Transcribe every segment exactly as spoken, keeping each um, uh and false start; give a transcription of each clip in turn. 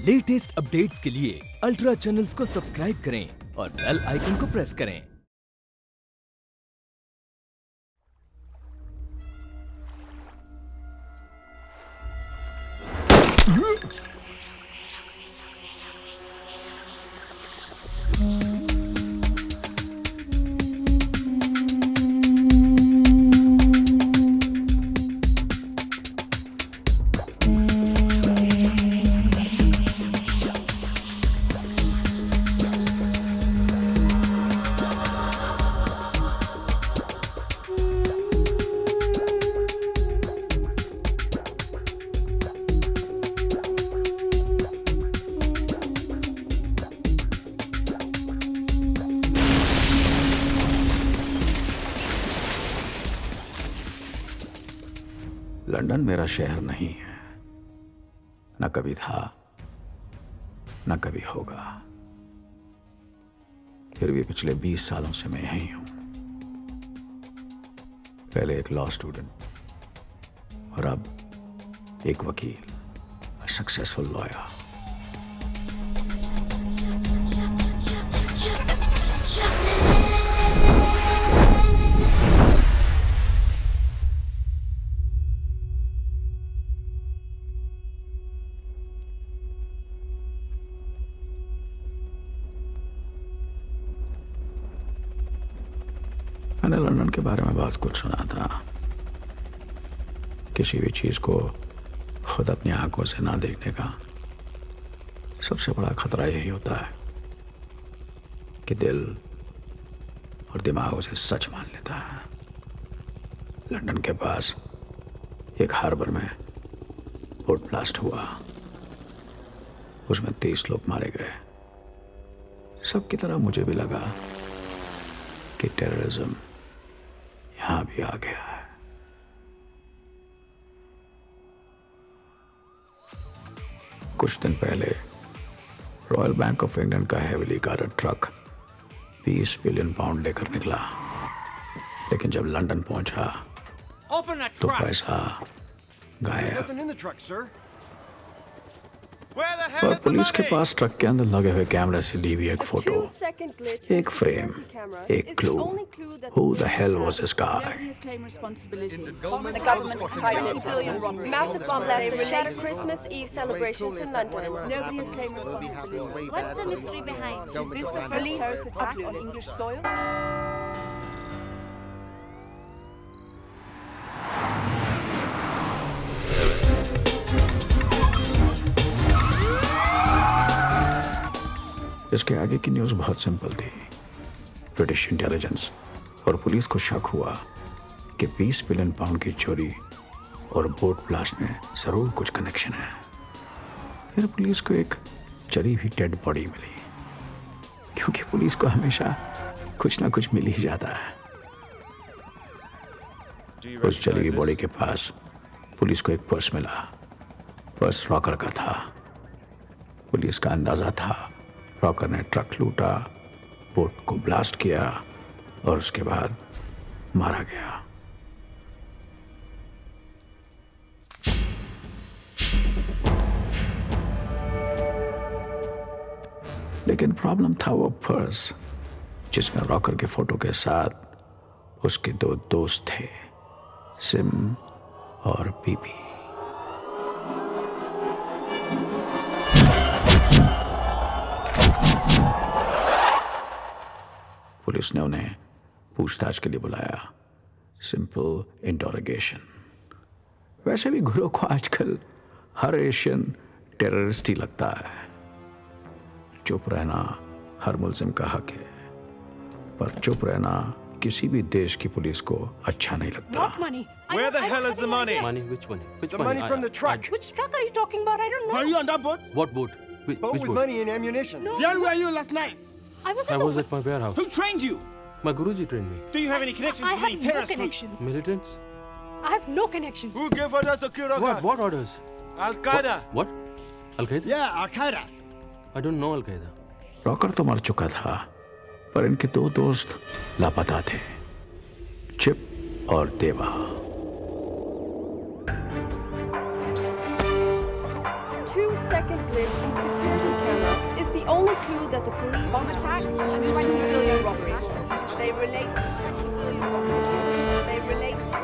Latest updates के लिए ultra channels को सब्सक्राइब करें और बेल आइकन को प्रेस करें। लंदन मेरा शहर नहीं है, न कभी था न कभी होगा। फिर भी पिछले बीस सालों से मैं यहीं हूं। पहले एक लॉ स्टूडेंट और अब एक वकील, सक्सेसफुल लॉयर। मैंने लंदन के बारे में बहुत कुछ सुना था। किसी भी चीज को खुद अपनी आंखों से ना देखने का सबसे बड़ा खतरा यही होता है कि दिल और दिमाग उसे सच मान लेता है। लंदन के पास एक हार्बर में बोट ब्लास्ट हुआ, उसमें तीस लोग मारे गए। सबकी तरह मुझे भी लगा कि टेररिज्म यहां भी आ गया है। कुछ दिन पहले रॉयल बैंक ऑफ इंग्लैंड का हेवीली गार्डेड ट्रक बीस बिलियन पाउंड लेकर निकला, लेकिन जब लंदन पहुंचा तो पैसा गायब। और पुलिस के पास ट्रक के अंदर लगे हुए कैमरे से ली हुई एक फोटो, एक फ्रेम, एक clue. Who the hell was this guy? The government has tried eighty billion robbery. Massive bomb blasts that shattered Christmas Eve celebrations in London. Nobody has claimed responsibility. What's the mystery behind? Is this the first terrorist attack on English soil? इसके आगे की news बहुत simple थी। British intelligence और police को शक हुआ कि बीस बिलियन पाउंड की चोरी और बोट ब्लास्ट में जरूर कुछ कनेक्शन है। फिर पुलिस को एक चली हुई डेड बॉडी मिली, क्योंकि पुलिस को हमेशा कुछ ना कुछ मिल ही जाता है। उस चली हुई बॉडी के पास पुलिस को एक पर्स मिला। पर्स रॉकर का था। पुलिस का अंदाजा था रॉकर ने ट्रक लूटा, बोट को ब्लास्ट किया और उसके बाद मारा गया। लेकिन प्रॉब्लम था वो पर्स जिसमें रॉकर के फोटो के साथ उसके दो दोस्त थे, सिम और बीबी। पुलिस ने उन्हें पूछताछ के लिए बुलाया। Simple interrogation. वैसे भी गुरु को आजकल हर एशियन टेररिस्ट ही लगता है। चुप रहना हर मुल्जिम का हक है, पर चुप रहना किसी भी देश की पुलिस को अच्छा नहीं लगता। What money? Where the hell is the money? Money? Which money? Which The money from the truck. Which truck are you talking about? I don't know. Were you on that boat? What boat? Which, Boat which with boat? money and ammunition. No. Where were you last night? I was I at was the... at my warehouse. Who trained you? My Guruji trained me. Do you have any connections I to have any no terrorist groups? connections. Militants? I have no connections. Who gave orders to kill What? What orders? Al Qaeda. What? Al Qaeda? Yeah, Al Qaeda. I don't know Al Qaeda. Rocker तो मर चुका था, पर इनके दो दोस्त लापता थे, चिप और देवा। two-second glitch in security cameras is the only clue that the police... Bomb attack and twenty billion robbery. They relate to twenty billion robbery. They relate to...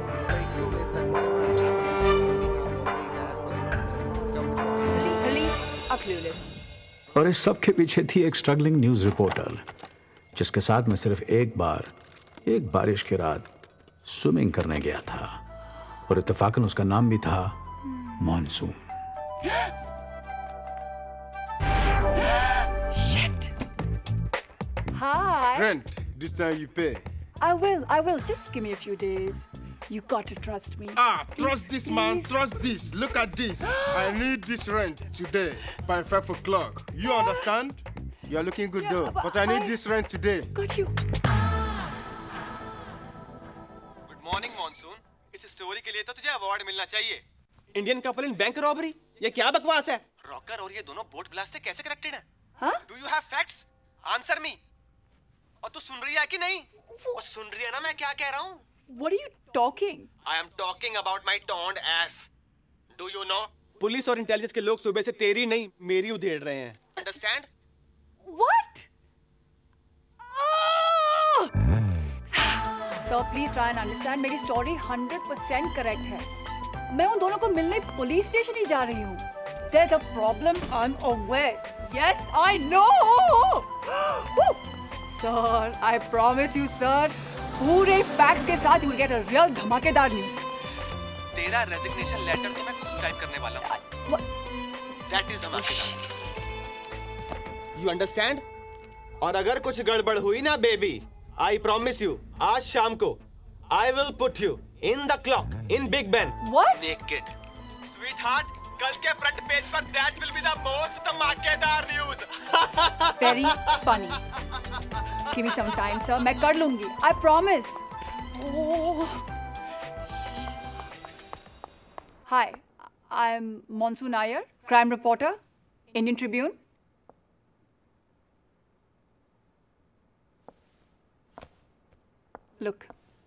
Police are clueless. और इस सब के पीछे थी एक struggling news reporter जिसके साथ मैं सिर्फ एक बार एक बारिश की रात स्विमिंग करने गया था और इत्तेफाकन उसका नाम भी था Monsoon. Shit. Hi. Rent, this time you pay. I will, I will. Just give me a few days. You got to trust me. Ah, Please, trust this man, please. trust this. Look at this. I need this rent today by five o'clock. You understand? You are looking good Yeah, though, but but I need I- this rent today. Got you. Good morning Monsoon. इस story के लिए तो तुझे award मिलना चाहिए। Indian couple in bank robbery, ये क्या बकवास है? रॉकर और ये दोनों बोट ब्लास्ट से कैसे कनेक्टेड हैं? हाँ? Do you have facts? Answer me. और तू सुन रही है कि नहीं? और सुन रही है ना मैं क्या कह रहा हूँ? What are you talking? I am talking about my toned ass. Do you know? Police और इंटेलिजेंस के लोग सुबह से तेरी नहीं मेरी उधेड़ रहे हैं। Understand? What? Oh! Sir, please try and understand. मेरी story one hundred percent correct है। मैं उन दोनों को मिलने पुलिस स्टेशन ही जा रही हूँ। There's a problem. I'm aware. Yes, I know. Sir, I promise you, sir. पूरे facts के साथ you will get a real धमाकेदार news. तेरा रेजिग्नेशन लेटर तो मैं खुद टाइप करने वाला हूँ। What? That is धमाकेदार। You understand? और अगर कुछ गड़बड़ हुई ना बेबी, I promise you, आज शाम को I will put you in the clock in Big Ben. What? Naked. Sweetheart, कल के फ्रंट पेज पर that will be the most धमाकेदार news. Very funny. Give me some time, sir. मैं कर लूँगी. I promise. Oh. Hi, I'm Monsoon Iyer, crime reporter, Indian Tribune. Look,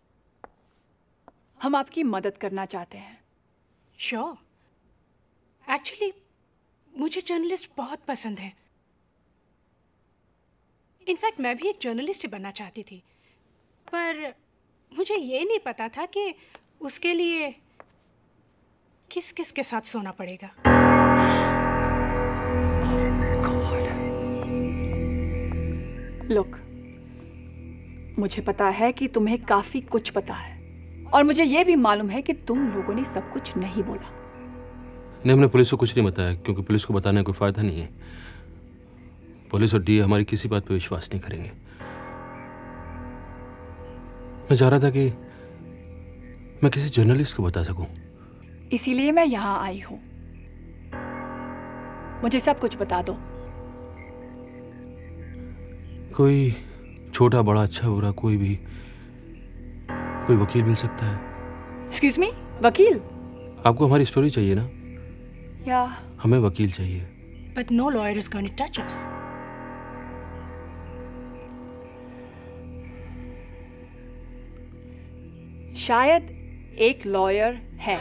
हम आपकी मदद करना चाहते हैं. Sure. Actually, मुझे जर्नलिस्ट बहुत पसंद है. इनफैक्ट मैं भी एक जर्नलिस्ट ही बनना चाहती थी, पर मुझे ये नहीं पता था कि उसके लिए किस किस के साथ सोना पड़ेगा. Look, मुझे पता है कि तुम्हें काफी कुछ पता है, और मुझे ये भी मालूम है कि तुम लोगों ने सब कुछ नहीं बोला. नहीं, हमने पुलिस को कुछ नहीं बताया क्योंकि पुलिस को बताने का कोई फायदा नहीं है. पुलिस और डी हमारी किसी बात पे विश्वास नहीं करेंगे. मैं चाह रहा था कि मैं किसी जर्नलिस्ट को बता सकूं. इसीलिए मैं यहाँ आई हूँ. मुझे सब कुछ बता दो. कोई छोटा बड़ा अच्छा बुरा कोई भी कोई वकील मिल सकता है. Excuse me, वकील? आपको हमारी स्टोरी चाहिए ना? या हमें वकील चाहिए. But no lawyer is going to touch us. शायद एक लॉयर है.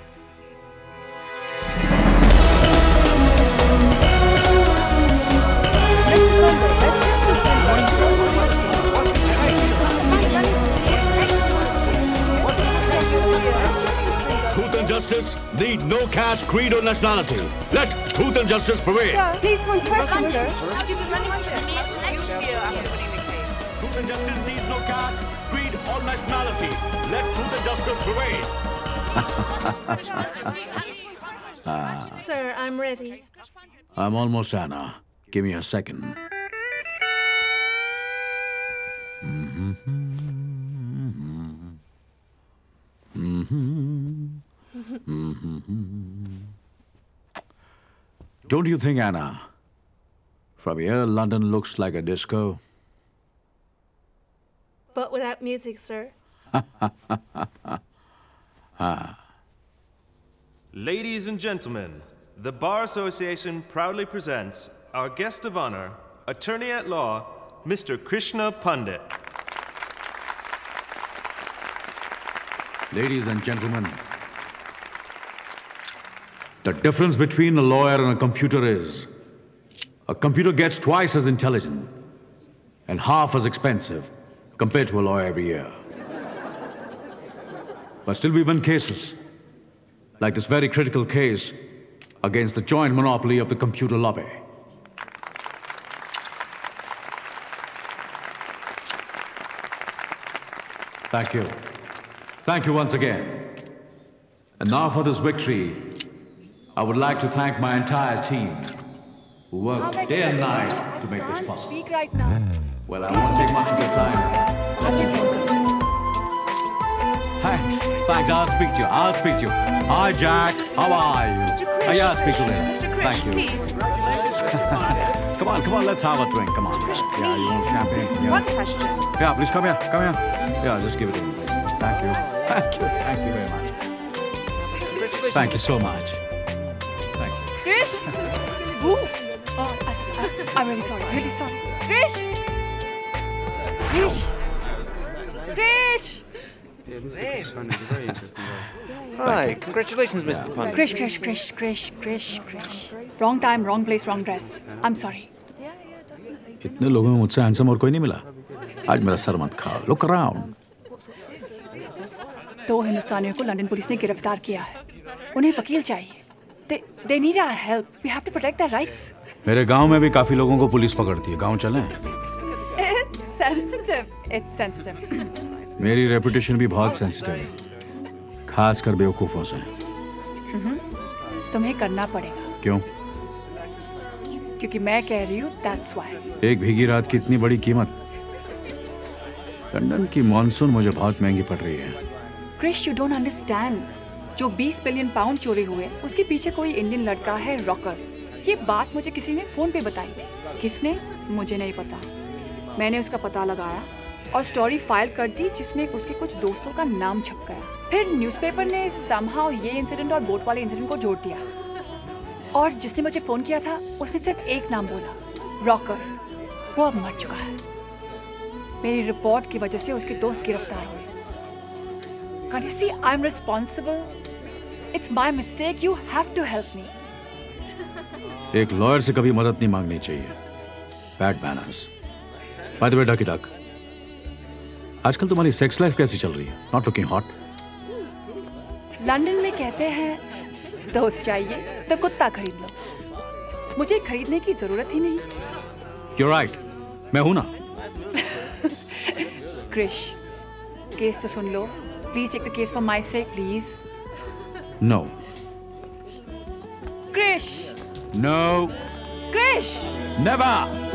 Truth and justice need no caste, creed, or nationality. Let truth and justice prevail. Sir, please one question, sir. Truth and justice needs no caste, creed, or nationality. Let truth and justice prevail. Sir, I'm ready. I'm almost Anna. Give me a second. Mm-hmm. Mm-hmm. Mm-hmm. Don't you think, Anna, from here London looks like a disco? But without music, sir. ah. Ladies and gentlemen, the Bar Association proudly presents our guest of honor, attorney at law, Mister Krishna Pandit. Ladies and gentlemen, The difference between a lawyer and a computer is a computer gets twice as intelligent and half as expensive compared to a lawyer every year. But still we win cases, like this very critical case against the joint monopoly of the computer lobby. Thank you. Thank you once again. And now for this victory, I would like to thank my entire team who worked day and night to make this possible. Speak right now. Well, I won't take much of your time. Thanks. Thanks. I'll speak to you. I'll speak to you. Hi, Jack. How are you? Mister Krish. Oh, yeah, I'll speak to you later. Mister Krish, Thank you. please. Come on, come on. Let's have a drink. Come on. Mister Krish, Yeah, you want please. champagne? Yeah. One question. Yeah, please come here. Come here. Yeah, just give it to me. Thank you. Thank you. Thank you very much. Thank you so much. Thank you. Krish! Boo! Oh, I, I, I'm really sorry. Really sorry. Krish! Krish! Krish! Hi, congratulations, Mister Pundit. Krish, Krish, Krish, Krish, Krish, Krish. Wrong time, wrong place, wrong dress. I'm sorry. इतने लोगों में मुझसे handsome और कोई नहीं मिला. आज मेरा सर मत खाओ. Look around. दो हिंदुस्तानियों को लंदन पुलिस ने गिरफ्तार किया है. उन्हें वकील चाहिए. They, they need our help. We have to protect their rights. मेरे गांव में भी काफी लोगों को पुलिस पकड़ती है. गांव चलें? It's sensitive. It's sensitive. मेरी रेपुटेशन भी बहुत सेंसिटिव है, खासकर बेवकूफों से. तुम्हें करना पड़ेगा. क्यों? क्योंकि मैं कह रही हूँ. That's why. एक भीगी रात की इतनी बड़ी कीमत. लंदन की मॉनसून मुझे बहुत महंगी पड़ रही है. Krish, you don't understand. जो बीस बिलियन पाउंड चोरी हुए, उसके पीछे कोई इंडियन लड़का है, रॉकर. ये बात मुझे किसी ने फोन पे बताई थी. किसने? मुझे नहीं पता. मैंने उसका पता लगाया और स्टोरी फाइल कर दी जिसमें उसके कुछ दोस्तों का नाम छप गया. फिर न्यूज़पेपर ने समहाउ ये इंसिडेंट और बोट वाले इंसिडेंट को जोड़ दिया. और जिसने मुझे फोन किया था उसने सिर्फ एक नाम बोला, रॉकर. वो अब मर चुका है. मेरी रिपोर्ट की वजह से उसके दोस्त गिरफ्तार हुए. Can't you see I'm responsible? It's my mistake. You have to help me. एक लॉयर से कभी मदद नहीं मांगनी चाहिए. Bad manners. By the way, Ducky Duck, आजकल तुम्हारी सेक्स लाइफ कैसी चल रही है? Not looking hot. लंदन में कहते हैं दोस्त चाहिए तो कुत्ता खरीद लो. मुझे खरीदने की जरूरत ही नहीं. You're right. मैं हूं ना. Krish, केस तो सुन लो. Please take the case for my sake, please. No. Krish. No. Krish. Never.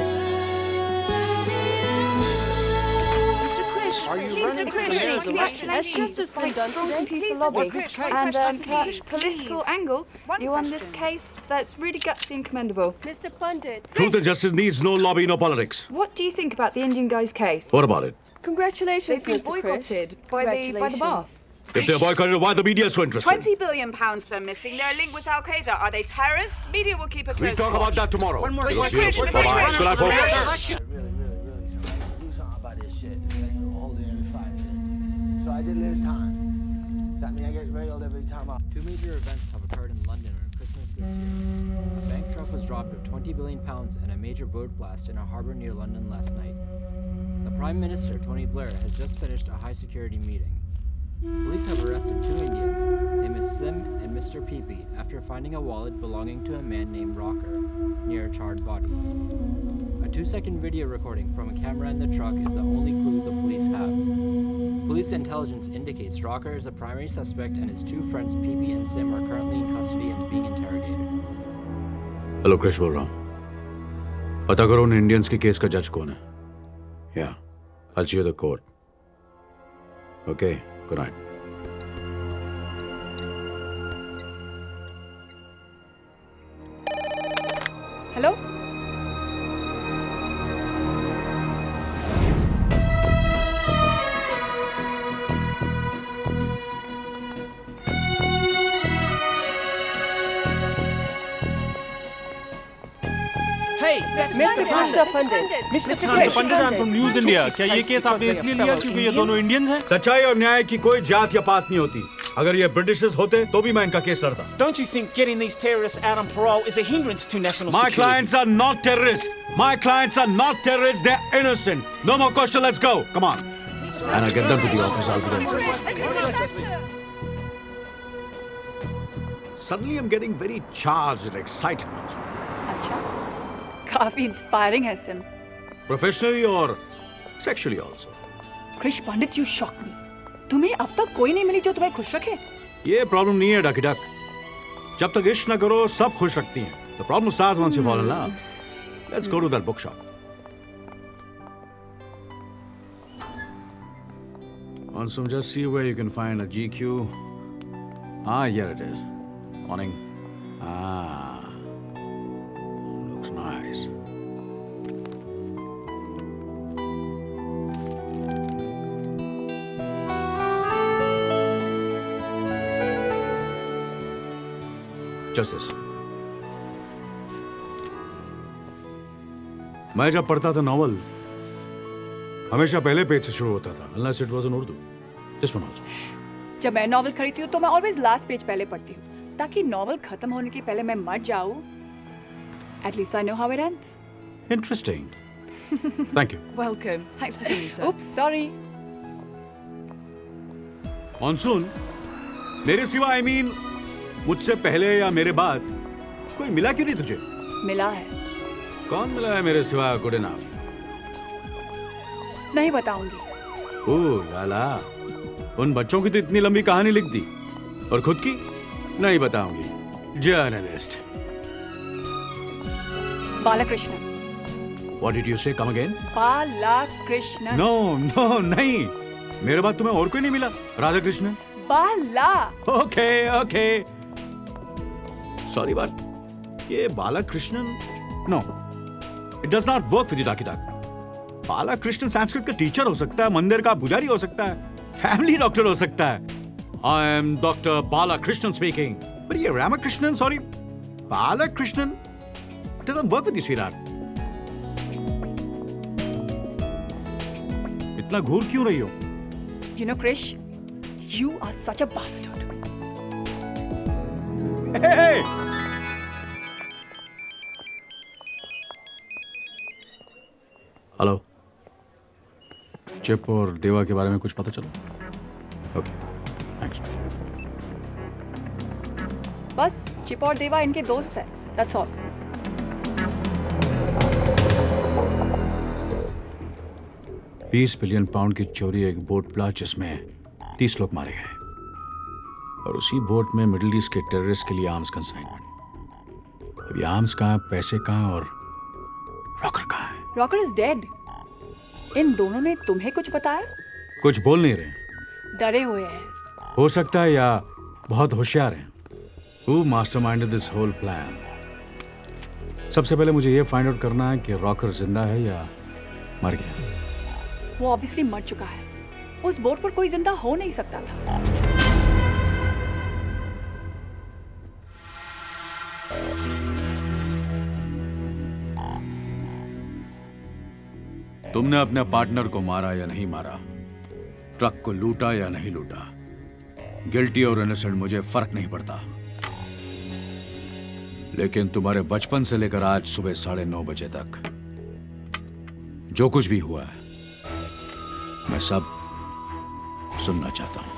Mister Krish, Are you Mister running Krish, scared? congratulations. Just as been done strong computer lobby. And um, political angle, you won this case. That's really gutsy and commendable. Mister Pundit. Truth and justice needs no lobby, no politics. What do you think about the Indian guy's case? What about it? Congratulations, They've been Mister boycotted Krish. by the by the bar. If they're boycotted, why are the media so interested? Twenty billion pounds per missing. They're linked with Al Qaeda. Are they terrorists? Media will keep a close We'll talk watch. about that tomorrow. One more Mister question. Krish, Mister bye-bye. Krish. Good night, folks. Really, really, really something. Do something about this shit. Hold it every five minutes. So I did live time. So I mean, I get railed every time I... Two major events have occurred in London on Christmas this year. A bank truck was robbed of twenty billion pounds and a major boat blast in a harbour near London last night. The Prime Minister, Tony Blair, has just finished a high-security meeting. Police have arrested two Indians, named as Sim and Mister Peepee, after finding a wallet belonging to a man named Rocker near a charred body. A two-second video recording from a camera in the truck is the only clue the police have. Police intelligence indicates Rocker is a primary suspect and his two friends Peepee and Sim are currently in custody and being interrogated. Hello, Krish बोल रहा हूँ. पता करो उन Indians के case का जज कौन है. Yeah, I'll see you at the court. Okay, good night. Hello? Hey, Mister Mister Pundit. Mister Krish. Pundit, I'm from News India. क्या ये केस आपने इसलिए लिया क्योंकि ये दोनों इंडियंस हैं? सच्चाई और न्याय की कोई जात या पात नहीं होती. अगर ये ब्रिटिशर्स होते तो भी मैं इनका केस लड़ता। Don't you think getting these terrorists out on parole is a hindrance to national My security? My clients are not terrorists. My clients are not terrorists. They're innocent. No more question. Let's go. Come on. And I'll get them to the office. I'll be there. Suddenly I'm getting very charged and excited. अच्छा, काफी inspiring है Sim. Professionally or sexually also. Krish Pandit, you shock me. तुम्हें अब तक कोई नहीं मिली जो तुम्हें खुश रखे? ये प्रॉब्लम नहीं है डकी डक। जब तक इश्क न करो सब खुश रखती हैं। The problem starts once you fall in love. Let's go to that bookshop. Ansum, just see where you can find a G Q. Ah, here it is. Morning. Ah, looks nice. Just this. मैं जब पढ़ता था novel हमेशा पहले page से शुरू होता था, unless it was in Urdu. This one also. जब मैं नॉवल खरीदती हूँ तो मैं ऑलवेज लास्ट पेज पहले पढ़ती हूँ ताकि नॉवल खत्म होने के पहले मैं मर जाऊँ. At least I know how it ends. Interesting. Thank you. Welcome. Thanks for coming, sir. Oops, sorry. Monsoon, मेरे सिवा I mean मुझसे पहले या मेरे बाद कोई मिला क्यों नहीं तुझे? मिला है. कौन मिला है मेरे सिवा गुड इनफ? नहीं बताऊंगी. ओह लाला, उन बच्चों की तो इतनी लंबी कहानी लिख दी और खुद की नहीं बताऊंगी. Journalist. Balakrishnan. What did you say? Come again? Balakrishnan. No, no, नहीं. मेरे बाद तुम्हें और कोई नहीं मिला? राधा कृष्णन. बाला. Okay, okay. Sorry, but ये Balakrishnan, no, it does not work with you, Daki Dak. Balakrishnan Sanskrit का टीचर हो सकता है, मंदिर का पुजारी हो सकता है, फैमिली डॉक्टर हो सकता है. I am Doctor Balakrishnan speaking. But ये Ramakrishnan, sorry, Balakrishnan, it doesn't work with you, sweetheart. इतना घूर क्यों रही हो? You know, Krish, you are such a bastard. Hey! Hello. Chip और देवा के बारे में कुछ पता चला? Okay, thanks. बस चिप और देवा इनके दोस्त हैं. That's all. बीस बिलियन पाउंड की चोरी एक बोट प्लाट जिसमें तीस लोग मारे गए और उसी बोट में मिडिल ईस्ट के टेररिस्ट के लिए आर्म्स कंसाइनमेंट. अब ये आर्म्स कहाँ, पैसे कहाँ और रॉकर कहाँ है? Rocker is dead. इन दोनों ने तुम्हें कुछ बताया? कुछ बोल नहीं रहे. डरे हुए हैं. हो सकता है या बहुत होशियार हैं. Who masterminded this whole plan? सबसे पहले मुझे ये फाइंड आउट करना है कि रॉकर जिंदा है या मर गया. वो ऑब्वियसली मर चुका है. उस बोट पर कोई जिंदा हो नहीं सकता था. तुमने अपने पार्टनर को मारा या नहीं मारा, ट्रक को लूटा या नहीं लूटा, गिल्टी और इनोसेंट मुझे फर्क नहीं पड़ता. लेकिन तुम्हारे बचपन से लेकर आज सुबह साढ़े नौ बजे तक जो कुछ भी हुआ है मैं सब सुनना चाहता हूं.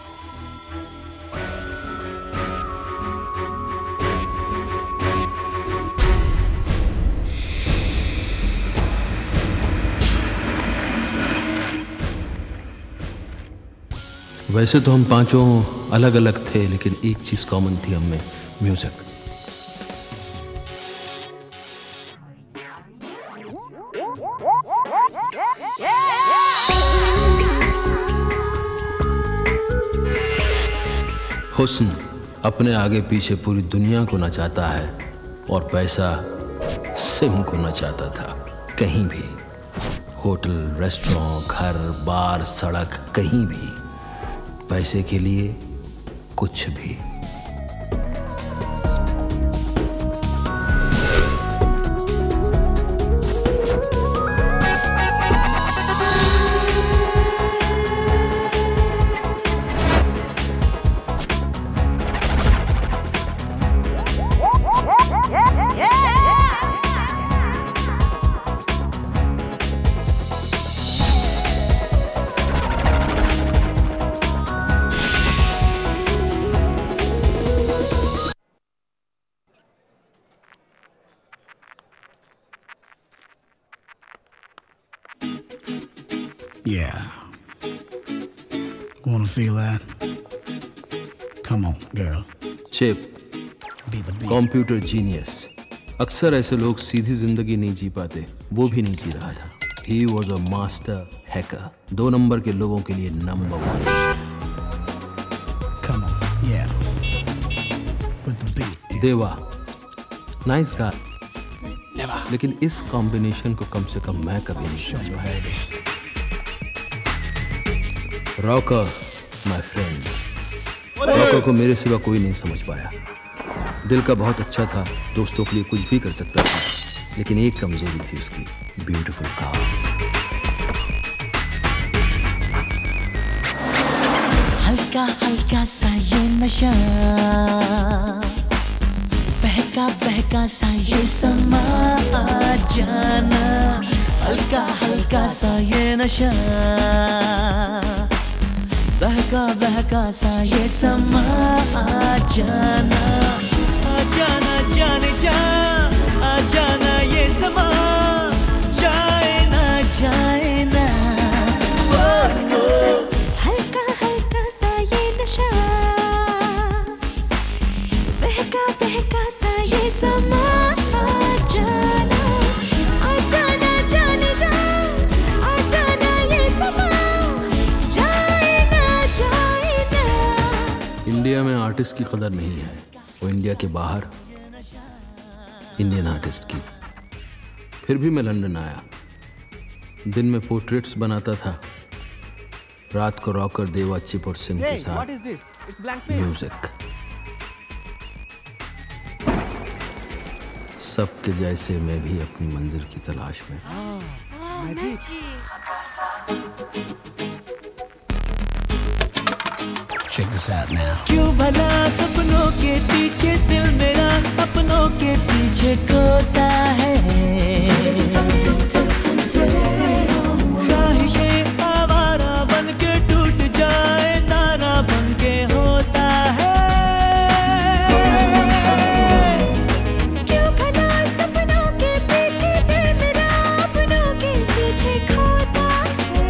वैसे तो हम पांचों अलग अलग थे लेकिन एक चीज कॉमन थी हम में, म्यूजिक. हुस्न अपने आगे पीछे पूरी दुनिया को नचाता है और पैसा सिम को नचाता था. कहीं भी, होटल, रेस्टोरेंट, घर, बार, सड़क, कहीं भी पैसे के लिए कुछ भी. Yeah. Wanna feel that? Come on, girl. Chip, computer genius. अक्सर ऐसे लोग सीधी जिंदगी नहीं जी पाते, वो भी नहीं जी रहा था। He was a master hacker. दो नंबर के लोगों के लिए number one. Come on, yeah. With the beat. Deva, nice guy. लेकिन इस कॉम्बिनेशन को कम से कम मैं कभी नहीं समझ पाया। Rocker, my friend. रॉकर को मेरे सिवा कोई नहीं समझ पाया। दिल का बहुत अच्छा था, दोस्तों के लिए कुछ भी कर सकता था, लेकिन एक कमजोरी थी उसकी, ब्यूटीफुल कार्स। हल्का हल्का सा ये नशा, बहका बहका सा ये समा आ जाना, हल्का हल्का सा ये नशा, बहका बहका सा ये समा आ जाना, आ जाना जाने जा, आ जाना ये समा, जाए ना जाए ना, वो, वो। हल्का हल्का सा ये नशा, बहका बहका सा ये समा आ जाना, आ जाना जाने जा, आ जाना ये समा, जाए ना जाए ना। इंडिया में आर्टिस्ट की कदर नहीं है, वो इंडिया के बाहर इंडियन आर्टिस्ट की। फिर भी मैं लंदन आया, दिन में पोर्ट्रेट्स बनाता था, रात को रॉकर, देवा, चिप और सिंह के साथ म्यूजिक। सबके जैसे मैं भी अपनी मंजिल की तलाश में। Check this out now. क्यों भला सपनों के पीछे दिल मेरा अपनों के पीछे खोता है, ख्वाहिशें आवारा बन के टूट जाए, तारा बन के होता है। क्यों भला सपनों के पीछे दिल मेरा अपनों के पीछे खोता है,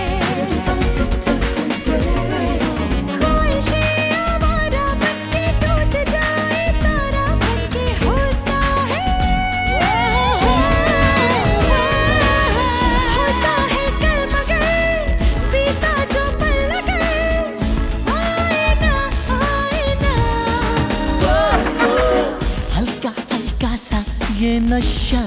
ये नशा,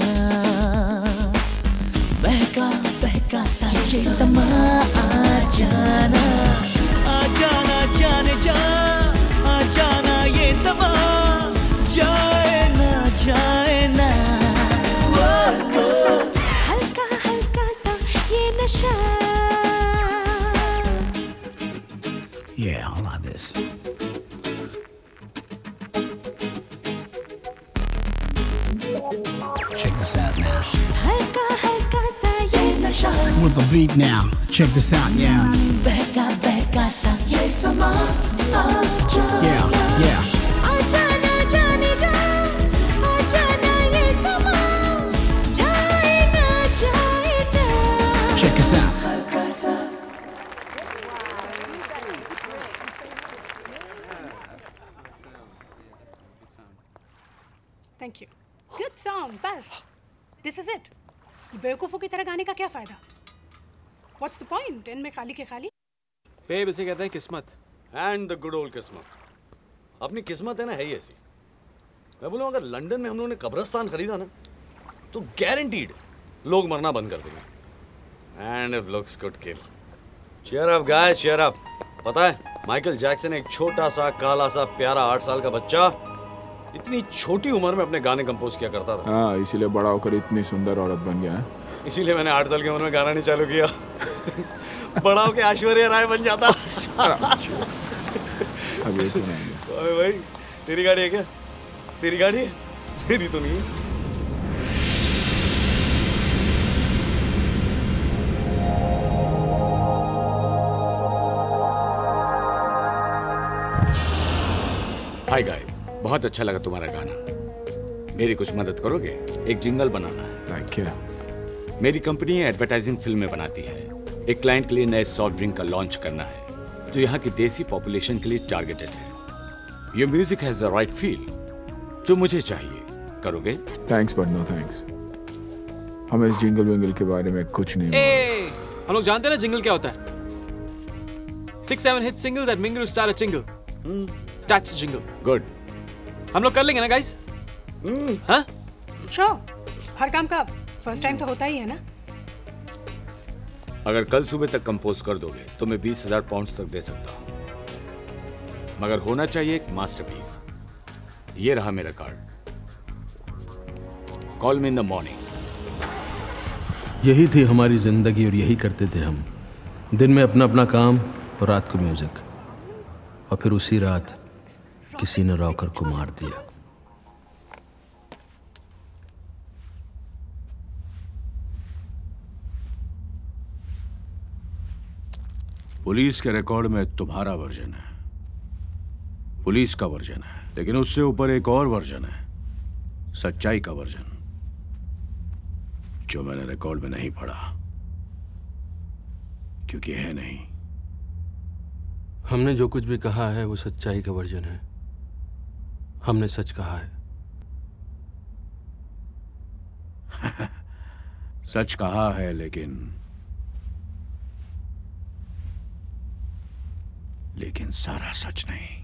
बहका बहका सा ये समा आ जाना, आ जाना जाने जा, आ जाना ये समा, जाए ना जाए ना, वो, वो। हल्का हल्का सा ये नशा। Yeah, I like this. Check this out now. हल्का हल्का सा ये नशा, With the beat now. Check this out, yeah. बहका बहका सा ये समा आ जाना, Yeah, yeah. आ जाना जाने जा, आ जाना ये समा, जाए ना जाए ना। Check this out. हल्का सा। Thank you. Good song, बस. This is it. बेवकूफों की तरह गाने का क्या फायदा? What's the point? इनमें खाली के खाली? बेब इसे कहते हैं किस्मत। And the good old किस्मत। अपनी किस्मत है ना, है ही ऐसी। मैं बोलूँ अगर लंदन में हम लोगों ने कब्रिस्तान खरीदा ना, तो गारंटीड लोग मरना बंद कर देंगे। And if looks could kill. Cheer up guys, cheer up. पता है माइकल जैक्सन एक छोटा सा काला सा प्यारा आठ साल का बच्चा इतनी छोटी उम्र में अपने गाने कंपोज किया करता था। हाँ, इसीलिए बड़ा होकर इतनी सुंदर औरत बन गया है। इसीलिए मैंने आठ साल की उम्र में गाना नहीं चालू किया। बड़ा होके ऐश्वर्या राय बन जाता। अभी तो नहीं। अबे भाई, तेरी गाड़ी है क्या? तेरी गाड़ी है? मेरी तो नहीं है। हाय गाइस, बहुत अच्छा लगा तुम्हारा गाना। मेरी कुछ मदद करोगे? एक जिंगल बनाना है। क्या? मेरी कंपनी एडवर्टाइजिंग फिल्में बनाती है। एक क्लाइंट के लिए नए सॉफ्ट ड्रिंक का लॉन्च करना है जो यहाँ की देसी पॉपुलेशन के लिए टारगेटेड है। Your music has the right feel, जो मुझे चाहिए। करोगे? Thanks but no thanks. हमें इस जिंगल विंगल के बारे में कुछ नहीं ए, हम लोग जानते हैं ना जिंगल क्या होता है। Six seven hit single that mingle to start a jingle. Hmm. That's a jingle. Good. हम लोग कर लेंगे ना guys? Hmm. हाँ? Sure. हर काम का फर्स्ट टाइम तो होता ही है ना। अगर कल सुबह तक कंपोज कर दोगे तो मैं बीस हजार पाउंड तक दे सकता हूँ, मगर होना चाहिए एक मास्टरपीस। ये रहा मेरा card. Call me in the morning. यही थी हमारी जिंदगी और यही करते थे हम। दिन में अपना अपना काम और रात को म्यूजिक। और फिर उसी रात किसी ने रॉकर को मार दिया। पुलिस के रिकॉर्ड में तुम्हारा वर्जन है, पुलिस का वर्जन है, लेकिन उससे ऊपर एक और वर्जन है, सच्चाई का वर्जन, जो मैंने रिकॉर्ड में नहीं पढ़ा, क्योंकि है नहीं। हमने जो कुछ भी कहा है वो सच्चाई का वर्जन है। हमने सच कहा है। सच कहा है, लेकिन लेकिन सारा सच नहीं।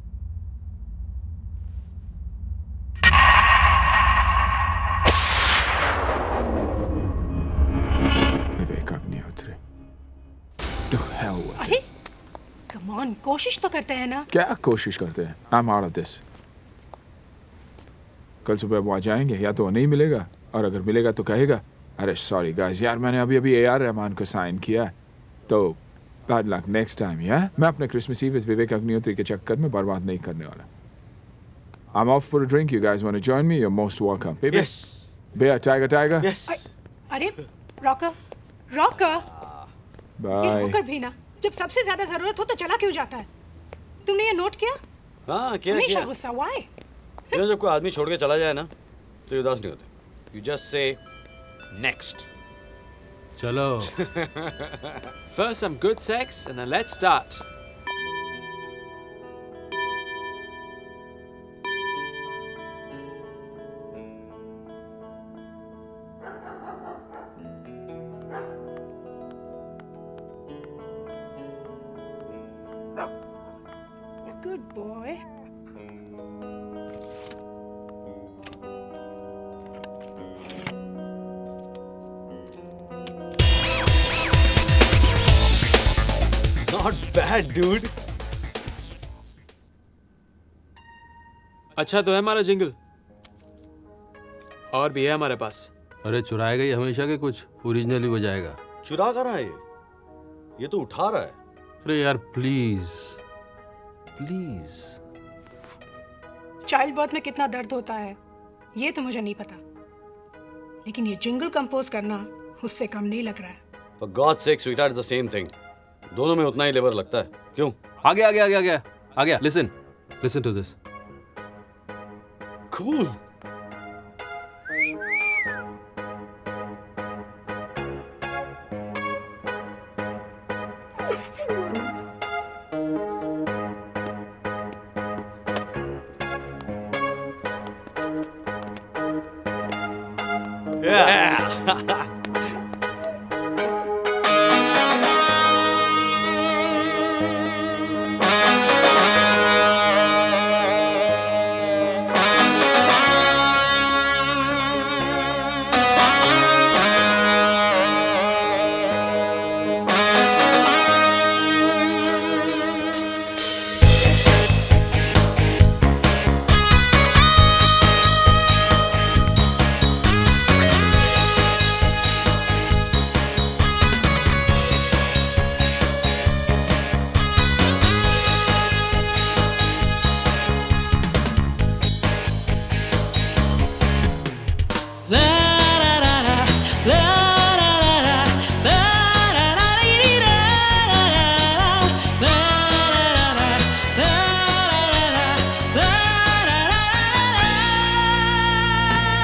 विवेक अग्निहोत्री। अरे कम ऑन, कोशिश तो करते हैं ना। क्या कोशिश करते हैं? I am out of this. कल सुबह वो आ जाएंगे, या तो वो नहीं मिलेगा, और अगर मिलेगा तो कहेगा अरे सॉरी गाइस यार, मैंने अभी अभी ए आर रहमान को साइन किया, तो बैड लक नेक्स्ट टाइम। या मैं अपने क्रिसमस ईव इस विवेक अग्निहोत्री के चक्कर में बर्बाद नहीं करने वाला। I am off for a drink, you guys want to join me? You are most welcome. Baby yes. बेया टाइगर टाइगर। यस। अरे रॉकर रॉकर। बाय। रॉकर भी ना, जब सबसे ज्यादा जरूरत हो तो चला क्यों जाता है? तुमने ये नोट किया? हाँ किया। हमेशा गुस्सा हुआ है। जब कोई आदमी छोड़ के चला जाए ना तो उदास नहीं होते। You just say next. चलो। First some good sex and then let's start. Good boy. Not bad, dude. अच्छा तो है हमारा जिंगल, और भी है हमारे पास। अरे चुराएगा ही हमेशा के कुछ, ओरिजिनली बजाएगा। चुरा कर रहा है ये ये तो उठा रहा है। अरे यार प्लीज प्लीज। चाइल्ड बर्थ में कितना दर्द होता है ये तो मुझे नहीं पता, लेकिन ये जिंगल कंपोज करना उससे कम नहीं लग रहा है। For God's sake, sweetheart, it's the same thing. दोनों में उतना ही लेबर लगता है। क्यों? आ गया आ गया आ गया आ गया आ गया। Listen, listen to this. Cool. Yeah.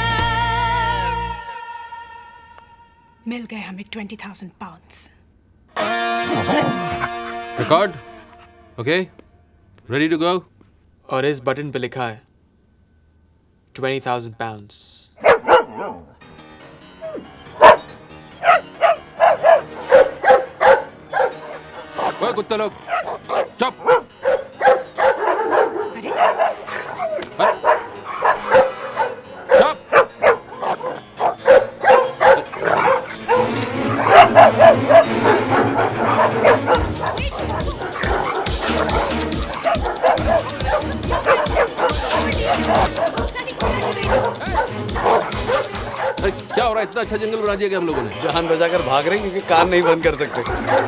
मिल गए हमें twenty thousand pounds. Record. Okay. Ready to go? और इस बटन पे लिखा है twenty thousand pounds. ओए कुत्ते लोग, चुप. क्या हो रहा है? इतना अच्छा जंगल बना दिया गया हम लोगों ने. जान बचाकर भाग रहे हैं क्योंकि कान नहीं बंद कर सकते.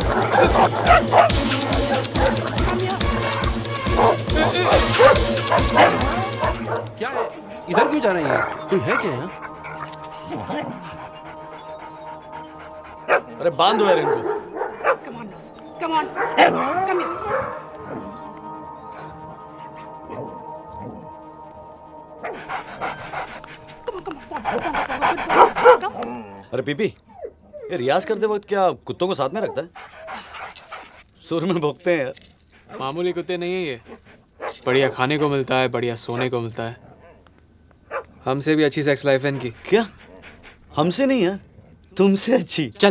क्या है? इधर क्यों जा रहे हैं? कोई है क्या यहाँ? अरे बांध दो यार इनको. Come on now. Come on. Come here. अरे पीपी, ये रियाज करते वक्त क्या कुत्तों को साथ में रखता है? सुर में भोंकते हैं यार. मामूली कुत्ते नहीं है ये. बढ़िया खाने को मिलता है, बढ़िया सोने को मिलता है. हमसे भी अच्छी सेक्स लाइफ है इनकी. क्या? हमसे नहीं यार, तुमसे अच्छी. चल.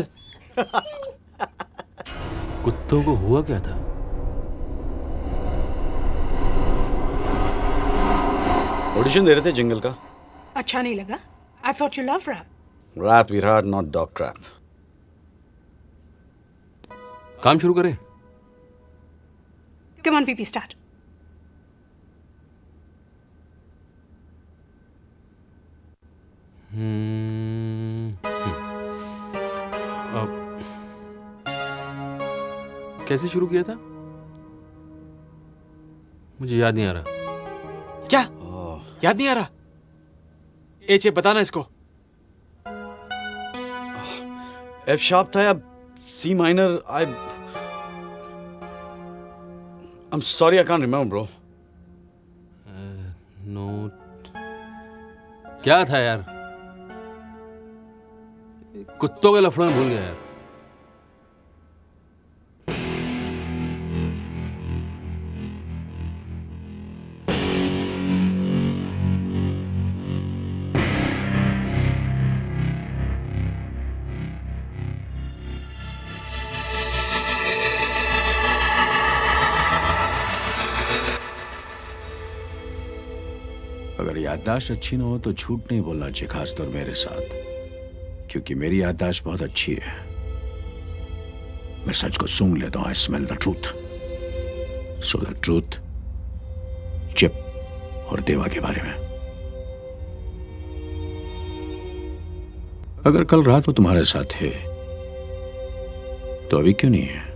कुत्तों को हुआ क्या था? ऑडिशन दे रहे थे जिंगल का. अच्छा नहीं लगा? I thought you love rap. Rap Virat, not dog crap. काम शुरू करें. Come on, P P, start. हम्म. अब कैसे शुरू किया था? मुझे याद नहीं आ रहा. क्या? याद नहीं आ रहा? एचे बताना इसको. एफ शार्प था या C minor? I I am sorry, I can't remember bro. Note क्या था यार? कुत्तों के लफड़ों में भूल गया यार. अगर याददाश्त अच्छी ना हो तो झूठ नहीं बोलना चाहिए, खासतौर मेरे साथ, क्योंकि मेरी याददाश्त बहुत अच्छी है. मैं सच को सूंघ लेता हूं. I smell the truth. So the truth Chip और देवा के बारे में. अगर कल रात वो तुम्हारे साथ है तो अभी क्यों नहीं है?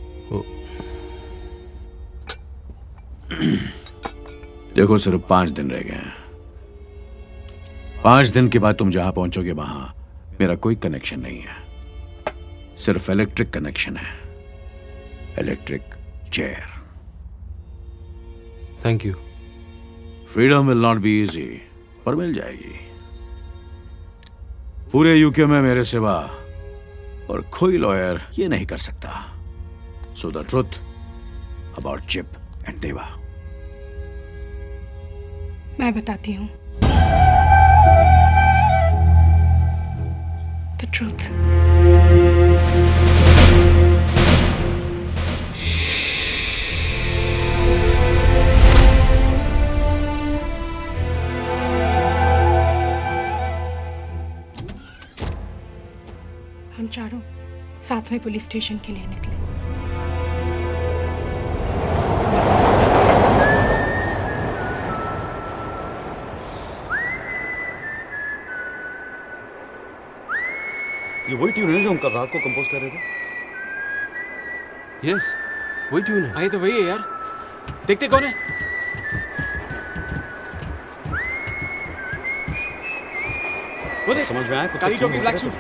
देखो सिर्फ पांच दिन रह गए हैं. पांच दिन के बाद तुम जहां पहुंचोगे वहां मेरा कोई कनेक्शन नहीं है. सिर्फ इलेक्ट्रिक कनेक्शन है. Electric chair. Thank you. Freedom will not be easy, पर मिल जाएगी. पूरे यूके में मेरे सिवा और कोई लॉयर ये नहीं कर सकता. So the truth about Chip and Deva. मैं बताती हूँ. The truth. हम चारों साथ में पुलिस स्टेशन के लिए निकले. ये वही ट्यून है जो हम कल रात को कंपोज कर रहे थे. यस, वही ट्यून है. हाँ, ये तो वही है यार. देखते कौन है. वो देख. समझ में आया. काली टोपी, ब्लैक सूट.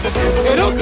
ए रुक।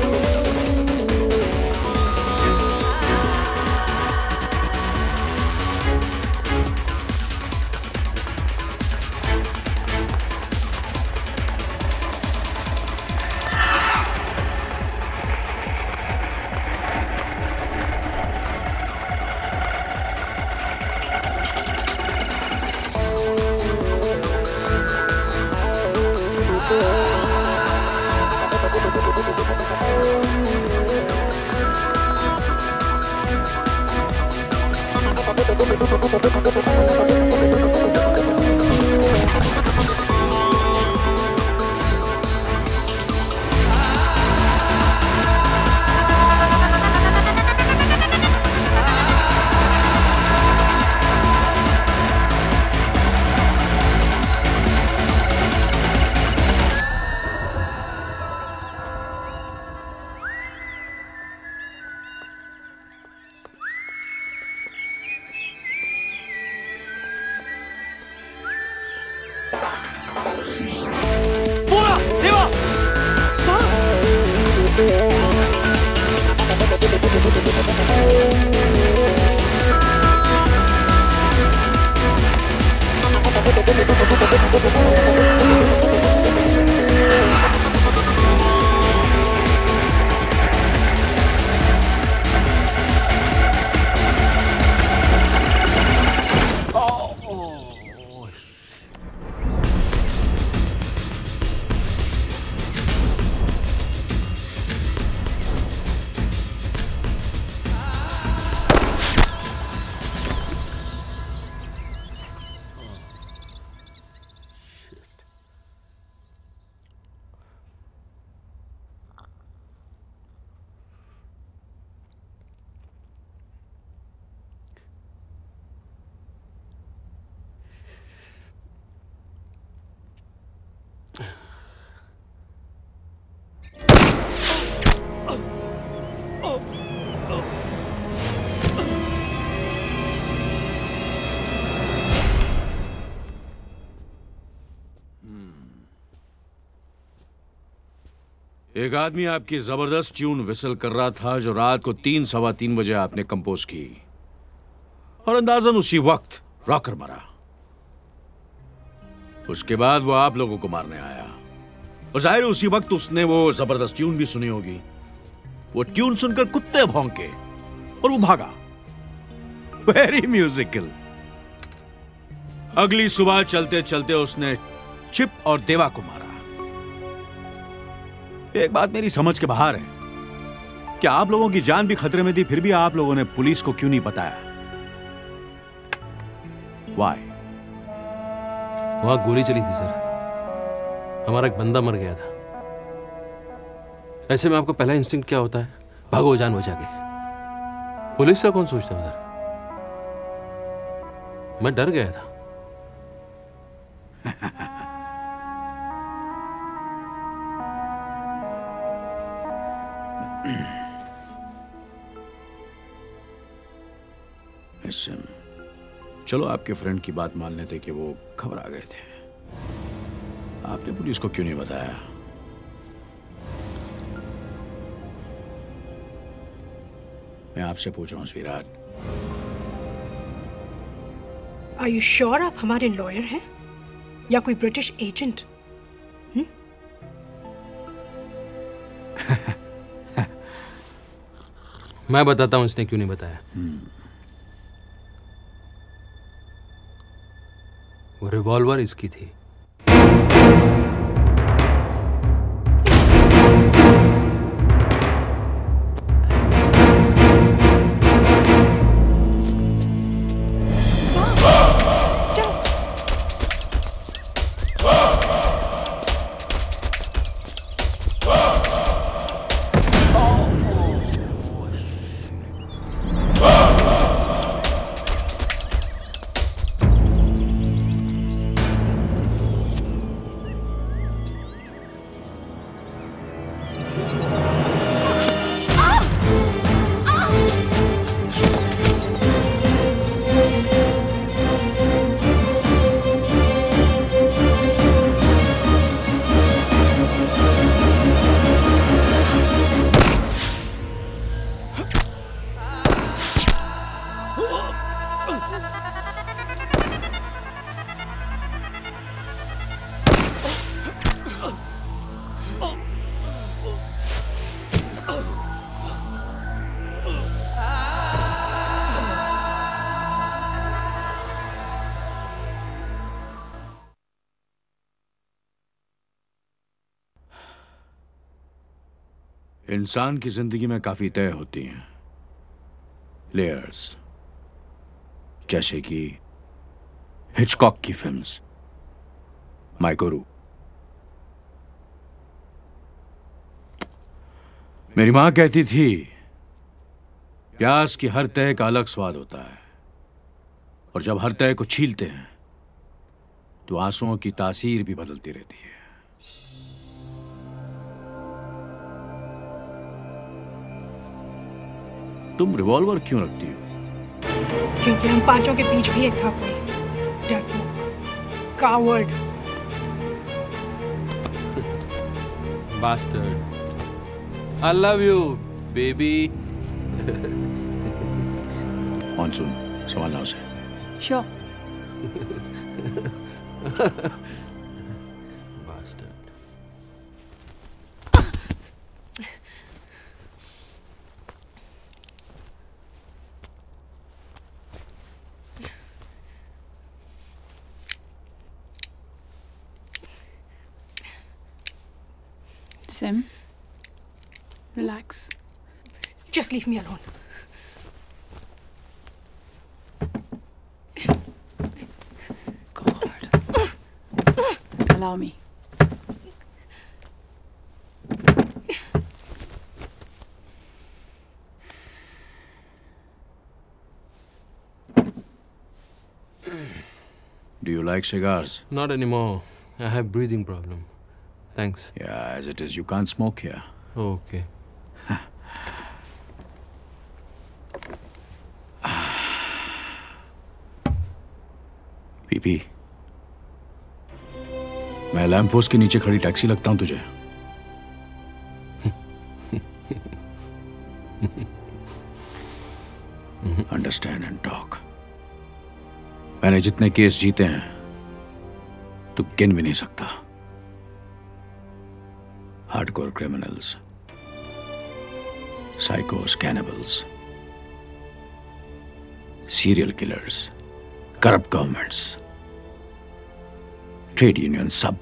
एक आदमी आपकी जबरदस्त ट्यून विसल कर रहा था जो रात को तीन सवा तीन बजे आपने कंपोज की और अंदाजन उसी वक्त रॉकर मरा। उसके बाद वो आप लोगों को मारने आया और जाहिर उसी वक्त उसने वो जबरदस्त ट्यून भी सुनी होगी। वो ट्यून सुनकर कुत्ते भौंके और वो भागा। Very musical. अगली सुबह चलते चलते उसने चिप और देवा को मारा। एक बात मेरी समझ के बाहर है कि आप लोगों की जान भी खतरे में थी, फिर भी आप लोगों ने पुलिस को क्यों नहीं बताया? Why? वहां गोली चली थी सर, हमारा एक बंदा मर गया था। ऐसे में आपको पहला इंस्टिंक्ट क्या होता है? भागो जान बचा के। पुलिस का कौन सोचता उधर? मैं डर गया था। चलो आपके फ्रेंड की बात मान लेते कि वो घबरा गए थे। आपने पुलिस को क्यों नहीं बताया? मैं आपसे पूछ रहा हूं विराट। आर यू श्योर आप हमारे लॉयर हैं या कोई ब्रिटिश एजेंट? मैं बताता हूं इसने क्यों नहीं बताया। वो रिवॉल्वर इसकी थी। इंसान की जिंदगी में काफी तय होती हैं, लेयर्स, जैसे कि हिचकॉक की फिल्म्स माय गुरु। मेरी मां कहती थी प्याज की हर तय का अलग स्वाद होता है, और जब हर तय को छीलते हैं तो आंसुओं की तासीर भी बदलती रहती है। तुम रिवॉल्वर क्यों रखती हो? क्योंकि हम पांचों के बीच भी एक था कोई डरपोक, coward. Bastard. I love you, baby. Monsoon, संभालना उसे। Sure. Bastard. Sim, relax. Just leave me alone. Allow me. Do you like cigars? Not anymore. I have breathing problem. Thanks. Yeah, as it is, you can't smoke here. Okay. PP, मैं lamp post के नीचे खड़ी taxi लगता हूं तुझे? Understand and talk. मैंने जितने case जीते हैं तू गिन भी नहीं सकता। हार्डकोर क्रिमिनल्स, साइकोस, cannibals, serial killers, corrupt governments, trade union, सब।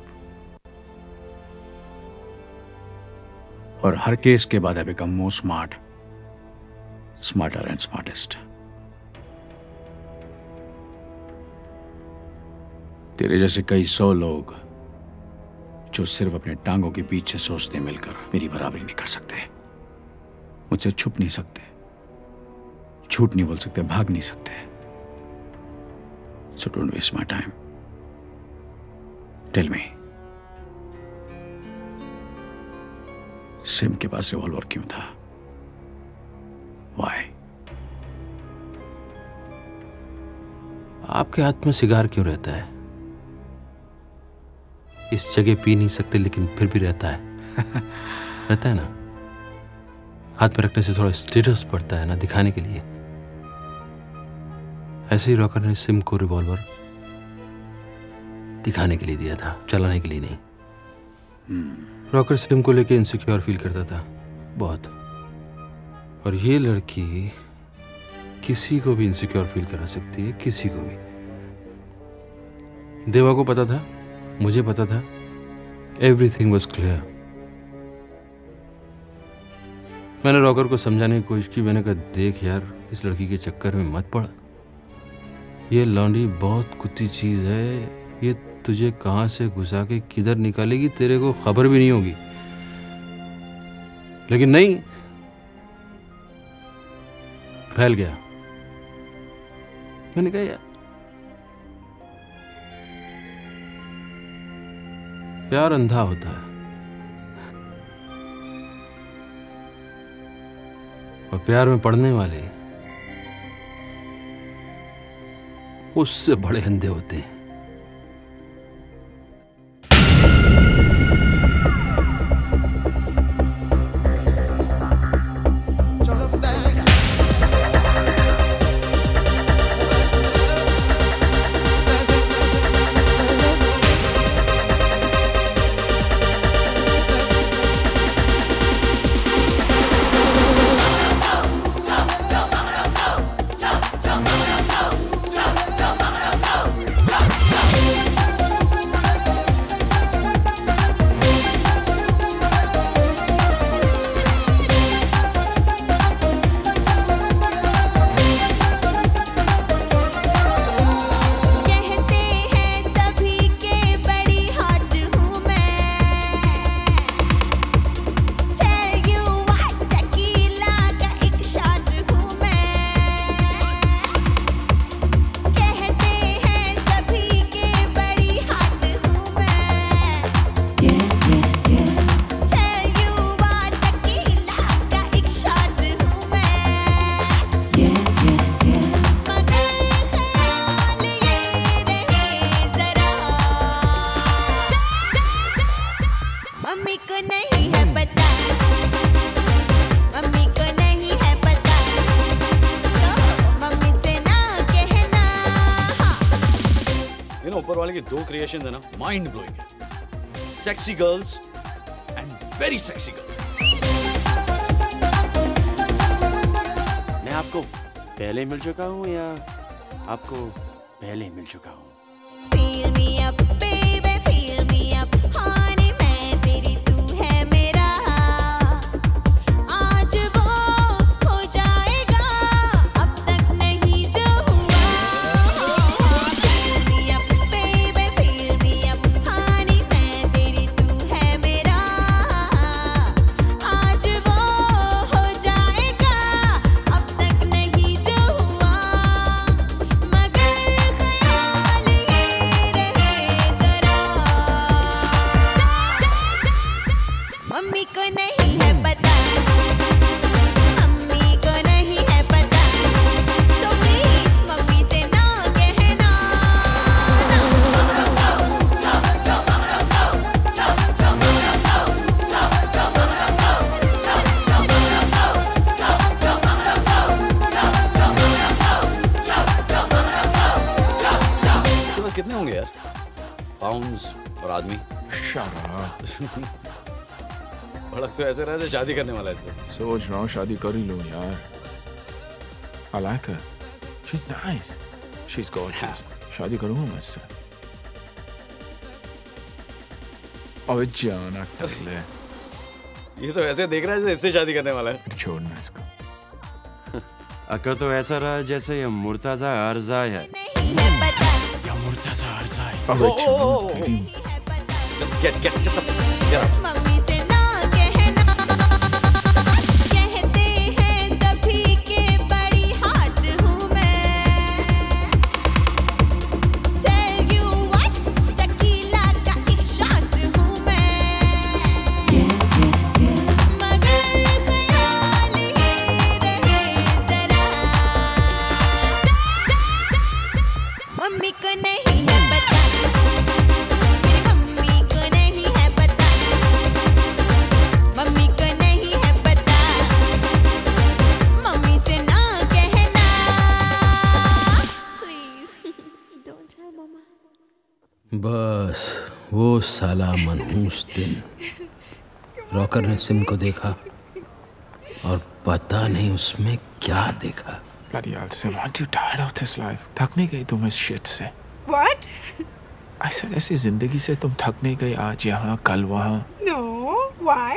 और हर केस के बाद I become more smart, smarter and smartest. तेरे जैसे कई सौ लोग जो सिर्फ अपने टांगों के बीच से सोचते मिलकर मेरी बराबरी नहीं कर सकते, मुझसे छुप नहीं सकते, झूठ नहीं बोल सकते, भाग नहीं सकते। So don't waste my time. Tell me, Sim के पास रिवॉल्वर क्यों था? Why? आपके हाथ में सिगार क्यों रहता है? इस जगह पी नहीं सकते लेकिन फिर भी रहता है। रहता है ना? हाथ पे रखने से थोड़ा स्टेटस बढ़ता है ना, दिखाने के लिए। ऐसे ही रॉकर ने सिम को रिवॉल्वर दिखाने के लिए दिया था, चलाने के लिए नहीं। hmm. रॉकर सिम को लेके इनसिक्योर फील करता था बहुत, और ये लड़की किसी को भी इनसिक्योर फील करा सकती है, किसी को भी। देवा को पता था, मुझे पता था, एवरीथिंग वाज क्लियर। मैंने रॉकर को समझाने की कोशिश की। मैंने कहा देख यार, इस लड़की के चक्कर में मत पड़, ये लौंडी बहुत कुत्ती चीज है, ये तुझे कहां से घुसा के किधर निकालेगी तेरे को खबर भी नहीं होगी। लेकिन नहीं, फैल गया। मैंने कहा यार, प्यार अंधा होता है, और प्यार में पड़ने वाले उससे बड़े अंधे होते हैं। मम्मी को नहीं है पता, मम्मी को नहीं है पता, तो मम्मी से ना कहना। ये ना ऊपर वाले की दो क्रिएशन है ना, माइंड ब्लोइंग है। Sexy girls and very sexy girls. मैं आपको पहले मिल चुका हूँ या आपको पहले मिल चुका हूँ? Feel me up, baby, feel me up, honey, मैं तेरी तू है मेरा, आज वो हो जाएगा, अब तक नहीं जो हुआ। Feel me up, baby, feel me up, honey, मैं तेरी तू है मेरा, आज वो हो जाएगा, अब तक नहीं जो हुआ, मगर ख्याल ये रहे जरा। मम्मी को नहीं है पता, मम्मी को नहीं है पता, so please मम्मी से ना कहना। तो बस कितने होंगे यार? पाउंड्स और आदमी? भड़क तो ऐसे रहे जैसे शादी करने वाला है इससे। सोच रहा हूँ शादी कर ही लूँ यार। I like her. She's nice. She's gorgeous. शादी करूँगा मैं इससे। अबे जाना टल्ले। ये तो ऐसे देख रहा है जैसे इससे शादी करने वाला है। छोड़ना इसको। अक्कर तो ऐसा रहा जैसे ये मुर्ताजा अर्जा है। या मुर्ताजा अर्जा है। अबे जाना तेरी। Just get get get the get up. Mummy से ना कहना, कहते हैं सभी के बड़ी हॉट हूँ मैं। Tell you what, टकीला का एक शॉट हूँ मैं। मगर ख्याल ये रहे जरा, मम्मी को नहीं है पता, मेरी मम्मी को नहीं है पता, मम्मी को नहीं है पता, मम्मी से ना कहना। Please, don't tell mama. बस वो साला मनहूस दिन रॉकर ने सिम को देखा और पता नहीं उसमें क्या देखा। Bloody hell, Sim, aren't you tired of this life? थक नहीं गई तुम इस shit से? What? I said ऐसी जिंदगी से तुम थक नहीं गई, आज यहाँ कल वहाँ। No, why?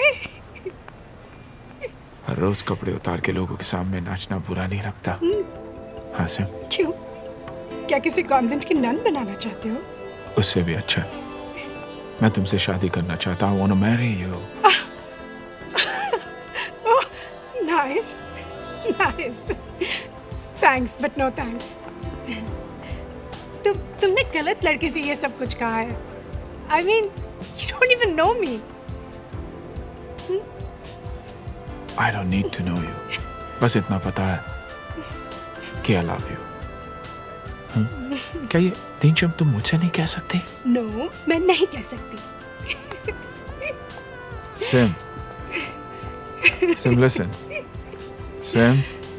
हर रोज कपड़े उतार के लोगों के सामने नाचना बुरा नहीं लगता। हाँ सिम। क्यों? क्या किसी कॉन्वेंट की नन बनाना चाहते हो? उससे भी अच्छा। मैं तुमसे शादी करना चाहता हूँ। I wanna marry you. Oh, nice, nice. Thanks, but no thanks. तुम तुमने गलत लड़के से ये सब कुछ कहा है। I mean, you don't even know me. I don't need to know you. बस इतना पता है कि I love you. हम्म? क्या ये तीन शब्द तुम मुझसे नहीं कह सकती? No, मैं नहीं कह सकती। Sim. Sim, listen. Sim.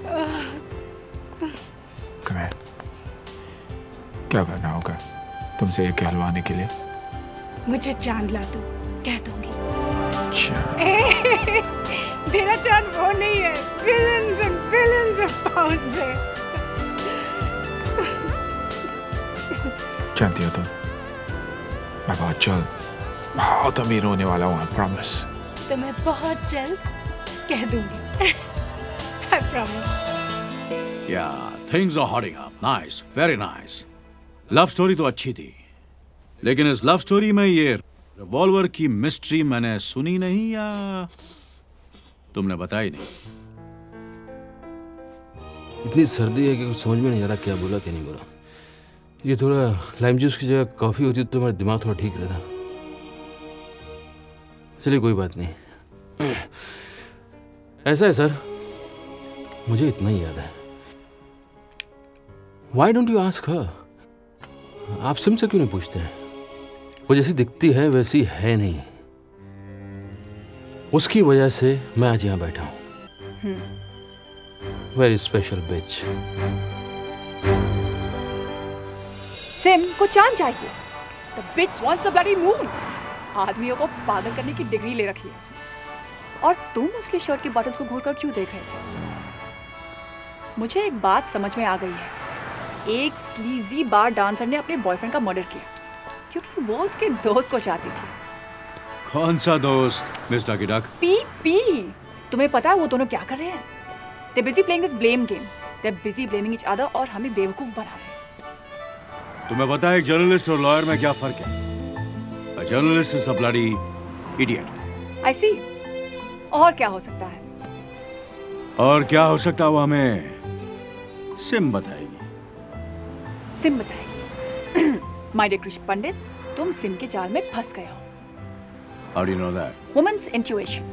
Come here. क्या करना होगा तुमसे ये कहलवाने के लिए? मुझे चांद ला दो, कह दूंगी। चांद? मेरा चांद वो नहीं है, billions and billions of pounds है। जानती हो तुम, मैं बहुत जल्द बहुत अमीर होने वाला हूँ, I promise. तो मैं बहुत जल्द कह दूंगी। I promise. Yeah, things are hotting up. Nice, very nice. Love story तो अच्छी थी, लेकिन इस लव स्टोरी में ये रिवॉल्वर की मिस्ट्री मैंने सुनी नहीं या तुमने बताई नहीं? इतनी सर्दी है कि कुछ समझ में नहीं आ रहा क्या बोला क्या नहीं बोला। ये थोड़ा लाइम जूस की जगह कॉफी होती तो मेरा दिमाग थोड़ा ठीक रहता। चलिए कोई बात नहीं। ऐसा है सर, मुझे इतना ही याद है। Why don't you ask her? आप सिम से क्यों नहीं पूछते हैं? वो जैसी दिखती है वैसी है नहीं। उसकी वजह से मैं आज यहाँ बैठा हूँ। वेरी स्पेशल बिच। सिम को चांद चाहिए। The bitch wants the bloody moon. आदमियों को पागल करने की डिग्री ले रखी है उसने। और तुम उसके शर्ट के बटन को घूरकर क्यों देख रहे थे? मुझे एक बात समझ में आ गई है। एक स्लीजी बार डांसर ने अपने बॉयफ्रेंड का मर्डर किया क्योंकि वो उसके दोस्त को चाहती थी। कौन सा दोस्त, Miss Duckie Duck? P P. तुम्हें पता है वो दोनों क्या कर रहे हैं? They're busy playing this blame game. They're busy blaming each other और हमें बेवकूफ बना रहे हैं। तुम्हें पता है एक जर्नलिस्ट और लॉयर में क्या फर्क है? A journalist is a bloody idiot. I see. और क्या हो सकता है? और क्या हो सकता है वो हमें सिम बताएगी। सिम बताएगी। My dear कृष्ण पंडित, तुम सिम के जाल में फंस गए हो। How do you know that? Woman's intuition.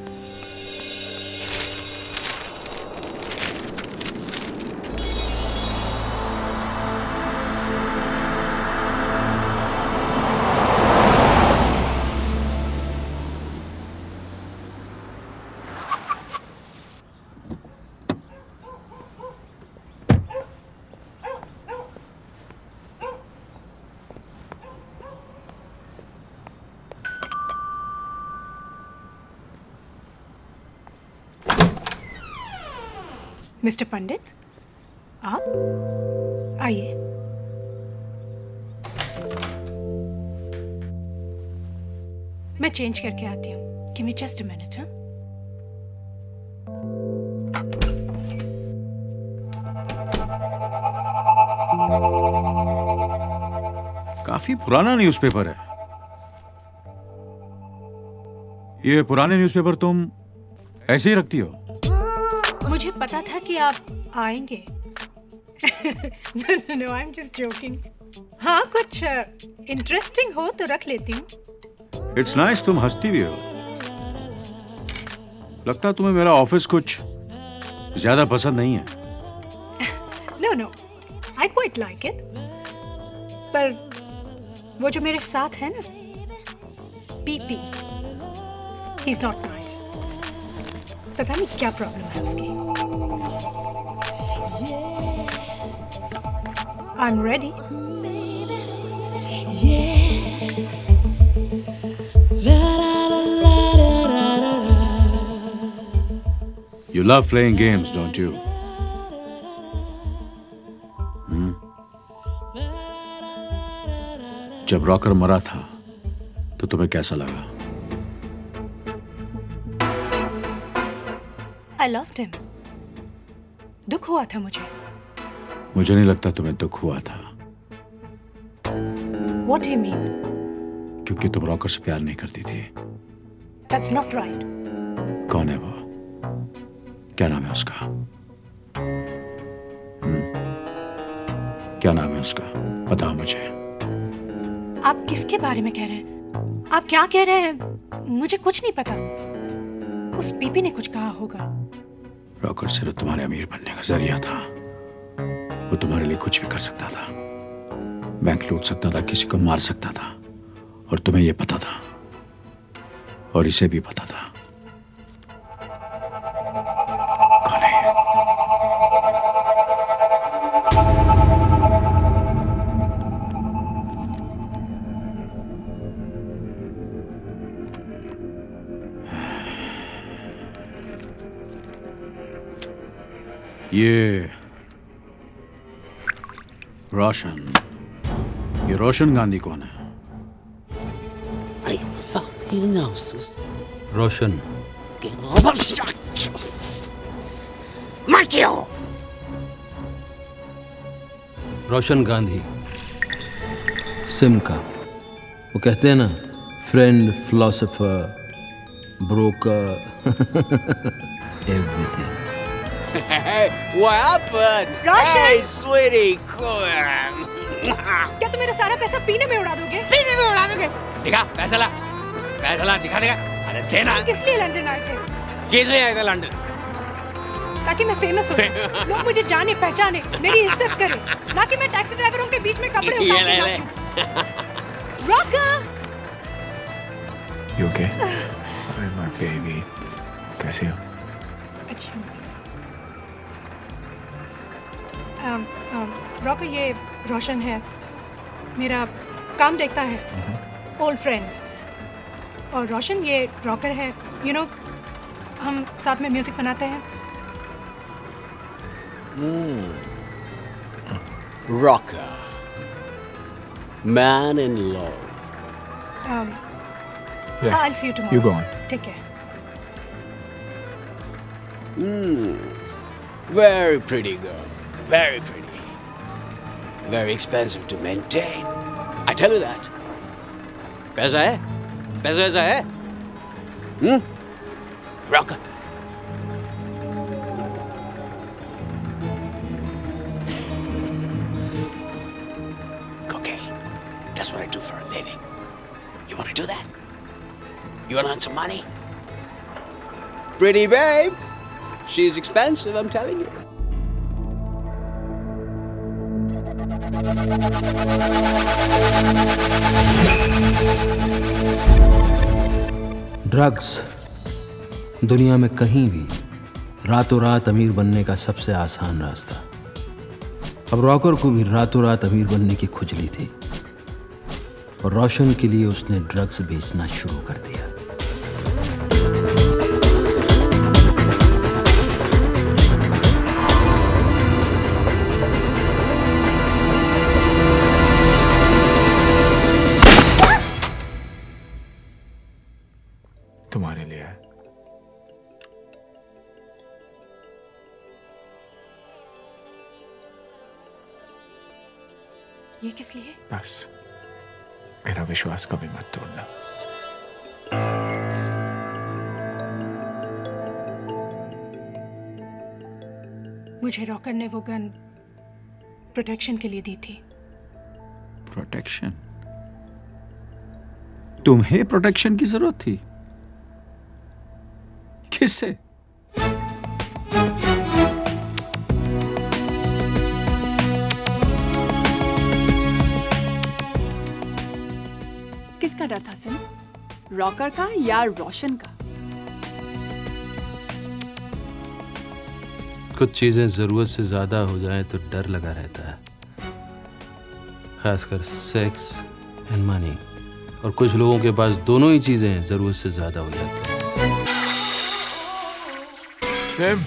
Mister Pandit, आप आइए। मैं चेंज करके आती हूँ। Give me just a minute. हाँ, काफी पुराना न्यूज़पेपर है ये। पुराने न्यूज़पेपर तुम ऐसे ही रखती हो? मुझे पता था कि आप आएंगे। no, no, I'm just joking. हाँ, कुछ इंटरेस्टिंग uh, हो तो रख लेती हूँ। It's nice, तुम हंसती भी हो। लगता है तुम्हें मेरा ऑफिस कुछ ज्यादा पसंद नहीं है। No, no, I quite like it. पर वो जो मेरे साथ है ना, पीपी, he's not nice. पता नहीं क्या प्रॉब्लम है उसकी। I'm ready. You love playing games, don't you? Hmm? जब रॉकर मरा था तो तुम्हें कैसा लगा? I loved him. दुख हुआ था मुझे। मुझे नहीं लगता तुम्हें दुख हुआ था। What do you mean? क्योंकि तुम रॉकर से प्यार नहीं करती थी। That's not right. कौन है वो? क्या नाम है उसका? हम्म? क्या नाम है उसका? बताओ मुझे। आप किसके बारे में कह रहे हैं? आप क्या कह रहे हैं? मुझे कुछ नहीं पता। उस पीपी ने कुछ कहा होगा। रॉकर सिर्फ तुम्हारे अमीर बनने का जरिया था। वो तुम्हारे लिए कुछ भी कर सकता था। बैंक लूट सकता था, किसी को मार सकता था, और तुम्हें यह पता था और इसे भी पता था। कौन है? ये रोशन, ये रोशन गांधी कौन है? I fucking knows. Roshan. Roshan Gandhi, Sim का। वो कहते हैं ना, friend, philosopher, broker, everything. What happened? Roshan! Hey, sweetie, come on. क्या तुम मेरा सारा पैसा पीने में उड़ा दोगे? पीने में उड़ा दोगे? दिखा, पैसा ला, पैसा ला, दिखा दिखा। अरे देना। किस लिए लंदन आए थे? किस लिए आए थे लंदन? ताकि मैं फेमस हो जाऊं, लोग मुझे जाने पहचाने, मेरी इज्जत करें, ना कि मैं टैक्सी ड्राइवरों के बीच में कपड़े उतार के नाचूं। Rocker! You okay? My baby. कैसे हो? अच्छा। um, um, रॉकर ये रोशन है, मेरा काम देखता है, ओल्ड फ्रेंड। और रोशन ये रॉकर है, यू you नो know, हम साथ में म्यूजिक बनाते हैं। Rocker. Man in love. Um, Yeah. I'll see you tomorrow. You go on. Take care. Hmm. Very pretty girl. Very pretty. Very expensive to maintain. I tell you that. पैसा है? पैसा ऐसा है? Hmm? Rocker. Cocaine. That's what I do for a living. You want to do that? You want to earn some money? Pretty babe. She's expensive, I'm telling you. Drugs दुनिया में कहीं भी रातों रात अमीर बनने का सबसे आसान रास्ता। अब रॉकर को भी रातों रात अमीर बनने की खुजली थी और रोशन के लिए उसने ड्रग्स बेचना शुरू कर दिया। तुम्हारे लिए है। ये किस लिए? बस मेरा विश्वास कभी मत तोड़ना। मुझे रॉकर ने वो गन प्रोटेक्शन के लिए दी थी। प्रोटेक्शन? तुम्हें प्रोटेक्शन की जरूरत थी? किससे? किसका डर था सिम? रॉकर का या रोशन का? कुछ चीजें जरूरत से ज्यादा हो जाएं तो डर लगा रहता है, खासकर सेक्स एंड मनी। और कुछ लोगों के पास दोनों ही चीजें जरूरत से ज्यादा हो जाती हैं। Same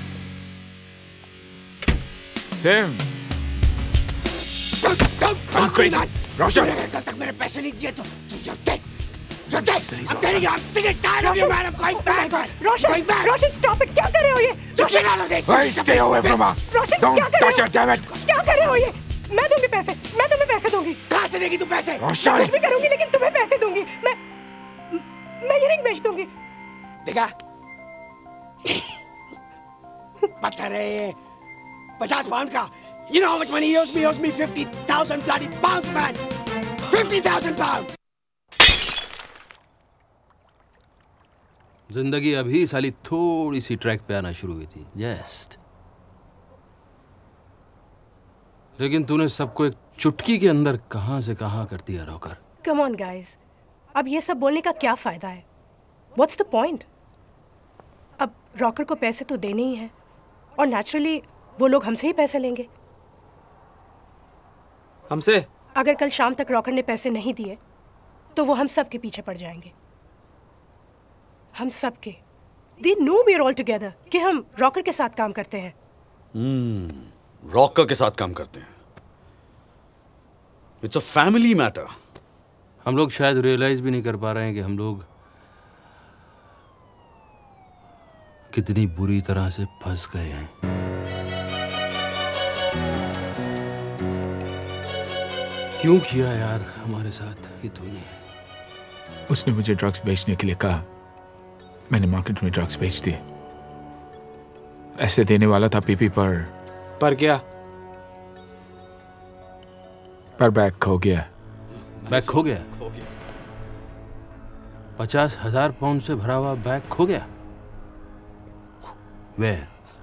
same I'm crazy. रोशन, कल तक मेरे पैसे नहीं दिए तो तू जो देख जो देख I'm telling you I'm sick and tired of you man. I'm going back man. Roshan, Going back. Roshan stop it! क्या कर रहे हो ये? You get out of this. Hey, stay away from her. Roshan, Don't क्या कर touch रहे her, damn it. हो? क्या कर रहे हो ये? मैं दूंगी पैसे, मैं तुम्हें पैसे दूंगी। कहाँ से देगी तू पैसे? रोशन, कुछ भी करूंगी लेकिन तुम्हें पैसे दूंगी। मैं मैं ये रिंग बेच दूंगी। देखा? पत्थर है ये, पचास पाउंड का। You know how much money he owes me? He owes me fifty thousand bloody pounds, man. Fifty thousand pounds. जिंदगी अभी साली थोड़ी सी ट्रैक पे आना शुरू हुई थी, जस्ट। लेकिन तूने सबको एक चुटकी के अंदर कहां से कहां कर दिया रॉकर। Come on guys, अब ये सब बोलने का क्या फायदा है? What's the point? अब रॉकर को पैसे तो देने ही हैं और नेचुरली वो लोग हमसे ही पैसे लेंगे। हमसे? अगर कल शाम तक रॉकर ने पैसे नहीं दिए तो वो हम सब के पीछे पड़ जाएंगे। हम सब के। They know we are all together कि हम रॉकर के साथ काम करते हैं। हम्म, रॉकर के साथ काम करते हैं। It's a family matter. हम लोग शायद रियलाइज भी नहीं कर पा रहे हैं कि हम लोग कितनी बुरी तरह से फंस गए हैं। क्यों किया यार हमारे साथ ये तूने? उसने मुझे ड्रग्स बेचने के लिए कहा, मैंने मार्केट में ड्रग्स बेच दिए। ऐसे देने वाला था पीपी पर पर क्या? पर बैग खो गया। बैग खो गया? पचास हजार पाउंड से भरा हुआ बैग खो गया? Where?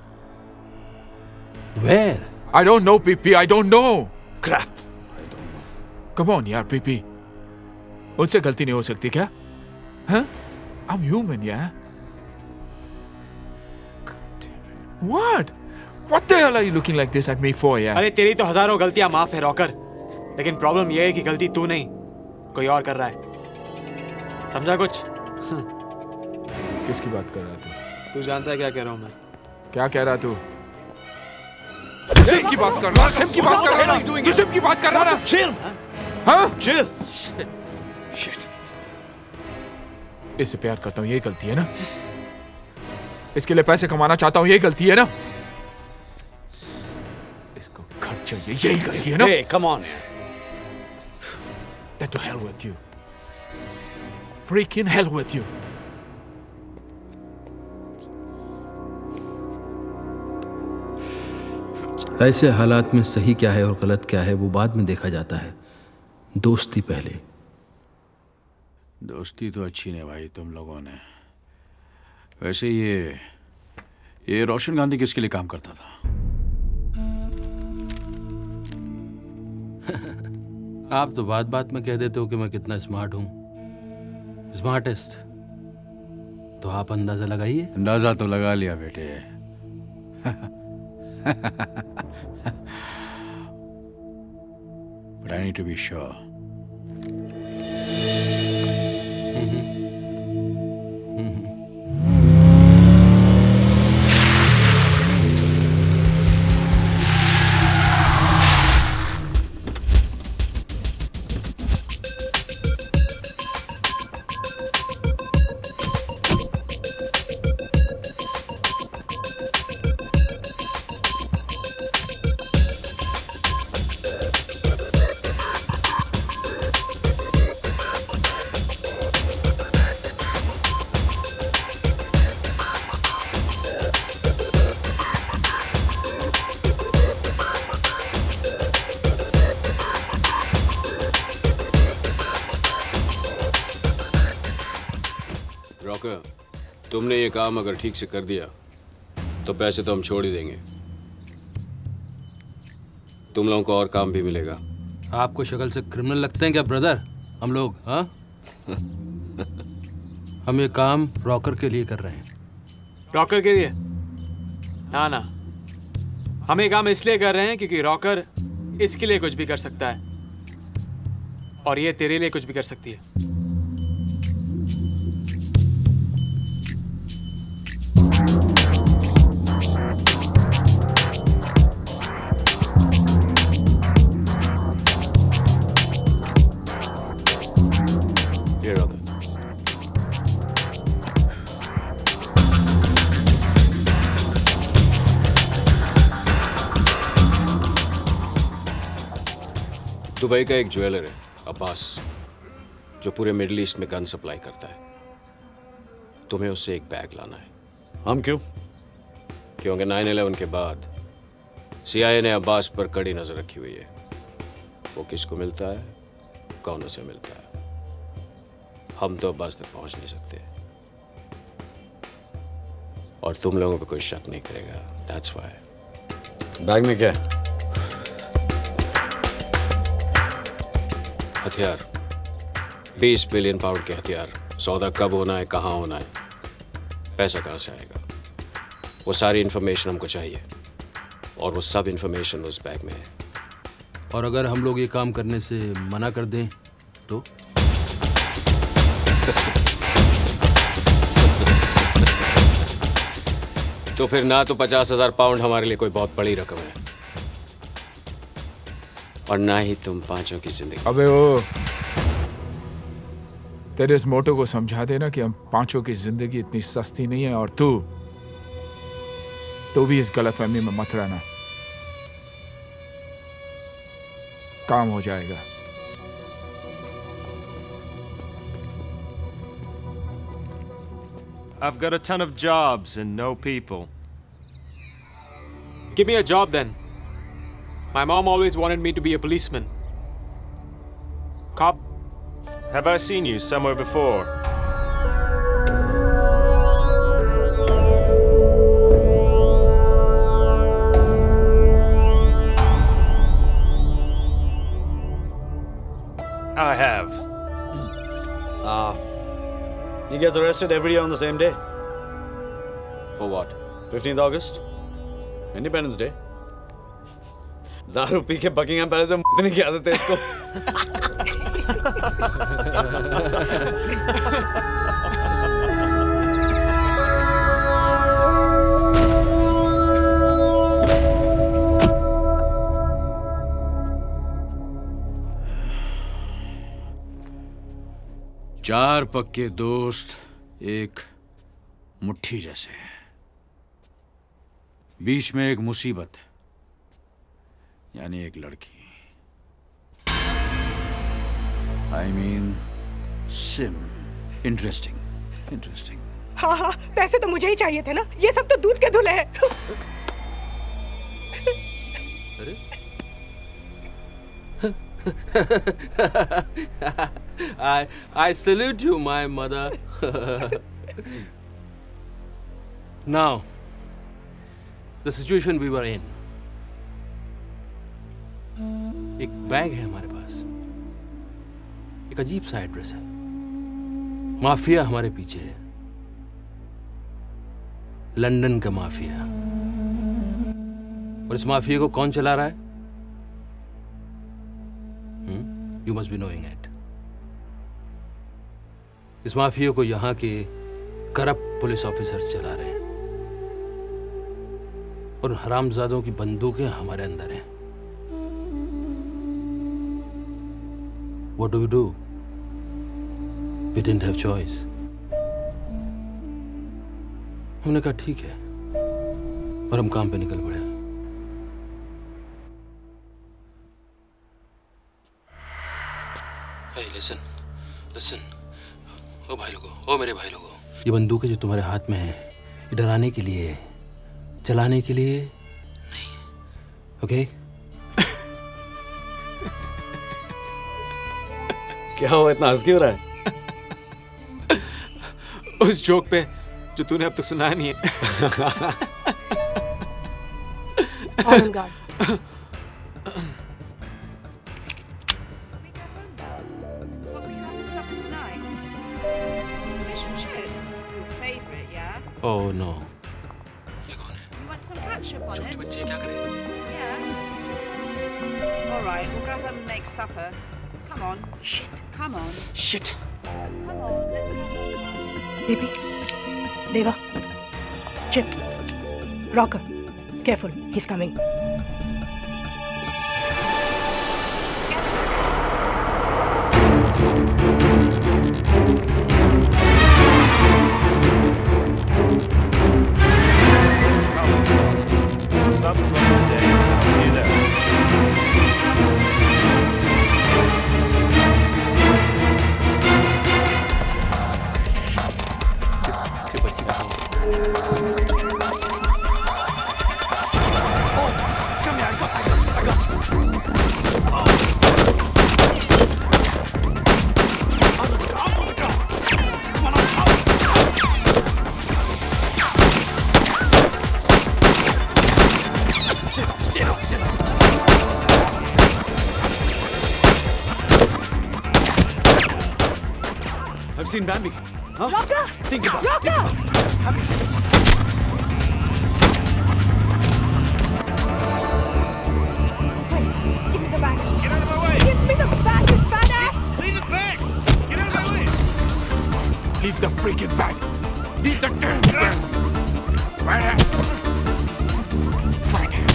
Where? I don't know, P P. I don't know. Crap. I don't know. Come on, यार, P P. मुझसे गलती नहीं हो सकती क्या? हाँ? I'm human, yeah. What? What the hell are you looking like this at me for, yeah? अरे तेरी तो हजारों गलतियां माफ है रॉकर, लेकिन प्रॉब्लम ये है कि गलती तू नहीं कोई और कर रहा है। समझा कुछ? किसकी बात कर रहा तू? तू जानता है क्या कह रहा हूँ मैं? क्या कह रहा तू? सिम की बात कर रहा, सिम की बात कर रहा, तू सिम की बात कर रहा ना? Chill, man. हाँ? Chill. Shit. Shit. इससे प्यार करता हूँ, यही गलती है ना? इसके लिए पैसे कमाना चाहता हूँ, यही गलती है ना? इसको घर चाहिए, यही गलती है ना? Hey, come on, man. Then to hell with you. Freaking hell with you. ऐसे हालात में सही क्या है और गलत क्या है वो बाद में देखा जाता है, दोस्ती पहले। दोस्ती तो अच्छी नहीं भाई तुम लोगों ने। वैसे ये ये रोशन गांधी किसके लिए काम करता था? आप तो बात बात में कह देते हो कि मैं कितना स्मार्ट हूं, स्मार्टेस्ट। तो आप अंदाजा लगाइए। अंदाजा तो लगा लिया बेटे। But I need to be sure. तुमने ये काम अगर ठीक से कर दिया तो पैसे तो हम छोड़ ही देंगे, तुम लोगों को और काम भी मिलेगा। आपको शक्ल से क्रिमिनल लगते हैं क्या ब्रदर? हम लोग हाँ हम ये काम रॉकर के लिए कर रहे हैं। रॉकर के लिए? ना ना, हम ये काम इसलिए कर रहे हैं क्योंकि रॉकर इसके लिए कुछ भी कर सकता है और ये तेरे लिए कुछ भी कर सकती है। दुबई का एक ज्वेलर है अब्बास, जो पूरे मिडिल ईस्ट में गन सप्लाई करता है। तुम्हें उससे एक बैग लाना है। हम क्यों? क्योंकि नाइन इलेवन के बाद सीआईए ने अब्बास पर कड़ी नजर रखी हुई है। वो किसको मिलता है, कौन उसे मिलता है। हम तो अब्बास तक पहुंच नहीं सकते और तुम लोगों पे कोई शक नहीं करेगा। That's why. बैग में क्या है? हथियार, बीस बिलियन पाउंड के हथियार। सौदा कब होना है, कहाँ होना है, पैसा कहाँ से आएगा, वो सारी इंफॉर्मेशन हमको चाहिए और वो सब इंफॉर्मेशन उस बैग में है। और अगर हम लोग ये काम करने से मना कर दें तो? तो फिर ना तो पचास हजार पाउंड हमारे लिए कोई बहुत बड़ी रकम है और ना ही तुम पांचों की जिंदगी। अबे वो तेरे इस मोटो को समझा देना कि हम पांचों की जिंदगी इतनी सस्ती नहीं है और तू तो भी इस गलतफहमी में मत रहना, काम हो जाएगा। I've got a ton of jobs and no people. Give me a job then. My mom always wanted me to be a policeman. Cop? Have I seen you somewhere before? I have. Ah. Uh, he gets arrested every year on the same day. For what? fifteenth August. Independence day. दारू पी के Buckingham Palace में मुतने की आदत है इसको। चार पक्के दोस्त एक मुट्ठी जैसे, बीच में एक मुसीबत यानी एक लड़की। I mean Sim. Interesting interesting. हाँ हाँ, पैसे तो मुझे ही चाहिए थे ना, ये सब तो दूध के धुले हैं। अरे I I salute you, my mother. Now, the situation we were in. एक बैग है हमारे पास, एक अजीब सा एड्रेस है, माफिया हमारे पीछे है, लंदन का माफिया। और इस माफिया को कौन चला रहा है? You must be knowing it. इस माफिया को यहां के करप्ट पुलिस ऑफिसर्स चला रहे हैं और हरामजादों की बंदूकें हमारे अंदर हैं। What do we do? We didn't have choice. हमने कहा ठीक है और हम काम पे निकल पड़े। Hey, listen, listen. ओ भाई लोगों, ओ मेरे भाई लोगों, ये बंदूकें जो तुम्हारे हाथ में है, ये डराने के लिए, चलाने के लिए नहीं, ओके? क्या हुआ, इतना हंस क्यों रहा है? उस जोक पे जो तूने अब तक सुनाया नहीं है। On guard. Oh no. You want some ketchup on it? बच्चे क्या करें? Yeah. All right, we'll go home and make supper. Come on. Shit. Come on. Shit. Come on, let's go. Baby, Deva, Chip, Rocker, careful, he's coming. Stop the day. I'll see you there. Seen Bambi? Huh? Rocker! Think about Rocker! it. Have you Wait, give me the bag. Get out of my way! Give me the bag, you fat ass! Leave the bag! Get out of my way! Leave the freaking bag! Leave the damn bag! Fat ass! Fat ass!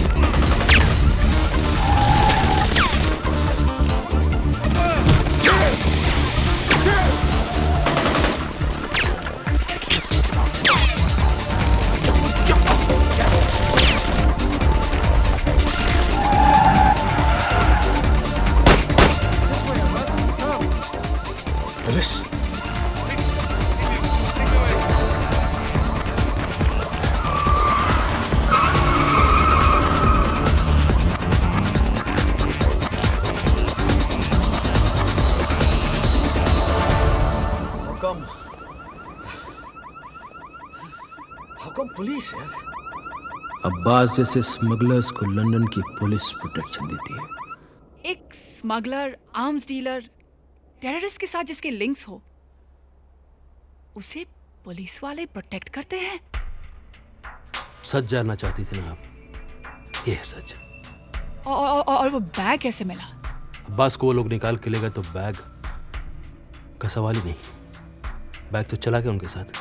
Police यार। अब्बास जैसे smugglers को London की police protection देती है। एक smuggler, arms dealer, terrorist के साथ जिसके लिंक्स हो, उसे पुलिस वाले प्रोटेक्ट करते हैं। सच जानना चाहती थी ना आप? ये है सच। और, और, और वो बैग कैसे मिला? अब्बास को वो लोग निकाल के ले गए तो बैग का सवाल ही नहीं। बैग तो चला गया उनके साथ।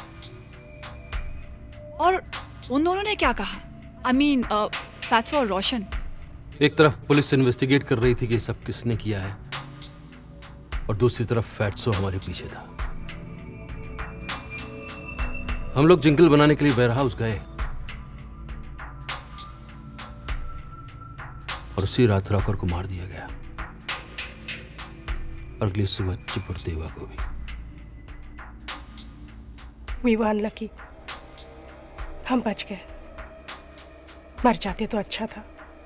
और उन दोनों ने क्या कहा? आई मीन फैत्सो और रोशन। एक तरफ पुलिस इन्वेस्टिगेट कर रही थी कि सब किसने किया है, और दूसरी तरफ फैत्सो हमारे पीछे था। हम लोग जिंगल बनाने के लिए वेयरहाउस गए और उसी रात रॉकर को मार दिया गया, और अगली सुबह चुप और देवा को भी। We were unlucky. हम बच गए। मर जाते तो अच्छा था।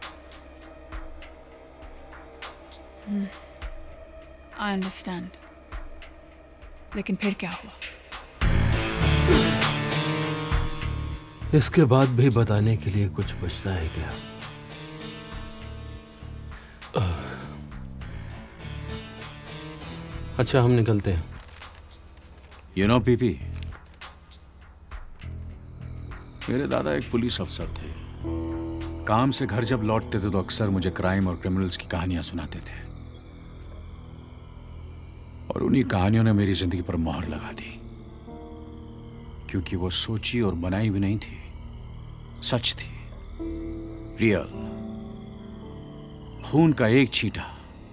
आई अंडरस्टैंड, लेकिन फिर क्या हुआ? इसके बाद भी बताने के लिए कुछ बचता है क्या? अच्छा, हम निकलते हैं। यू नो पीपी, मेरे दादा एक पुलिस अफसर थे। काम से घर जब लौटते थे तो अक्सर मुझे क्राइम और क्रिमिनल्स की कहानियां सुनाते थे, और उन्हीं कहानियों ने मेरी जिंदगी पर मोहर लगा दी, क्योंकि वो सोची और बनाई भी नहीं थी, सच थी, रियल। खून का एक छींटा,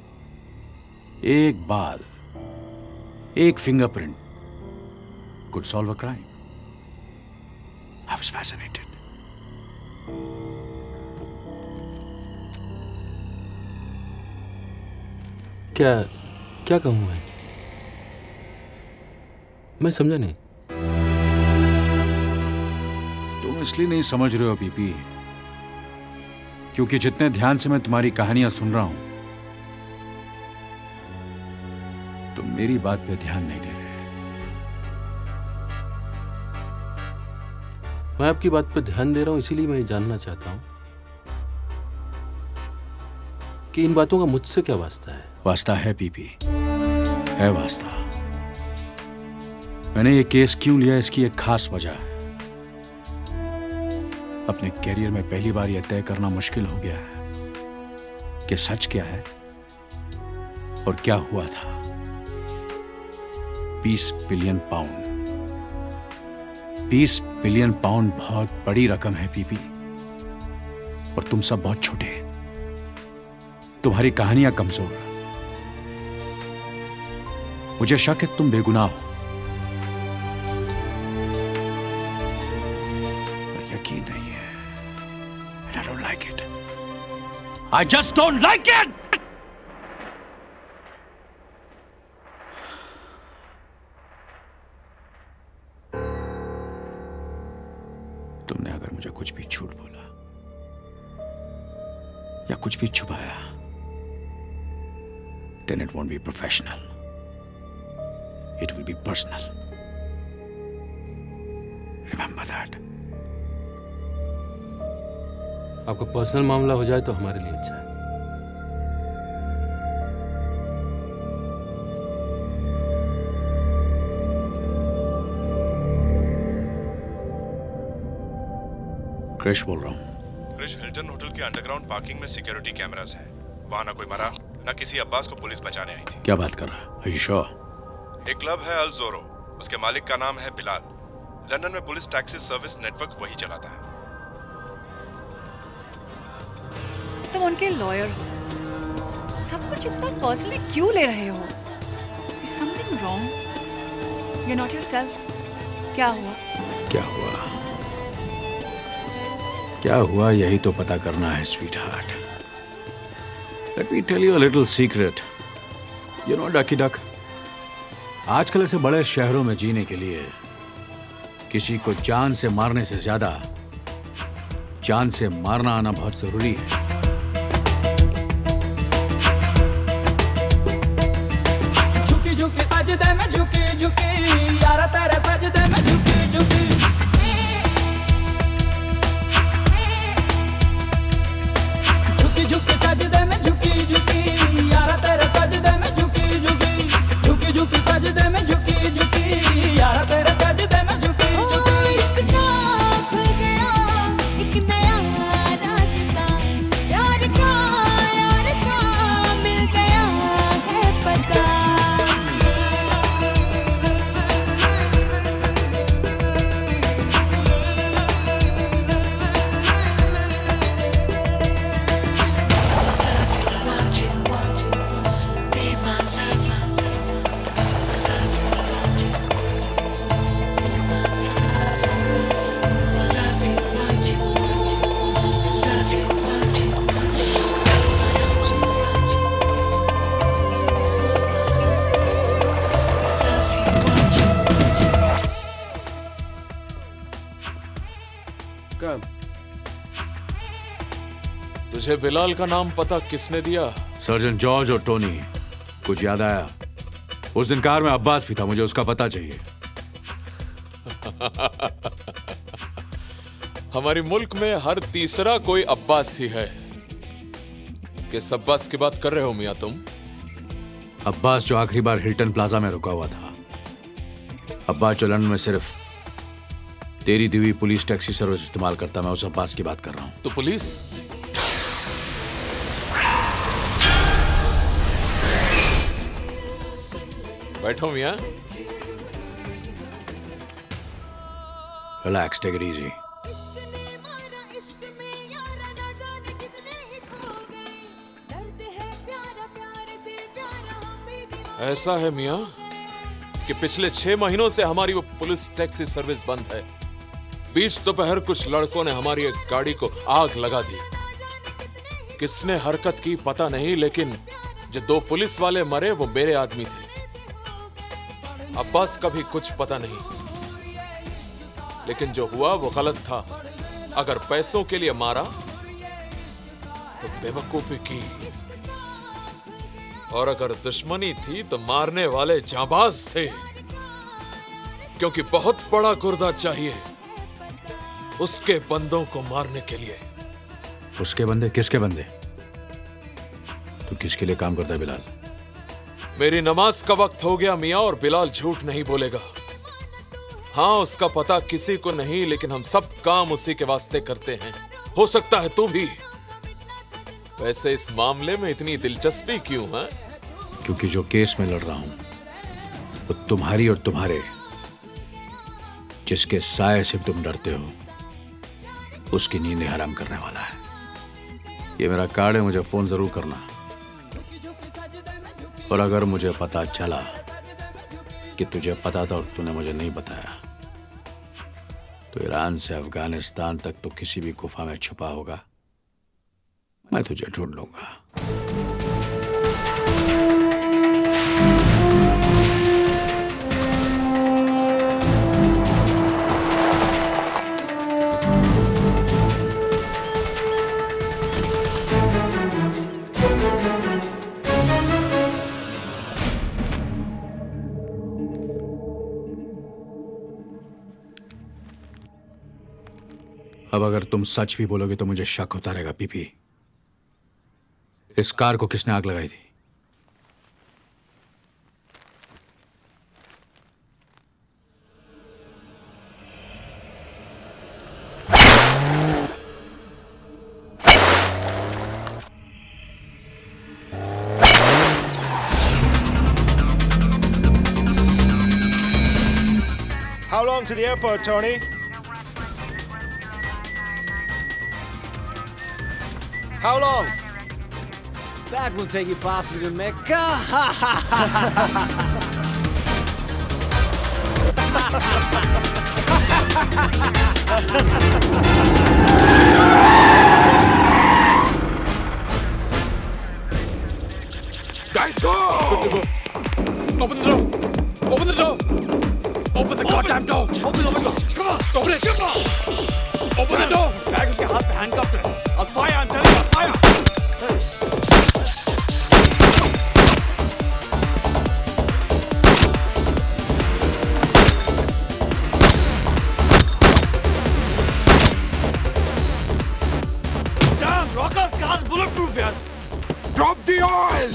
एक बाल, एक fingerprint could solve a crime. I was fascinated. क्या क्या कहूं मैं? मैं समझा नहीं। तुम इसलिए नहीं समझ रहे हो पीपी, क्योंकि जितने ध्यान से मैं तुम्हारी कहानियां सुन रहा हूं, तुम मेरी बात पे ध्यान नहीं दे रहे। मैं आपकी बात पे ध्यान दे रहा हूं, इसीलिए मैं ये जानना चाहता हूं कि इन बातों का मुझसे क्या वास्ता है। वास्ता है पीपी, है वास्ता। मैंने ये केस क्यों लिया, इसकी एक खास वजह है। अपने कैरियर में पहली बार यह तय करना मुश्किल हो गया है कि सच क्या है और क्या हुआ था। बीस बिलियन पाउंड बीस बिलियन पाउंड बहुत बड़ी रकम है पीपी, और तुम सब बहुत छोटे। तुम्हारी कहानियां कमजोर। मुझे शक है तुम बेगुनाह हो, पर यकीन नहीं है। And I don't like it. I just don't like it! तुमने अगर मुझे कुछ भी झूठ बोला या कुछ भी छुपाया, then it won't be professional. It will be personal. Remember that. आपको पर्सनल मामला हो जाए तो हमारे लिए अच्छा है। क्रिश बोल रहा हूँ। क्रिश, हिल्टन होटल के अंडरग्राउंड पार्किंग में सिक्योरिटी कैमरास हैं। वहां ना कोई मरा, ना किसी अब्बास को पुलिस बचाने आई थी। क्या बात कर रहा है? Are you sure? एक क्लब है अल जोरो, उसके मालिक का नाम है बिलाल। लंदन में पुलिस टैक्सी सर्विस नेटवर्क वही चलाता है। तुम उनके लॉयर हो, सब कुछ इतना पर्सनली क्यों ले रहे हो? Is something wrong? You're not yourself. क्या हुआ? क्या हुआ? क्या हुआ यही तो पता करना है sweetheart. Let me tell you a little secret. You know, Duckie Duck, आजकल ऐसे बड़े शहरों में जीने के लिए किसी को जान से मारने से ज्यादा जान से मारना आना बहुत जरूरी है। झुकी झुकी सजदे में झुकी झुकी यारा तेरे सजदे में झुकी झुकी झुकी झुकी सजदे में झुकी झुकी यारा तेरे सजदे में झुकी झुकी झुकी झुकी सजदे में झुकी झुकी यारा तेरे सजदे में झुकी झुकी। इश्क का खुल गया एक नया रास्ता, आपका? तुझे बिलाल का नाम पता किसने दिया? सर्जन जॉर्ज और टोनी। कुछ याद आया? उस दिन कार में अब्बास भी था, मुझे उसका पता चाहिए। हमारे मुल्क में हर तीसरा कोई अब्बास ही है। किस अब्बास की बात कर रहे हो मियां तुम? अब्बास जो आखिरी बार हिल्टन प्लाजा में रुका हुआ था। अब्बास जो लंदन में सिर्फ तेरी दी हुई पुलिस टैक्सी सर्विस इस्तेमाल करता, मैं उस अब्बास की बात कर रहा हूं। तो पुलिस? बैठो मियां। Relax, take it easy. ऐसा है मियां कि पिछले छह महीनों से हमारी वो पुलिस टैक्सी सर्विस बंद है। बीच दोपहर कुछ लड़कों ने हमारी एक गाड़ी को आग लगा दी। किसने हरकत की पता नहीं, लेकिन जो दो पुलिस वाले मरे वो मेरे आदमी थे। अब्बास का भी कुछ पता नहीं, लेकिन जो हुआ वो गलत था। अगर पैसों के लिए मारा तो बेवकूफी की, और अगर दुश्मनी थी तो मारने वाले जांबाज थे। क्योंकि बहुत बड़ा गुर्दा चाहिए उसके बंदों को मारने के लिए। उसके बंदे? किसके बंदे? तू किसके लिए काम करता है बिलाल? मेरी नमाज का वक्त हो गया मियां, और बिलाल झूठ नहीं बोलेगा। हाँ, उसका पता किसी को नहीं, लेकिन हम सब काम उसी के वास्ते करते हैं। हो सकता है तू भी। वैसे इस मामले में इतनी दिलचस्पी क्यों है? क्योंकि जो केस में लड़ रहा हूं वो तुम्हारी और तुम्हारे, जिसके साए से तुम डरते हो, उसकी नींद हराम करने वाला है। ये मेरा कार्ड है, मुझे फोन जरूर करना। और अगर मुझे पता चला कि तुझे पता था और तूने मुझे नहीं बताया, तो ईरान से अफगानिस्तान तक तो किसी भी गुफा में छुपा होगा, मैं तुझे ढूंढ लूंगा। अब अगर तुम सच भी बोलोगे तो मुझे शक होता रहेगा। पीपी, इस कार को किसने आग लगाई थी? How long to the airport, Tony? How long? That will take you faster to Mecca. Ha ha ha Guys, go! Open the door! Open the door! Open the goddamn door! Open, open, open! Come on! Open it! Come on! Open the door! Bag उसके हाथ पे handcuffed है. I'll fire! I'm telling you, I'll fire! Damn! Rocker car's bulletproof, यार! Drop the oil!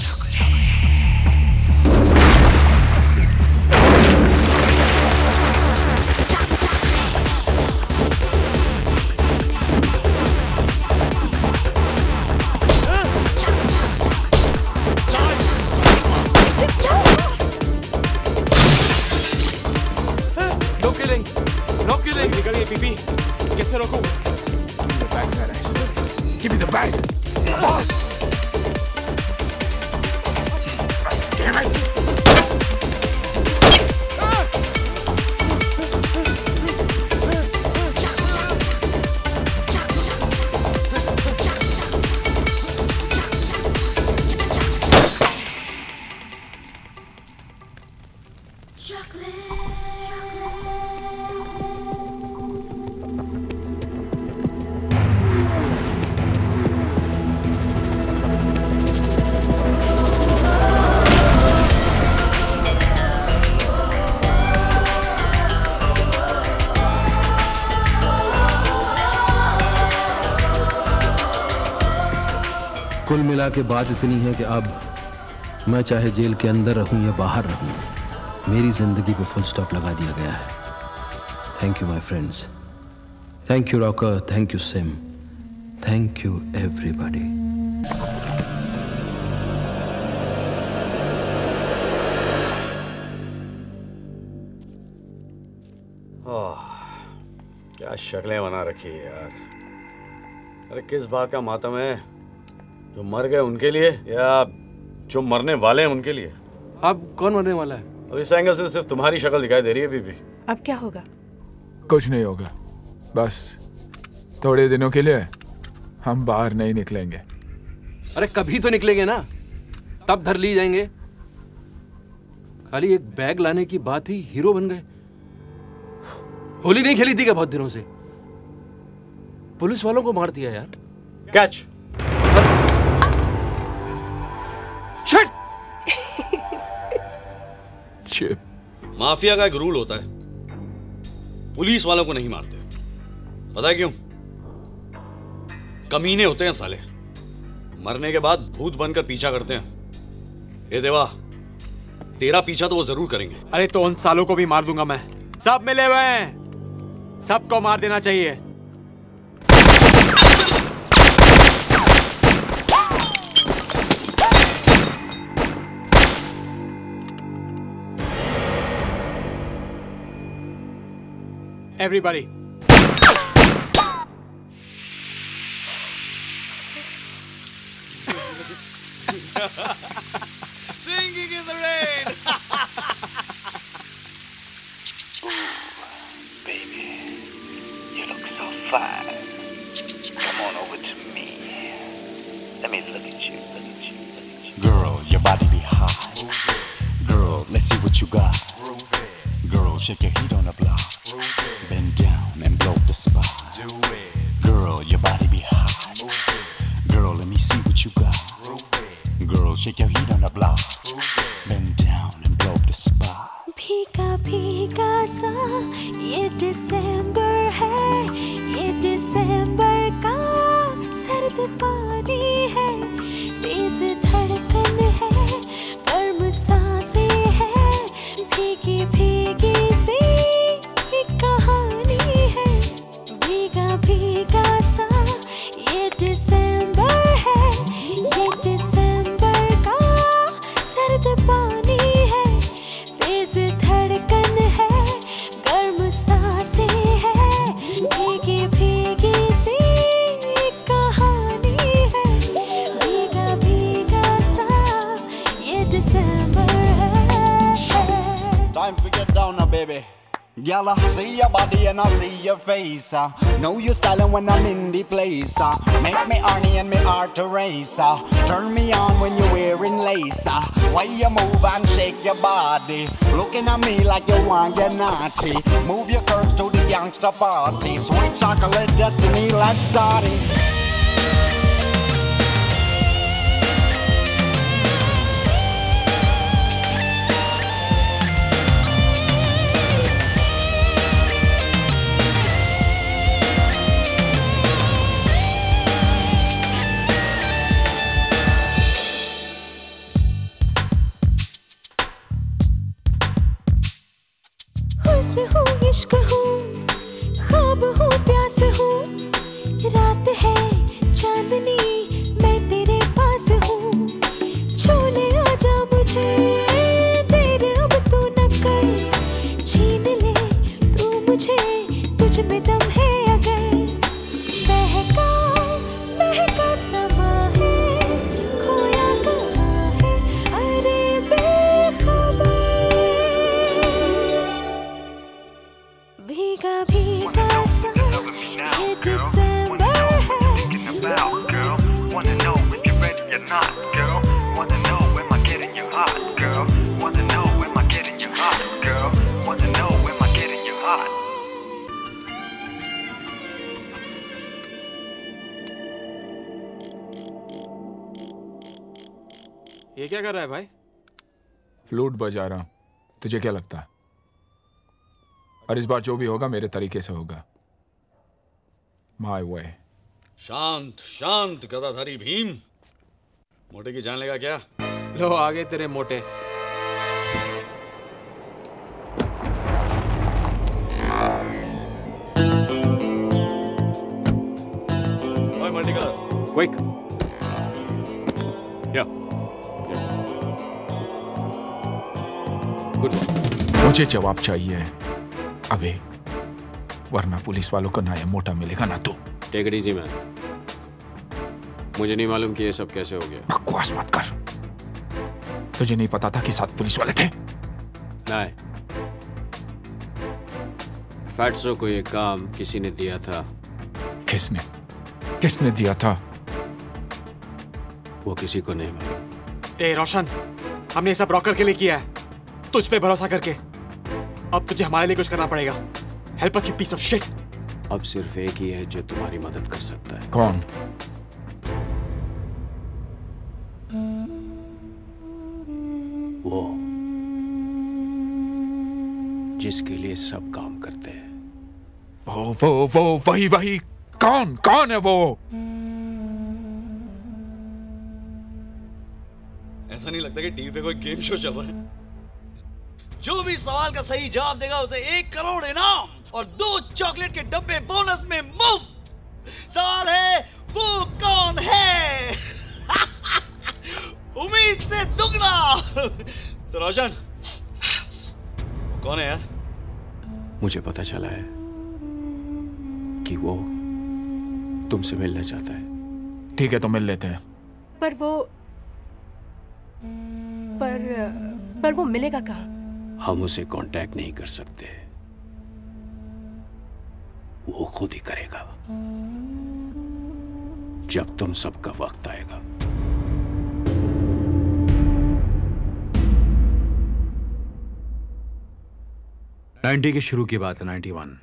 कैसे रोकूं? The bag, fat ass. Give me the bag. Boss! Damn it! कुल मिला के बात इतनी है कि अब मैं चाहे जेल के अंदर रहूं या बाहर रहूं, मेरी जिंदगी पे फुल स्टॉप लगा दिया गया है। Thank you my friends, thank you Rocker, thank you Sim, thank you everybody. क्या शक्लें बना रखी है यार। अरे किस बात का मातम है, जो मर गए उनके लिए या जो मरने वाले हैं उनके लिए? अब कौन मरने वाला है? अब इस एंगल से सिर्फ तुम्हारी शक्ल दिखाई दे रही है बीबी। अब क्या होगा? कुछ नहीं होगा, बस थोड़े दिनों के लिए हम बाहर नहीं निकलेंगे। अरे कभी तो निकलेंगे ना, तब धर ली जाएंगे। खाली एक बैग लाने की बात ही हीरो बन गए। होली नहीं खेली थी क्या बहुत दिनों से? पुलिस वालों को मार दिया यार। कैच। शिट। चिप। माफिया का एक रूल होता है, पुलिस वालों को नहीं मारते। पता है क्यों? कमीने होते हैं साले, मरने के बाद भूत बनकर पीछा करते हैं। ए देवा, तेरा पीछा तो वो जरूर करेंगे। अरे तो उन सालों को भी मार दूंगा मैं। सब मिले हुए हैं, सबको मार देना चाहिए। Everybody. Singing in the rain. Baby, you look so fine. Come on over to me. Let me look at you, look at you, look at you. Girl, your body be hot. Girl, let's see what you got. Girl, shake your heat on the block. Bend down and blow the spot. Girl, your body be hot. Girl, let me see what you got. Girl, shake your heat on the block. Bend down and blow the spot. भीगा भीगा सा ये दिसंबर है, ये दिसंबर का सर्द पानी है, तेज धड़कन है, गर्म सांसें है, भीगी भीगी सी एक कहानी है। भीगा भीगा सा ये दिसंबर है, ये दिसंबर का सर्द पानी है, तेज धड़कन है, गर्म सांसें है, भीगी भीगी सी एक कहानी है। भीगा भीगा सा ये दिसंबर है। Time to get down now, baby. Girl, I see your body and I see your face. Uh. Know you styling when I'm in the place. Uh. Make me horny and me heart to race. Uh. Turn me on when you're wearing lace. Uh. Why you move and shake your body? Looking at me like you want get naughty. Move your curves to the youngster party. Sweet chocolate destiny, let's start it. हुस्न हूँ, इश्क हूँ, ख्वाब हूँ, प्यास हूँ, रात है चांदनी मैं तेरे पास हूँ। छोले आजा मुझे तेरे, अब तू न कर, छीन ले तू मुझे, तुझ में दम है अगर। बहका बहका समा है, खोया कहाँ है, अरे बेखबर। भीगा भीगा सा ये दिसंबर है। Girl, wanna know when you're ready or not, girl. Wanna know when am I getting you hot, girl. Wanna know when am I getting you hot, girl. Wanna know when am I getting you hot. ये क्या कर रहा है भाई? Flute बजा रहा हूं, तुझे क्या लगता है? और इस बार जो भी होगा मेरे तरीके से होगा, माय वे। शांत शांत गदाधारी भीम, मोटे की जान लेगा क्या? लो आगे तेरे मोटे। ओए मल्टीकलर, क्विक। या गुड। मुझे जवाब चाहिए अबे, वरना पुलिस वालों को ना ये मोटा मिलेगा ना तू। Take it easy man. मुझे नहीं मालूम कि ये सब कैसे हो गया। बकवास मत कर। तुझे नहीं पता था कि साथ पुलिस वाले थे? नहीं। फैट्सो को ये काम किसी ने दिया था। किसने? किसने दिया था? वो किसी को नहीं मालूम। ए रोशन, हमने ये सब रॉकर के लिए किया है, तुझ पे भरोसा करके। अब तुझे हमारे लिए कुछ करना पड़ेगा। Help us you piece of shit. अब सिर्फ एक ही है जो तुम्हारी मदद कर सकता है। कौन? वो जिसके लिए सब काम करते हैं। वो वो वो वही वही कौन कौन है वो? ऐसा नहीं लगता कि टीवी पे कोई गेम शो चल रहा है? जो भी सवाल का सही जवाब देगा उसे एक करोड़ इनाम और दो चॉकलेट के डब्बे बोनस में मुफ्त। सवाल है वो कौन है? उम्मीद से दुगना। तो रोशन, कौन है यार? मुझे पता चला है कि वो तुमसे मिलना चाहता है। ठीक है तो मिल लेते हैं। पर वो पर पर वो मिलेगा कहाँ? हम उसे कांटेक्ट नहीं कर सकते, वो खुद ही करेगा जब तुम सबका वक्त आएगा। नाइन्टी के शुरू की बात है। नाइन्टी वन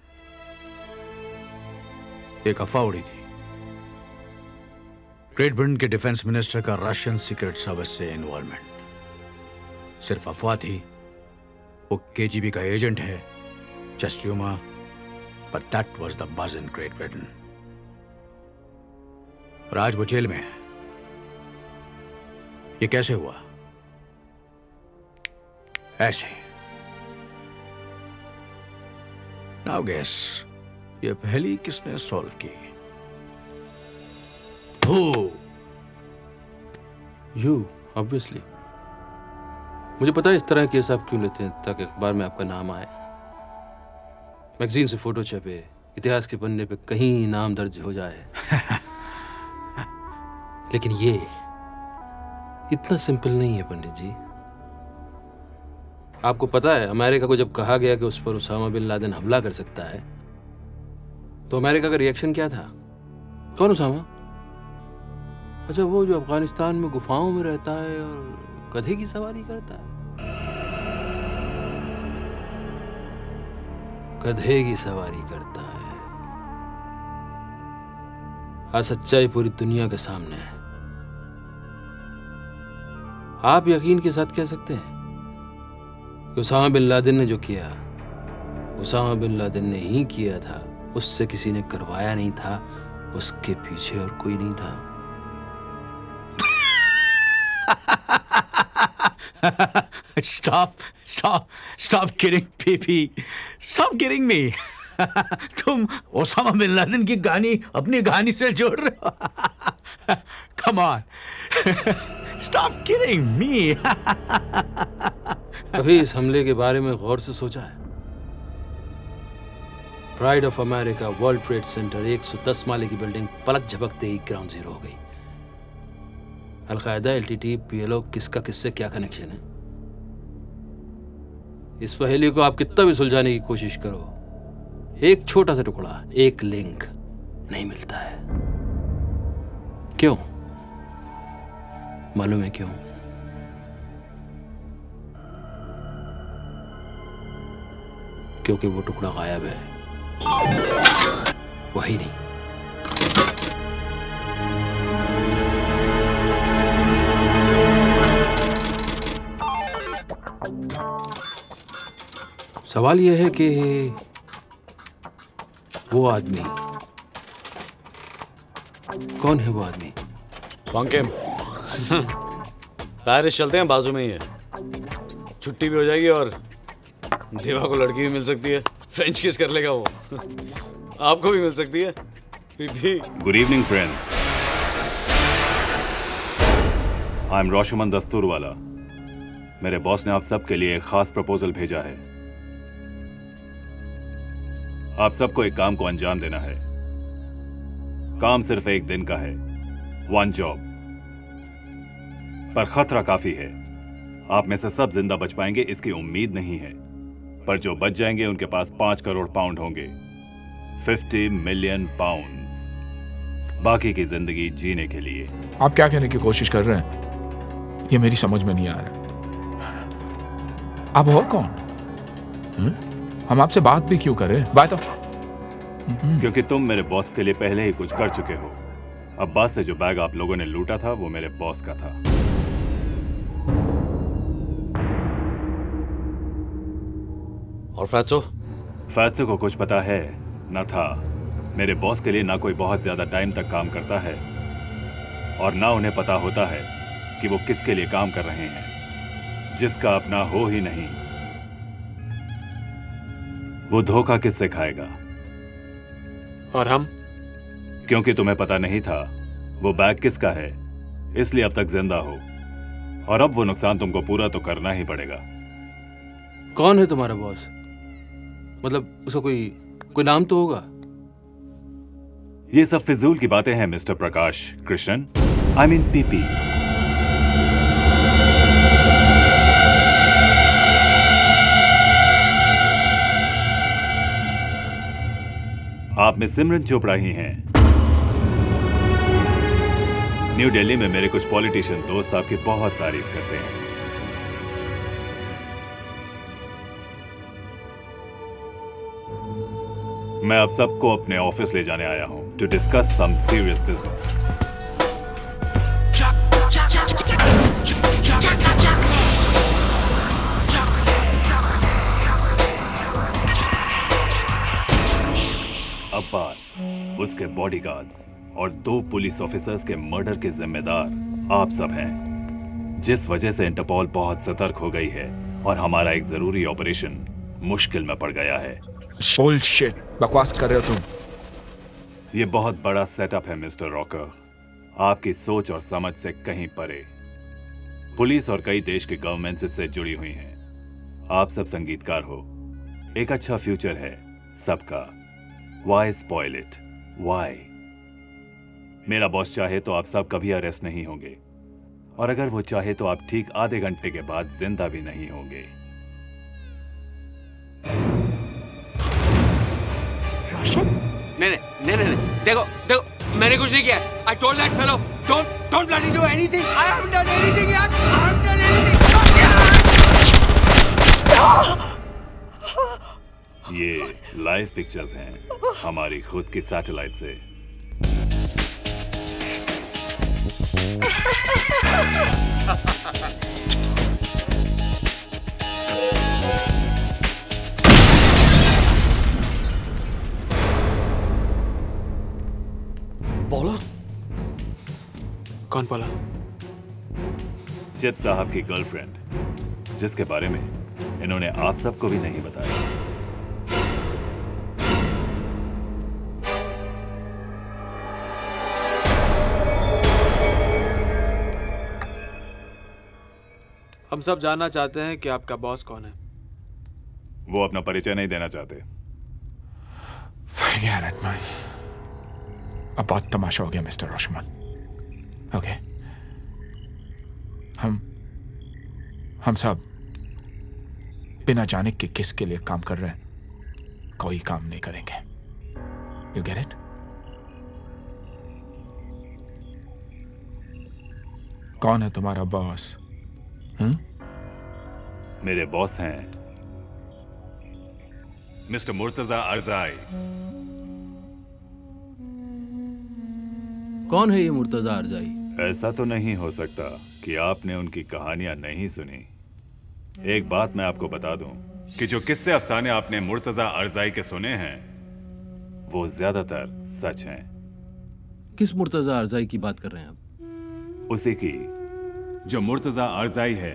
एक अफवाह उड़ी थी ग्रेट ब्रिटेन के डिफेंस मिनिस्टर का रशियन सीक्रेट सर्विस से इन्वॉल्वमेंट। सिर्फ अफवाह थी, वो केजीबी का एजेंट है, just rumour, but that was the buzz in great Britain. और आज वो जेल में है। ये कैसे हुआ? ऐसे। नाउ गेस, ये पहली किसने सॉल्व की? Who? You, obviously. मुझे पता है इस तरह केस आप क्यों लेते हैं, ताकि अखबार में आपका नाम आए, मैगजीन से फोटो छपे, इतिहास के पन्ने पे कहीं नाम दर्ज हो जाए। लेकिन ये इतना सिंपल नहीं है पंडित जी। आपको पता है अमेरिका को जब कहा गया कि उस पर उसामा बिन लादेन हमला कर सकता है, तो अमेरिका का रिएक्शन क्या था? कौन उसामा? अच्छा, वो जो अफगानिस्तान में गुफाओं में रहता है और गधे की सवारी करता है। गधे की सवारी करता है। आज सच्चाई पूरी दुनिया के सामने है। आप यकीन के साथ कह सकते हैं कि उसामा बिन लादेन ने जो किया, उसामा बिन लादेन ने ही किया था, उससे किसी ने करवाया नहीं था, उसके पीछे और कोई नहीं था। Stop, stop, stop kidding, P P. Stop kidding me. तुम ओसामा बिन लादेन की कहानी अपनी कहानी से जोड़ रहे हो? Come on. Stop kidding me. कभी इस हमले के बारे में गौर से सोचा है? Pride of America World Trade Center एक सौ दस माले की बिल्डिंग पलक झपकते ही ग्राउंड जीरो हो गई। अलकायदा, एलटीटी, पीएलओ, किसका किससे क्या कनेक्शन है? इस पहेली को आप कितना भी सुलझाने की कोशिश करो, एक छोटा सा टुकड़ा, एक लिंक नहीं मिलता है। क्यों? मालूम है क्यों? क्योंकि वो टुकड़ा गायब है, वही नहीं। सवाल यह है कि वो आदमी कौन है? वो आदमी फंकेम, पेरिस चलते हैं, बाजू में ही है। छुट्टी भी हो जाएगी और देवा को लड़की भी मिल सकती है। फ्रेंच किस कर लेगा वो। आपको भी मिल सकती है P P. Good evening friend, I am Roshman Dasturwala. मेरे बॉस ने आप सबके लिए एक खास प्रपोजल भेजा है। आप सबको एक काम को अंजाम देना है। काम सिर्फ एक दिन का है, वन जॉब, पर खतरा काफी है। आप में से सब जिंदा बच पाएंगे इसकी उम्मीद नहीं है, पर जो बच जाएंगे उनके पास पांच करोड़ पाउंड होंगे, फिफ्टी मिलियन पाउंड, बाकी की जिंदगी जीने के लिए। आप क्या कहने की कोशिश कर रहे हैं? ये मेरी समझ में नहीं आ रहा। आप हो कौन? हुँ? हम आपसे बात भी क्यों कर रहे हैं? बात क्योंकि तुम मेरे बॉस के लिए पहले ही कुछ कर चुके हो। अब्बास से जो बैग आप लोगों ने लूटा था वो मेरे बॉस का था। और फैत्सो? फैत्सो को कुछ पता है न था। मेरे बॉस के लिए ना कोई बहुत ज्यादा टाइम तक काम करता है और ना उन्हें पता होता है कि वो किसके लिए काम कर रहे हैं। जिसका अपना हो ही नहीं, वो धोखा किससे खाएगा? और हम? क्योंकि तुम्हें पता नहीं था वो बैग किसका है, इसलिए अब तक जिंदा हो, और अब वो नुकसान तुमको पूरा तो करना ही पड़ेगा। कौन है तुम्हारा बॉस? मतलब उसका कोई कोई नाम तो होगा? ये सब फिजूल की बातें हैं mister Prakash Krishnan, I mean P P. आप में सिमरन चोपड़ा ही हैं। न्यू दिल्ली में मेरे कुछ पॉलिटिशियन दोस्त आपकी बहुत तारीफ करते हैं। मैं आप सबको अपने ऑफिस ले जाने आया हूं to discuss some serious business. Abbas, उसके बॉडीगार्ड्स और दो पुलिस ऑफिसर्स के मर्डर के जिम्मेदार आप सब हैं, जिस वजह से इंटरपोल बहुत सतर्क हो गई है और हमारा एक जरूरी ऑपरेशन मुश्किल में पड़ गया है। बुलशिट, बकवास कर रहे हो तुम। ये बहुत बड़ा सेटअप है मिस्टर रॉकर, आपकी सोच और समझ से कहीं परे। पुलिस और कई देश के गवर्नमेंट इससे जुड़ी हुई हैं। आप सब संगीतकार हो, एक अच्छा फ्यूचर है सबका। Why spoil it? Why? मेरा बॉस चाहे तो आप सब कभी अरेस्ट नहीं होंगे, और अगर वो चाहे तो आप ठीक आधे घंटे के बाद जिंदा भी नहीं होंगे। रोशन? नहीं नहीं नहीं नहीं, देखो देखो, मैंने कुछ नहीं किया। I told that fellow, don't don't bloody do anything. I haven't done anything yet. I haven't done anything. ये लाइव पिक्चर्स हैं हमारी खुद की सैटेलाइट से। बोलो। कौन बोला? चिप साहब की गर्लफ्रेंड, जिसके बारे में इन्होंने आप सबको भी नहीं बताया। हम सब जानना चाहते हैं कि आपका बॉस कौन है। वो अपना परिचय नहीं देना चाहते। Forget it, man. अब बहुत तमाशा हो गया मिस्टर रोशमन। ओके, हम हम सब बिना जाने कि किसके लिए काम कर रहे हैं कोई काम नहीं करेंगे। You get it? कौन है तुम्हारा बॉस? हम्म? मेरे बॉस हैं मिस्टर मुर्तजा अरजाई। कौन है ये मुर्तजा अरजाई? ऐसा तो नहीं हो सकता कि आपने उनकी कहानियां नहीं सुनी। एक बात मैं आपको बता दूं कि जो किस्से अफसाने आपने मुर्तजा अरजाई के सुने हैं वो ज्यादातर सच हैं। किस मुर्तजा अरजाई की बात कर रहे हैं आप? उसी की जो मुर्तजा अरजाई है।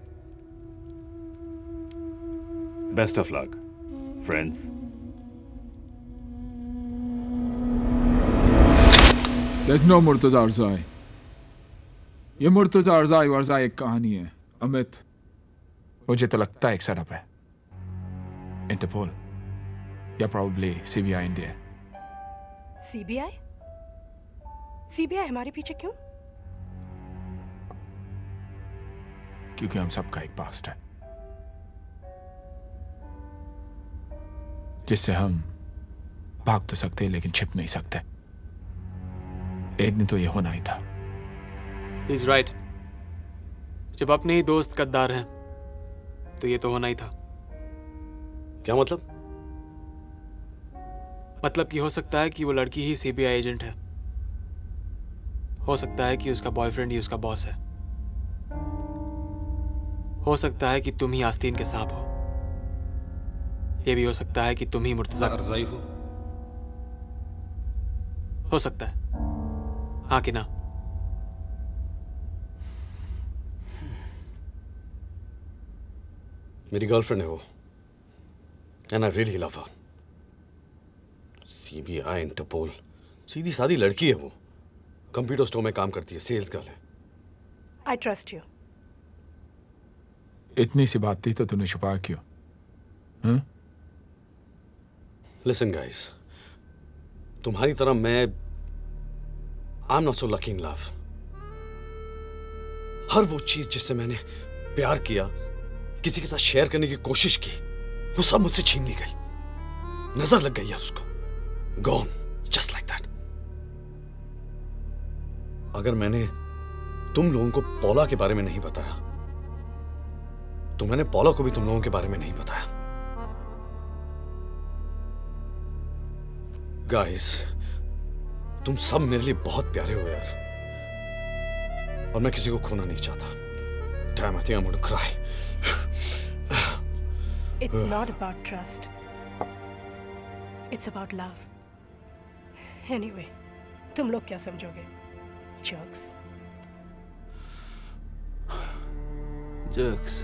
Best of luck friends. There's no Murtaza Arzai. ये मुर्तजा अरजाई वरजाई एक कहानी है अमित। मुझे तो लगता है एक सेटअप है, इंटरपोल या probably C B I India. CBI? CBI हमारे पीछे क्यों? क्योंकि हम सबका एक पास्ट है जिससे हम भाग तो सकते लेकिन छिप नहीं सकते। एक दिन तो ये होना ही था। He's right. जब अपने ही दोस्त गद्दार हैं तो ये तो होना ही था। क्या मतलब? मतलब कि हो सकता है कि वो लड़की ही सीबीआई एजेंट है, हो सकता है कि उसका बॉयफ्रेंड ही उसका बॉस है, हो सकता है कि तुम ही आस्तीन के सांप हो, ये भी हो सकता है कि तुम ही मुर्तजा अरजाई हो। हो सकता है, हाँ कि ना? मेरी गर्लफ्रेंड है वो, and I really love her. CBI, Interpol, सीधी सादी लड़की है वो। कंप्यूटर स्टोर में काम करती है, सेल्स गर्ल है। I trust you. इतनी सी बात थी तो तूने छुपा क्यों? हाँ? लिसन गाइस, तुम्हारी तरह मैं I am not so lucky in love. हर वो चीज जिससे मैंने प्यार किया, किसी के साथ शेयर करने की कोशिश की, वो सब मुझसे छीन ली गई। नजर लग गई है उसको। Gone, just like that. अगर मैंने तुम लोगों को पौला के बारे में नहीं बताया तो मैंने पौला को भी तुम लोगों के बारे में नहीं बताया। गाइस, तुम सब मेरे लिए बहुत प्यारे हो यार, और मैं किसी को खोना नहीं चाहता। Damn, I think I'm gonna cry. It's not about trust. It's about love. Anyway, तुम लोग क्या समझोगे? Jokes. Jokes.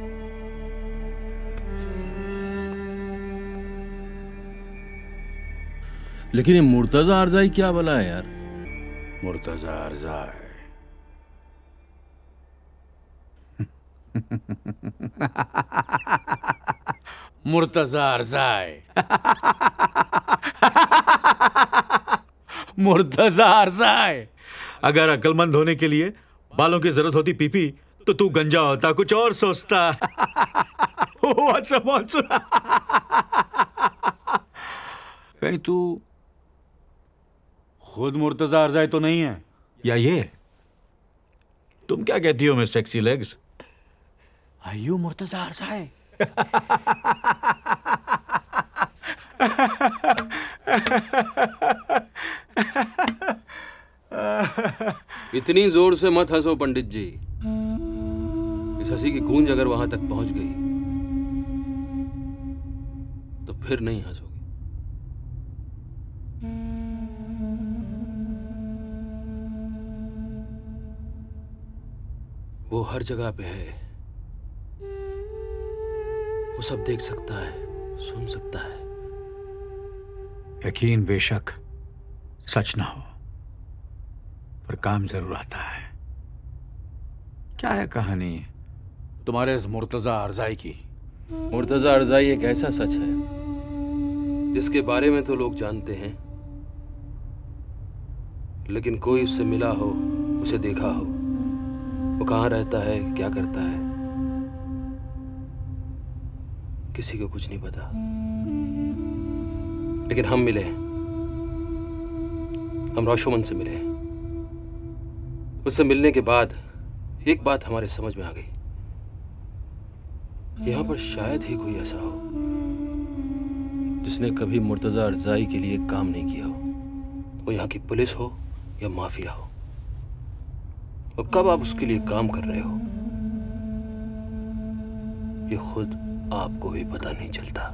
लेकिन ये मुर्तजा अरजाई क्या भला है यार? मुर्तजा अरजाई मुर्तजा अरजाई मुर्तजा अरजाई। अगर अक्लमंद होने के लिए बालों की जरूरत होती पीपी तो तू गंजा होता, कुछ और सोचता। कहीं तू खुद मुर्तजा अरजाई तो नहीं है? या ये तुम क्या कहती हो miss sexy legs? Are you Murtaza Arzai? इतनी जोर से मत हंसो पंडित जी। इस हंसी की गूंज अगर वहां तक पहुंच गई तो फिर नहीं हंसोगे। वो हर जगह पे है, वो सब देख सकता है, सुन सकता है। यकीन बेशक सच ना हो, पर काम जरूर आता है। क्या है कहानी तुम्हारे इस मुर्तजा अरजाई की? मुर्तजा अरजाई एक ऐसा सच है जिसके बारे में तो लोग जानते हैं, लेकिन कोई उससे मिला हो, उसे देखा हो, वो कहाँ रहता है, क्या करता है, किसी को कुछ नहीं पता। लेकिन हम मिले, हम रोशोमन से मिले। उससे मिलने के बाद एक बात हमारे समझ में आ गई, यहां पर शायद ही कोई ऐसा हो जिसने कभी मुर्तजा अरजाई के लिए काम नहीं किया हो, वो यहाँ की पुलिस हो या माफिया हो। और कब आप उसके लिए काम कर रहे हो ये खुद आपको भी पता नहीं चलता।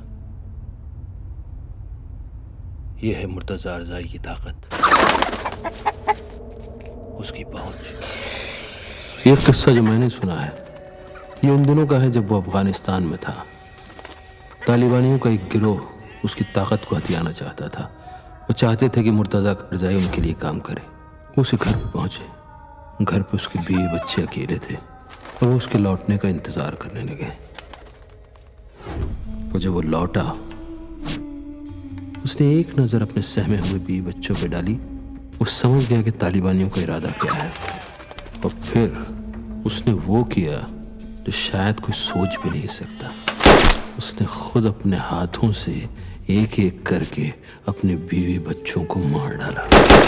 यह है मुर्तजा अरजाई की ताकत, उसकी पहुंच। ये किस्सा जो मैंने सुना है ये उन दिनों का है जब वो अफगानिस्तान में था। तालिबानियों का एक गिरोह उसकी ताकत को हथियाना चाहता था। वो चाहते थे कि मुर्तज़ा करज़ाई उनके लिए काम करे। वो उसी घर पर पहुंचे। घर पे उसके बीवी बच्चे अकेले थे और वो उसके लौटने का इंतजार करने लगे। और जब वो लौटा उसने एक नजर अपने सहमे हुए बीवी बच्चों पे डाली। वो समझ गया कि तालिबानियों का इरादा क्या है और फिर उसने वो किया जो शायद कोई सोच भी नहीं सकता। उसने खुद अपने हाथों से एक एक करके अपने बीवी बच्चों को मार डाला।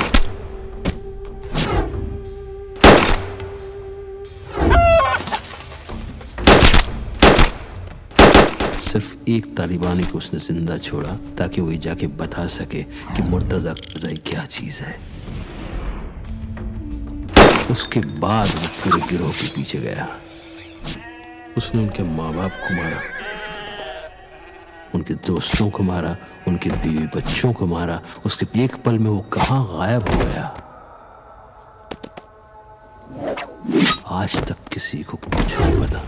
सिर्फ एक तालिबानी को उसने जिंदा छोड़ा ताकि वो जाके बता सके कि मुर्तज़ा करज़ाई क्या चीज है। उसके बाद वो पूरे गिरोह के पीछे गया। उसने उनके माँ बाप को मारा, उनके दोस्तों को मारा, उनके बीवी बच्चों को मारा। उसके एक पल में वो कहां गायब हो गया आज तक किसी को कुछ नहीं पता।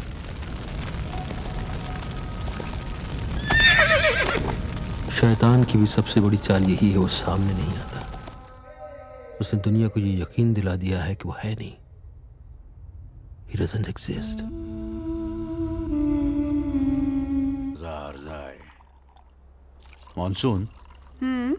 शैतान की भी सबसे बड़ी चाल यही है, वो सामने नहीं आता। उसने दुनिया को ये यकीन दिला दिया है कि वो है नहीं। He doesn't exist. मॉनसून, हम्म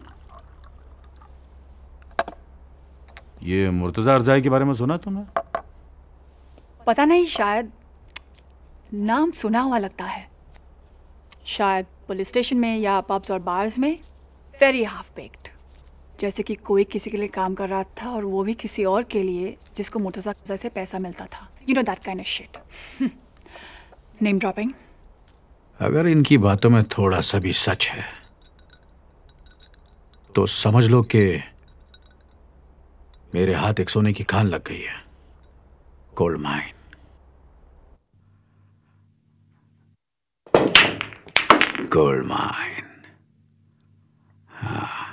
ये मुर्तज़ा अरज़ाई के बारे में सुना तुमने? पता नहीं, शायद नाम सुना हुआ लगता है। शायद पुलिस स्टेशन में या पब्स और बार्स में। वेरी हाफ बेक्ड, जैसे कि कोई किसी के लिए काम कर रहा था और वो भी किसी और के लिए जिसको मुर्तज़ा करज़ाई से पैसा मिलता था। You know that kind of shit. Name dropping. अगर इनकी बातों में थोड़ा सा भी सच है तो समझ लो कि मेरे हाथ एक सोने की खान लग गई है। Gold mine. Gold mine. हाँ।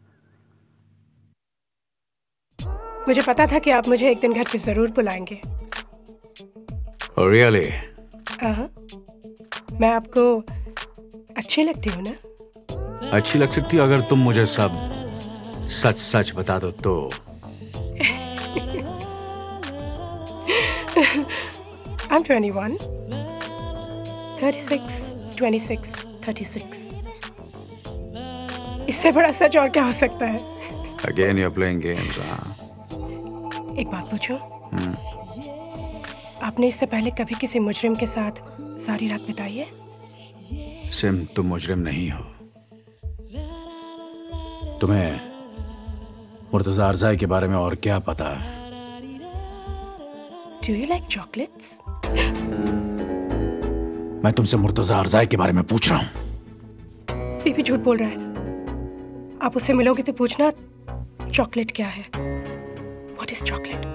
मुझे पता था कि आप मुझे एक दिन घर पे जरूर बुलाएंगे। Oh, really? हाँ, मैं आपको अच्छी लगती हूँ ना? अच्छी लग सकती अगर तुम मुझे सब सच सच बता दो तो। I'm twenty-one, thirty-six, twenty-six, thirty-six. इससे बड़ा सच और क्या हो सकता है? Again you're playing games, हाँ? एक बात पूछूं? hmm. आपने इससे पहले कभी किसी मुजरिम के साथ सारी रात बिताई है? सिम, तुम मुजरिम नहीं हो। तुम्हें मुर्तज़ा अरज़ाई के बारे में और क्या पता है? Do you like chocolates? मैं तुमसे मुर्तज़ा अरज़ाई के बारे में पूछ रहा हूँ। बीबी झूठ बोल रहा है। आप उससे मिलोगे तो पूछना चॉकलेट क्या है? What is chocolate?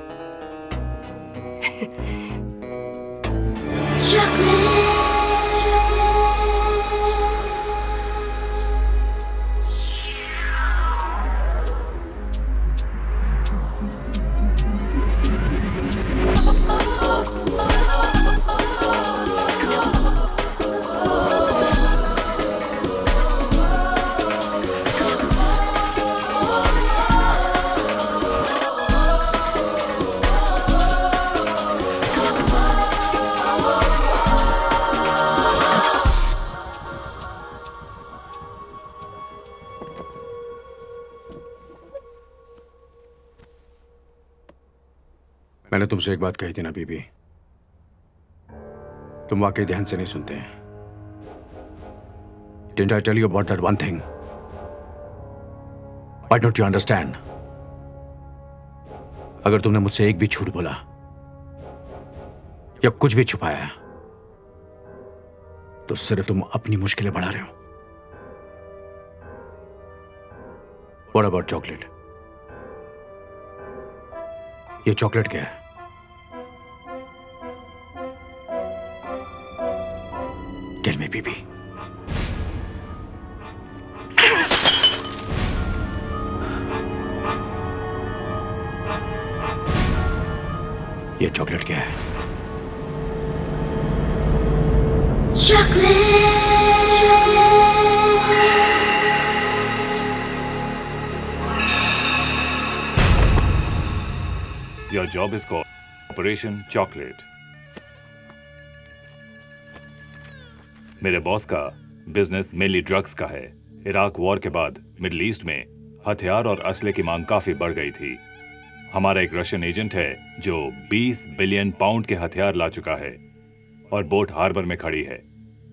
मैंने तुमसे एक बात कही थी ना बीबी, तुम वाकई ध्यान से नहीं सुनते हैं। Didn't I tell you about that one thing? Why don't you understand? अगर तुमने मुझसे एक भी झूठ बोला या कुछ भी छुपाया तो सिर्फ तुम अपनी मुश्किलें बढ़ा रहे हो। What about chocolate? ये चॉकलेट क्या है? Tell me, baby. ये चॉकलेट क्या है? Your job is called Operation Chocolate. मेरे बॉस का बिजनेस मेनली ड्रग्स का है। इराक वॉर के बाद मिडिल ईस्ट में हथियार और असले की मांग काफी बढ़ गई थी। हमारा एक रशियन एजेंट है जो बीस बिलियन पाउंड के हथियार ला चुका है और बोट हार्बर में खड़ी है।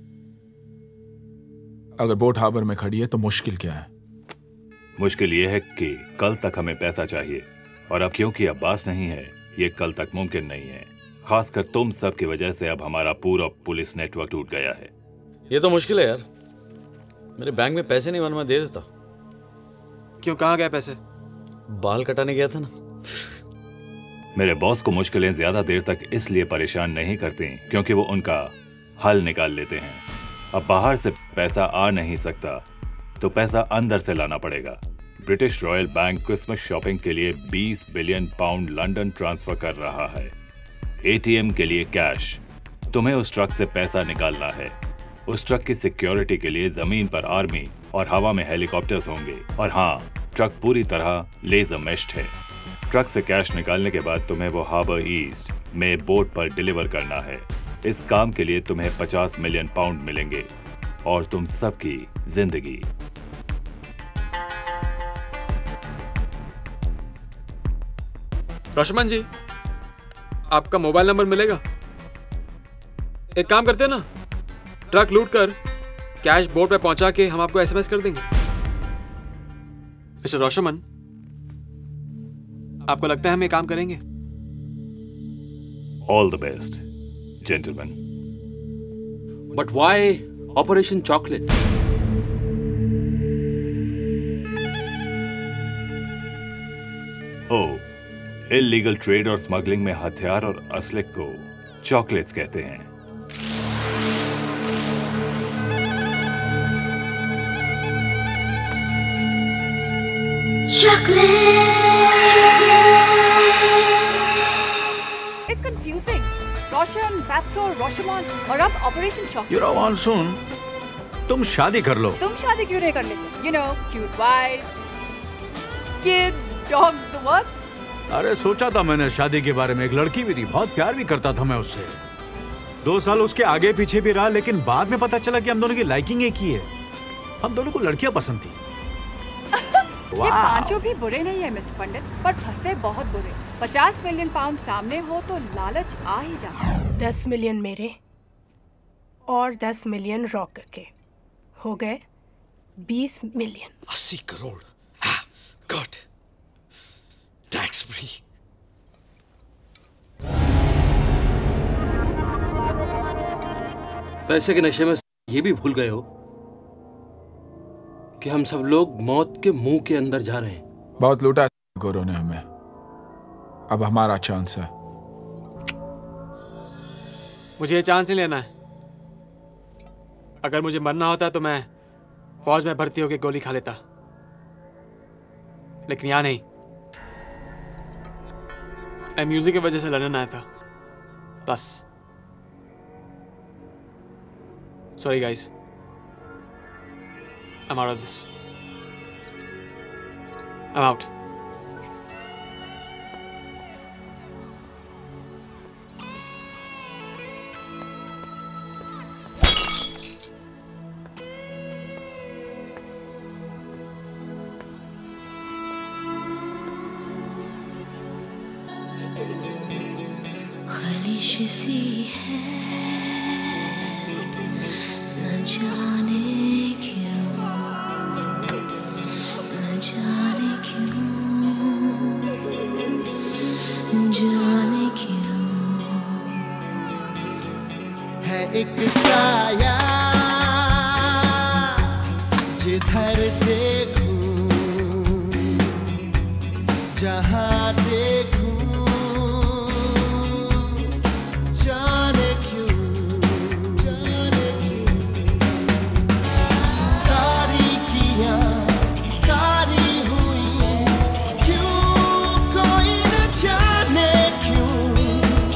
अगर बोट हार्बर में खड़ी है तो मुश्किल क्या है? मुश्किल यह है कि कल तक हमें पैसा चाहिए और अब क्योंकि अब्बास नहीं है, ये कल तक मुमकिन नहीं है। खासकर तुम सब की वजह से अब हमारा पूरा पुलिस नेटवर्क टूट गया है। ये तो मुश्किल है यार। मेरे बैंक में पैसे नहीं, वरना मैं दे देता। क्यों, कहाँ गए पैसे? बाल कटाने गया था ना। मेरे बॉस को मुश्किलें ज्यादा देर तक इसलिए परेशान नहीं करती क्योंकि वो उनका हल निकाल लेते हैं। अब बाहर से पैसा आ नहीं सकता तो पैसा अंदर से लाना पड़ेगा। British Royal Bank Christmas shopping के लिए बीस बिलियन पाउंड लंदन ट्रांसफर कर रहा है। एटीएम के लिए कैश। तुम्हें उस ट्रक से पैसा निकालना है। उस ट्रक की सिक्योरिटी के लिए जमीन पर आर्मी और हवा में हेलीकॉप्टर्स होंगे। और हाँ, ट्रक पूरी तरह लेजर मेश्ड है। ट्रक से कैश निकालने के बाद तुम्हें वो हार्बर ईस्ट में बोट पर डिलीवर करना है। इस काम के लिए तुम्हें पचास मिलियन पाउंड मिलेंगे और तुम सबकी जिंदगी। रोशमन जी, आपका मोबाइल नंबर मिलेगा? एक काम करते हैं ना, ट्रक लूट कर कैश बोर्ड पे पहुंचा के हम आपको एसएमएस कर देंगे। मिस्टर रोशमन, आपको लगता है हम ये काम करेंगे? All the best gentleman. But why Operation Chocolate? ओ, इलीगल ट्रेड और स्मगलिंग में हथियार और असले को चॉकलेट्स कहते हैं। It's confusing. रोशन, फैत्सो, रोशमन और अब Operation Chocolate. You know, Monsoon, तुम शादी कर लो। तुम शादी क्यों नहीं कर लेते? You know, cute wife, kids, dogs, the works. अरे सोचा था मैंने शादी के बारे में। एक लड़की भी थी, बहुत प्यार भी करता था मैं उससे। दो साल उसके आगे पीछे भी रहा, लेकिन बाद में पता चला कि हम दोनों की लाइकिंग एक ही है। हम दोनों को लड़कियां पसंद थी। ये पांचों भी बुरे नहीं है मिस्टर पंडित, पर फंसे बहुत बुरे। पचास मिलियन पाउंड सामने हो तो लालच आ ही जाता है। दस मिलियन मेरे और दस मिलियन रॉक के हो गए बीस मिलियन। अस्सी करोड़। God, tax free. पैसे के नशे में ये भी भूल गए हो कि हम सब लोग मौत के मुंह के अंदर जा रहे हैं। बहुत लूटा गोरों ने हमें, अब हमारा चांस है। मुझे ये चांस नहीं लेना है। अगर मुझे मरना होता तो मैं फौज में भर्ती होकर गोली खा लेता, लेकिन यहां नहीं। मैं म्यूजिक की वजह से लंदन आया था, बस। Sorry guys, I'm out of this. I'm out. ख्वाहिश सी है न जाने जाने क्यों, जाने क्यों है एक साया जिधर देखूं, जहां देखूं, जाने क्यों, जाने क्यों तारीकियां जाने क्यों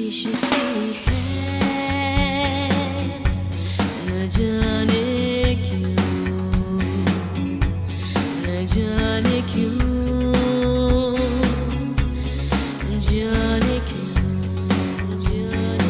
ख्वाहिश सी है न जाने क्यों न जाने क्यों जाने क्यों जाने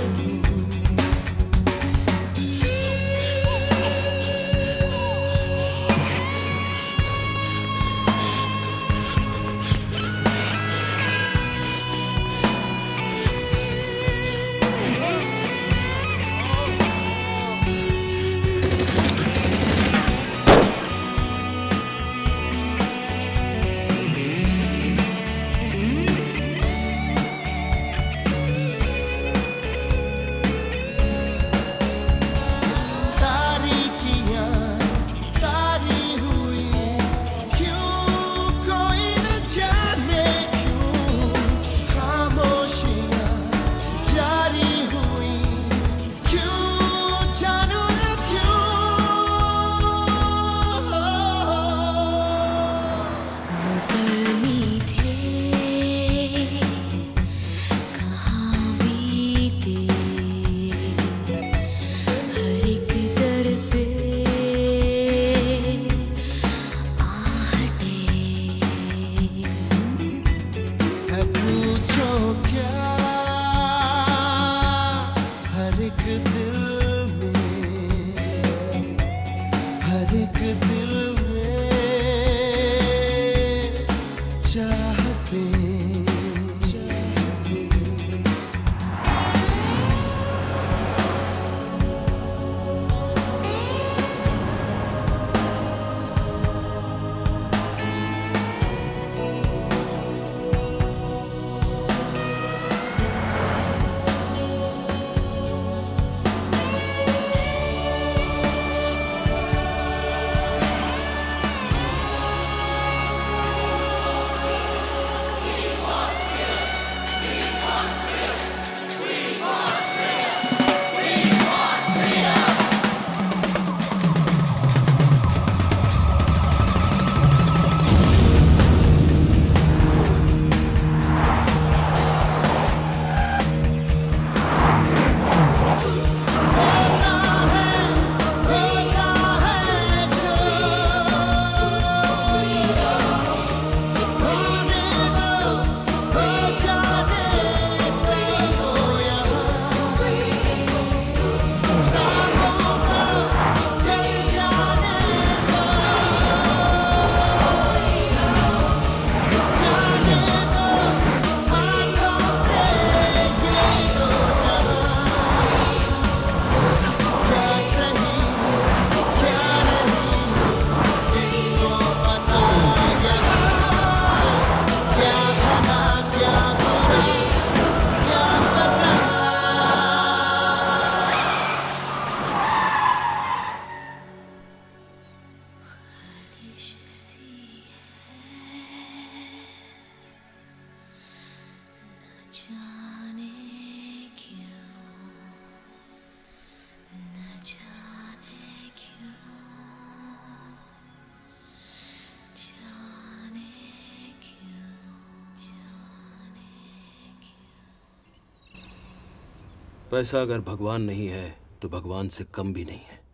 पैसा अगर भगवान नहीं है तो भगवान से कम भी नहीं है।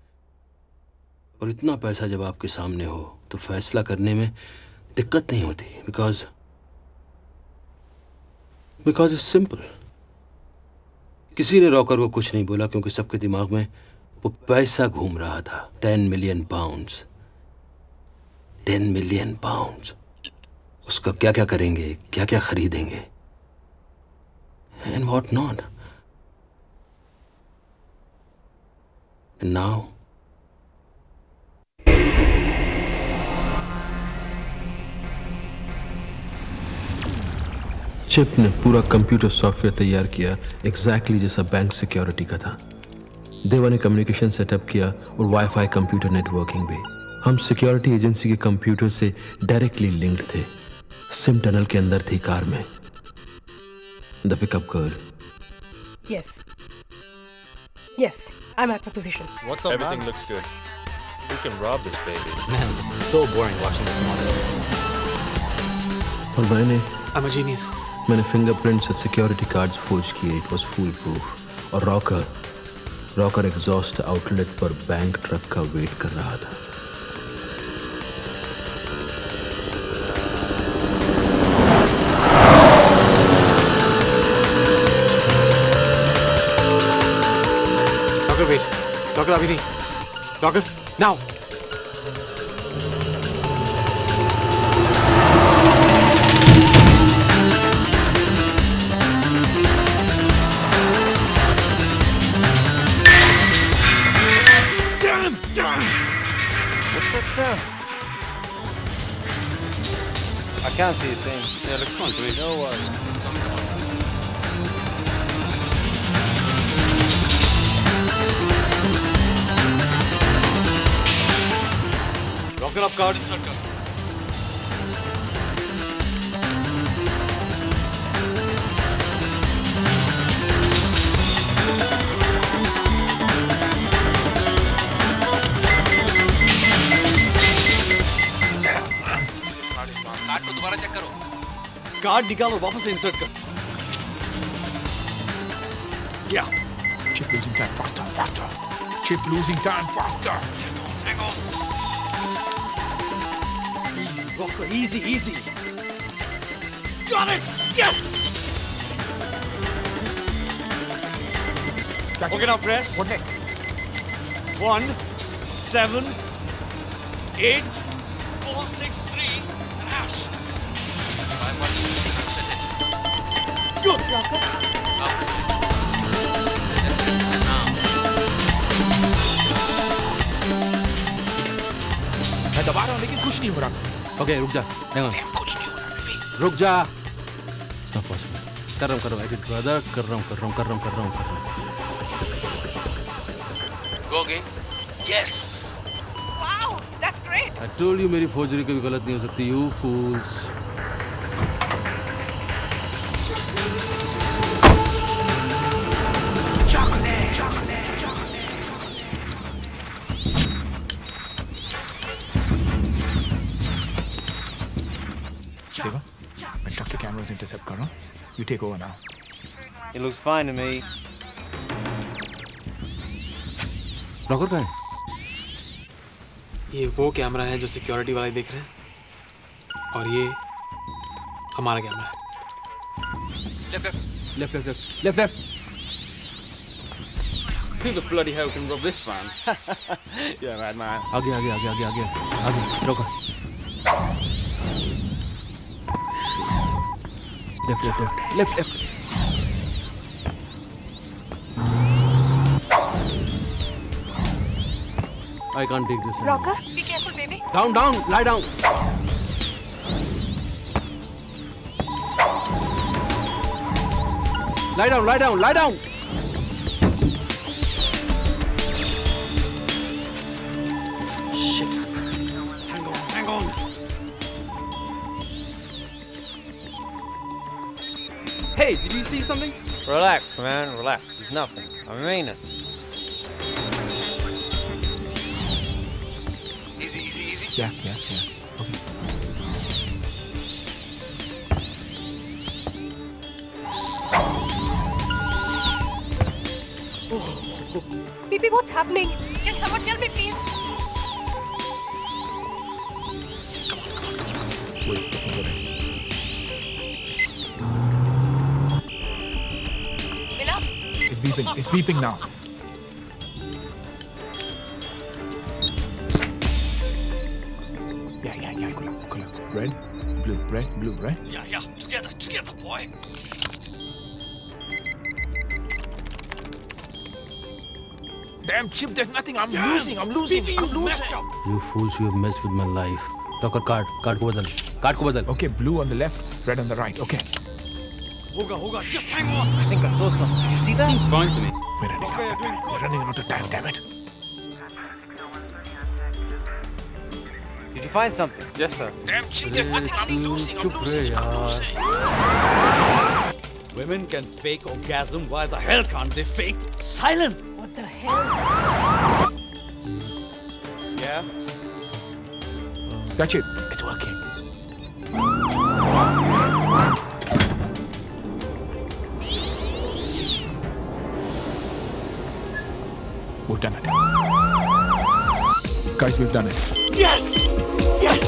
और इतना पैसा जब आपके सामने हो तो फैसला करने में दिक्कत नहीं होती, बिकॉज बिकॉज इट्स सिंपल। किसी ने रॉकर को कुछ नहीं बोला क्योंकि सबके दिमाग में वो पैसा घूम रहा था। Ten million pounds ten million pounds उसका क्या क्या करेंगे, क्या क्या खरीदेंगे, and what not. Now Chip ने पूरा कंप्यूटर सॉफ्टवेयर तैयार किया एग्जैक्टली exactly जैसा बैंक सिक्योरिटी का था। देवा ने कम्युनिकेशन सेटअप किया और वाईफाई कंप्यूटर नेटवर्किंग भी। हम सिक्योरिटी एजेंसी के कंप्यूटर से डायरेक्टली लिंक्ड थे। सिम टनल के अंदर थी कार में। The pickup girl. Yes. Yes, I'm at my position. What's up, Everything man? looks good. We can rob this baby. Man, it's so boring watching this model. और मैंने I'm a genius. मैंने fingerprints और security cards forge किए. It was foolproof. और Rocker Rocker exhaust outlet पर bank truck का wait कर रहा था. Rocker wait. रॉकर अभी नहीं. Rocker now. Sound? I can't see a thing. Yeah, look, come on, dude. No worries. Rocker up card, insert card. Card को दोबारा check करो. कार्ड निकालो, वापस इंसर्ट कर. Yeah. Chip losing time faster, faster. Chip losing time faster. Hang on. Easy, Rocker, easy, easy. Got it. Yes. Okay, now press. What next? One, seven, eight, four, six, three. Good, Rocker. मैं दबा रहा हूँ लेकिन कुछ नहीं हो रहा. Okay रुक जा. Hang on. कुछ नहीं हो रहा. रुक जा. It's not possible. कर रहा हूँ कर रहा हूँ. Edit brother. कर रहा हूँ कर रहा हूँ कर रहा हूँ कर रहा हूँ कर रहा हूँ. Go again. Yes. Wow, that's great. I told you मेरी फोर्जरी कभी गलत नहीं हो सकती. You fools. Vibha, मैं ट्रक के कैमरास इंटरसेप्ट कर रहा हूँ. You take over now. It looks fine to me. Rocker कहाँ है? ये वो कैमरा है जो सिक्योरिटी वाले देख रहे हैं और ये हमारा कैमरा है. Left left left left left left. Who the bloody hell can rob this van? Yeah, right, man. आगे आगे आगे आगे आगे आगे. Rocker. Left, left, left, left, left. I can't take this. Rocker, be careful, baby. Down, down, lie down. Lie down, lie down, lie down. Shit. Hang on, hang on. Hey, did you see something? Relax, man, relax. It's nothing. I mean it. Easy, easy, easy. Yeah, yeah, yeah. Okay. Baby, what's happening? Can someone tell me, please? Wait, Villa? it's beeping. It's beeping now. Yeah, yeah, yeah. Cool, cool. Red, blue, red, blue, red. Yeah, yeah. Together, together, boy. Damn, Chip, there's nothing. I'm Damn. losing. I'm losing. I'm losing. You fools, you have messed with my life. Rocker, card, card को बदल, card को बदल. Okay, blue on the left, red on the right. Okay. Hoga, hoga. Just hang on. I think I saw something. Did you see that? Seems fine to me. We're running Okay, out. We're running out of time. Damn it. Did you find something? Yes, sir. Damn, Chip, there's nothing. I'm losing. I'm losing. I'm losing. Women can fake orgasm. Why the hell can't they fake silence? What the hell? Yeah? Touch it. It's working. We've done it. Guys, we've done it. Yes! Yes!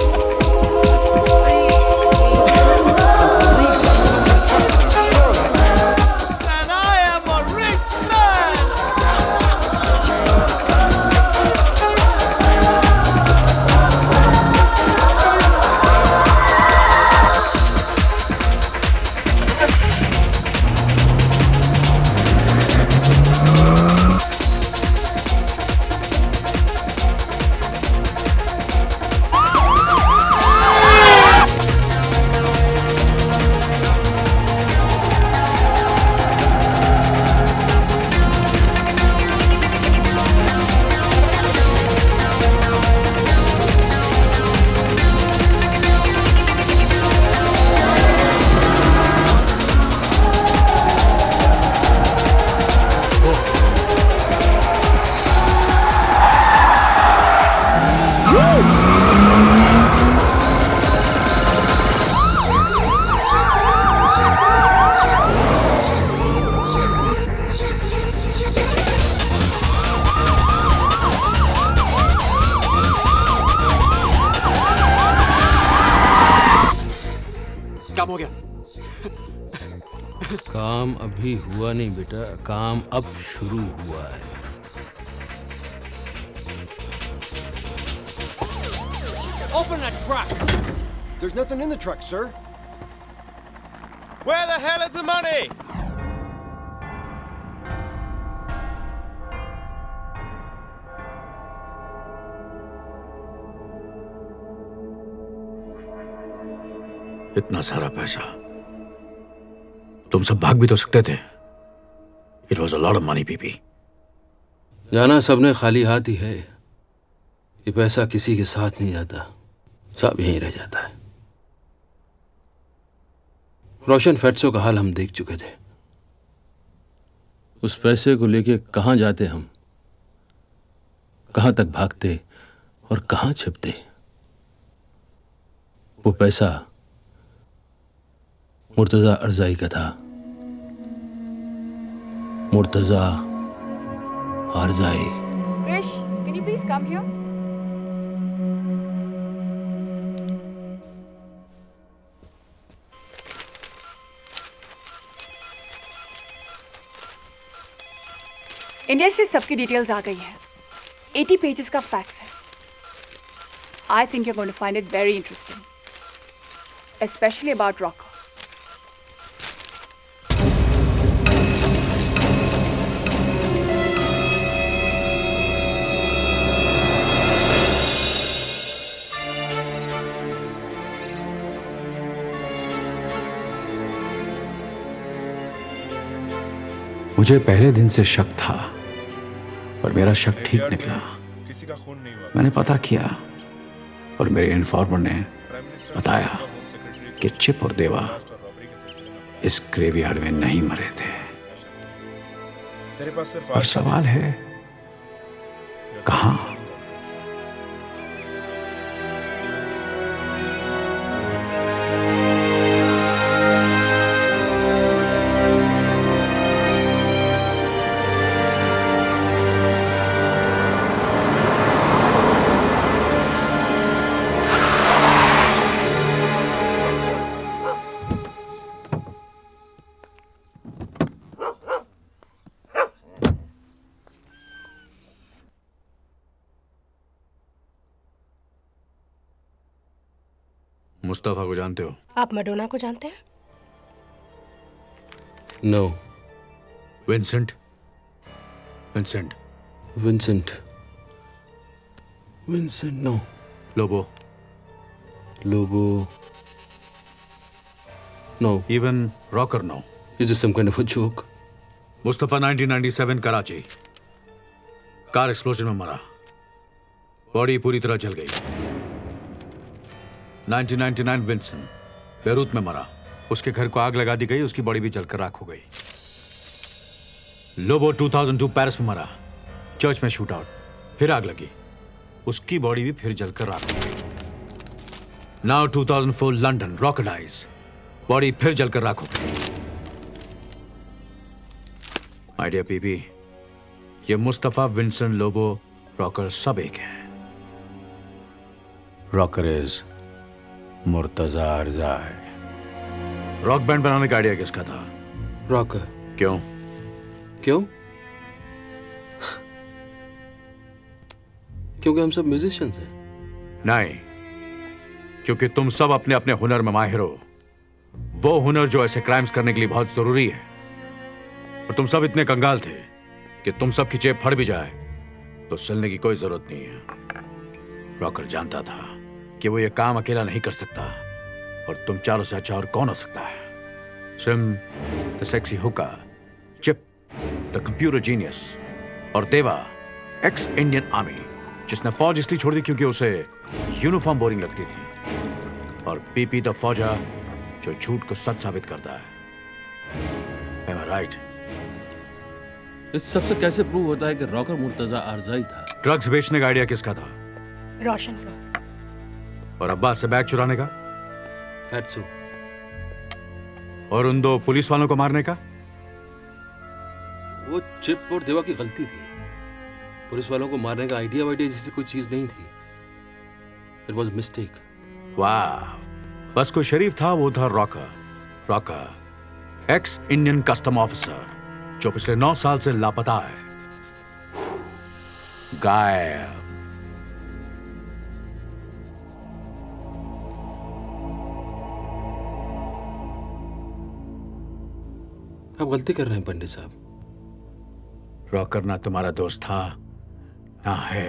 And I am a rich man! काम हो गया। काम अभी हुआ नहीं बेटा, काम अब शुरू हुआ है। Open that truck! There's nothing in the truck, sir. Where the hell is the money? इतना सारा पैसा, तुम सब भाग भी तो सकते थे। It was a lot of money, P P. जाना सबने खाली हाथ ही है। ये पैसा किसी के साथ नहीं जाता, सब यहीं रह जाता है। रोशन फैट्सो का हाल हम देख चुके थे। उस पैसे को लेके कहां जाते हम, कहां तक भागते और कहां छिपते। वो पैसा मुर्तजा अरजाई का था। Murtaza Arzai. Krish, can you please come here? India से सबकी डिटेल्स आ गई है। अस्सी पेजेस का फैक्स है। I think you are going to find it very interesting, especially about Rocco. मुझे पहले दिन से शक था, पर मेरा शक ठीक निकला। मैंने पता किया और मेरे इन्फॉर्मर ने बताया कि चिप और देवा इस ग्रेवयार्ड में नहीं मरे थे। पर सवाल है, कहां? मुस्तफा को जानते हो? आप मडोना को जानते हैं? No. Vincent? Vincent? Vincent? Vincent no. Lobo? Lobo? No. Even Rocker no? Is this some kind of a joke? Mustafa nineteen ninety seven Karachi, car explosion में मरा, बॉडी पूरी तरह जल गई। Nineteen ninety nine Vincent Beirut में मरा, उसके घर को आग लगा दी गई, उसकी बॉडी भी जलकर राख हो गई। Lobo two thousand two Paris में मरा, चर्च में शूट आउट, फिर आग लगी, उसकी बॉडी भी फिर जलकर राख हो गई। Now two thousand four London रॉकेडाइज, बॉडी फिर जलकर राख हो गई। माय डियर पीपी, ये मुस्तफा, विंसेंट, लोबो, रॉकर सब एक है। Rocker is Murtaza Arzai. Rock band बनाने का आइडिया किसका था? रॉकर। क्यों? क्यों? क्योंकि हम सब म्यूजिशियंस हैं। नहीं, क्योंकि तुम सब अपने अपने हुनर में माहिर हो। वो हुनर जो ऐसे क्राइम्स करने के लिए बहुत जरूरी है। और तुम सब इतने कंगाल थे कि तुम सब की जेब फट भी जाए तो सिलने की कोई जरूरत नहीं है। रॉकर जानता था कि वो ये काम अकेला नहीं कर सकता, और तुम चारों से अच्छा और कौन हो सकता है? सिम द सेक्सी हुक्का, चिप द कंप्यूटर जीनियस, और देवा एक्स इंडियन आर्मी जिसने फौज इसलिए छोड़ दी क्योंकि उसे यूनिफॉर्म बोरिंग लगती थी, और पीपी द फौजा जो झूठ को सच साबित करता है। Am I right? इस सबसे कैसे प्रूव होता है कि रॉकर मुर्तजा अरजाई था? ड्रग्स बेचने का आइडिया किसका था? रोशन का। और अब्बास से बैग चुराने का? फैट्सू। और उन दो पुलिस वालों को मारने का? वो चिप और देवा की गलती थी। पुलिस वालों को मारने का आइडिया वाइडिया जैसी कोई चीज नहीं थी। It was mistake. वाह, बस कोई शरीफ था, वो था Rocker. Rocker ex Indian custom officer जो पिछले नौ साल से लापता है, गायब। आप गलती कर रहे हैं पंडित साहब। रॉकर ना तुम्हारा दोस्त था ना है,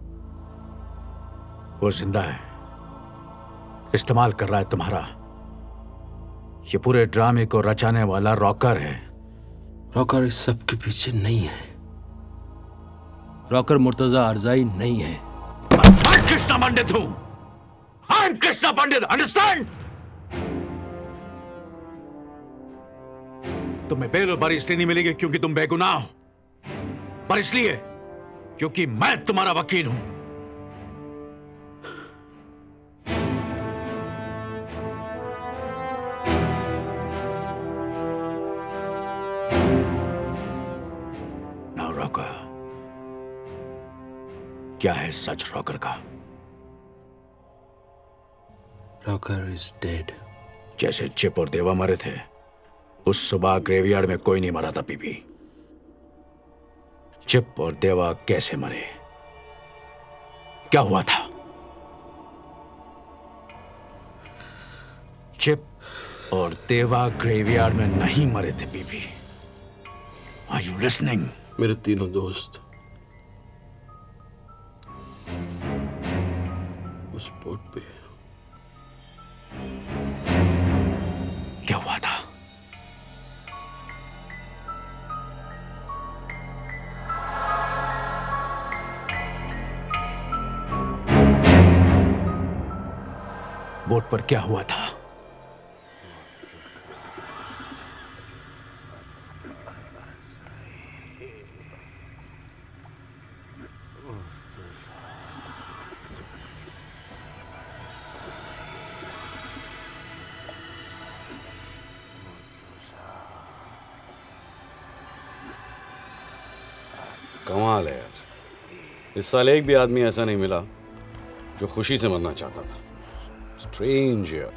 वो जिंदा है, इस्तेमाल कर रहा है तुम्हारा। ये पूरे ड्रामे को रचाने वाला रॉकर है। रॉकर इस सब के पीछे नहीं है। रॉकर मुर्तजा अरजाई नहीं है। मैं कृष्णा पंडित हूं। I am Krishna Pandit, understand? तुम्हें बेल और बारी इसलिए नहीं मिलेगी क्योंकि तुम बेगुनाह हो, पर इसलिए क्योंकि मैं तुम्हारा वकील हूं। नाउ रॉकर, क्या है सच रॉकर का? Rocker is dead. जैसे चिप और देवा मरे थे, उस सुबह ग्रेवयार्ड में कोई नहीं मरा था पीपी। चिप और देवा कैसे मरे? क्या हुआ था? चिप और देवा ग्रेवयार्ड में नहीं मरे थे पीपी। Are you listening? मेरे तीनों दोस्त उस बोट पे। क्या हुआ था? बोट पर क्या हुआ था? कमाल है यार, इस साल एक भी आदमी ऐसा नहीं मिला जो खुशी से मरना चाहता था। स्ट्रेंज यार।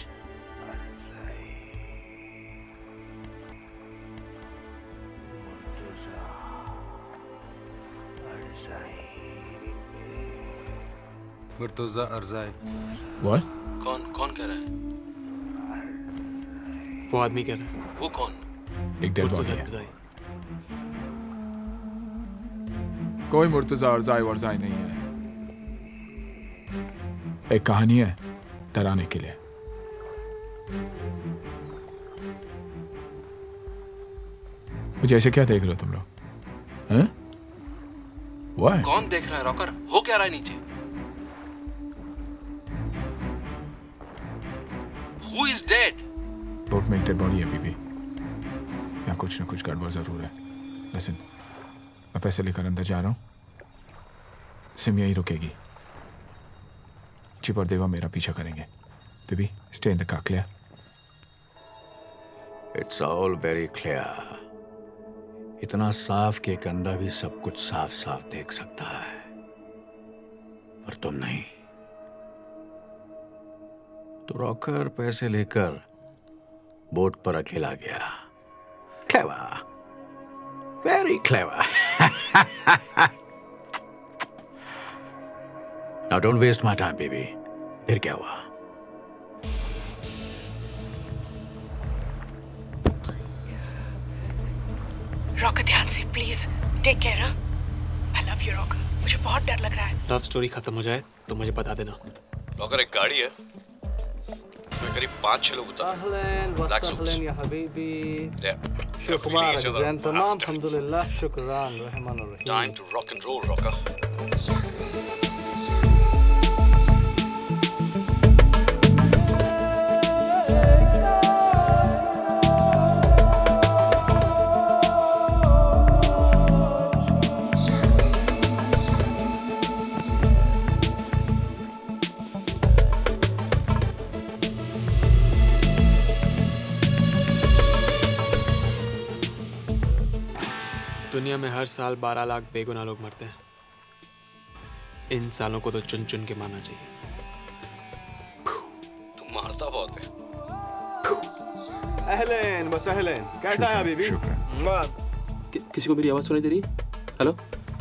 मुर्तजा अरजाई। What? कौन कौन कह रहा है? वो आदमी कह रहा है। वो कौन? एक डेड बॉडी है। कोई मुर्तजा अरजाई वरजाई नहीं है। एक कहानी है डराने के लिए। मुझे ऐसे क्या देख रहे हो तुम लोग? हैं? What? कौन देख रहा है रॉकर? हो क्या रहा है नीचे? Who is dead? बोट में एक डेड बॉडी है बीबी। यहाँ कुछ ना कुछ गड़बड़ जरूर है। Listen, मैं पैसे लेकर अंदर जा रहा हूँ। सिम यहीं रुकेगी। चिप और देवा मेरा पीछा करेंगे। Baby, stay in the car, clear? It's all very clear. इतना साफ कि एक अंधा भी सब कुछ साफ साफ देख सकता है, पर तुम नहीं। तो रॉकर पैसे लेकर बोट पर अकेला गया। Clever, very clever. Now don't waste my time baby. फिर क्या हुआ? रॉकर ध्यान से please, take care. I love you Rocker, मुझे बहुत डर लग रहा है। लव स्टोरी खत्म हो जाए तो मुझे बता देना। रॉकर एक गाड़ी है, मैं करीब पाँच छह लोग उतर। Black suits. अल्हम्दुलिल्लाह, शुक्रान रहमान रहीम। Time to rock and roll Rocker. दुनिया में हर साल बारह लाख बेगुनाह लोग मरते हैं। इन सालों को तो चुन चुन के मारना चाहिए। तुम मारता बहुत है। अहलन बस अहलन, कैसा है अभी भी? कि, किसी को मेरी आवाज सुनाई दे रही? हेलो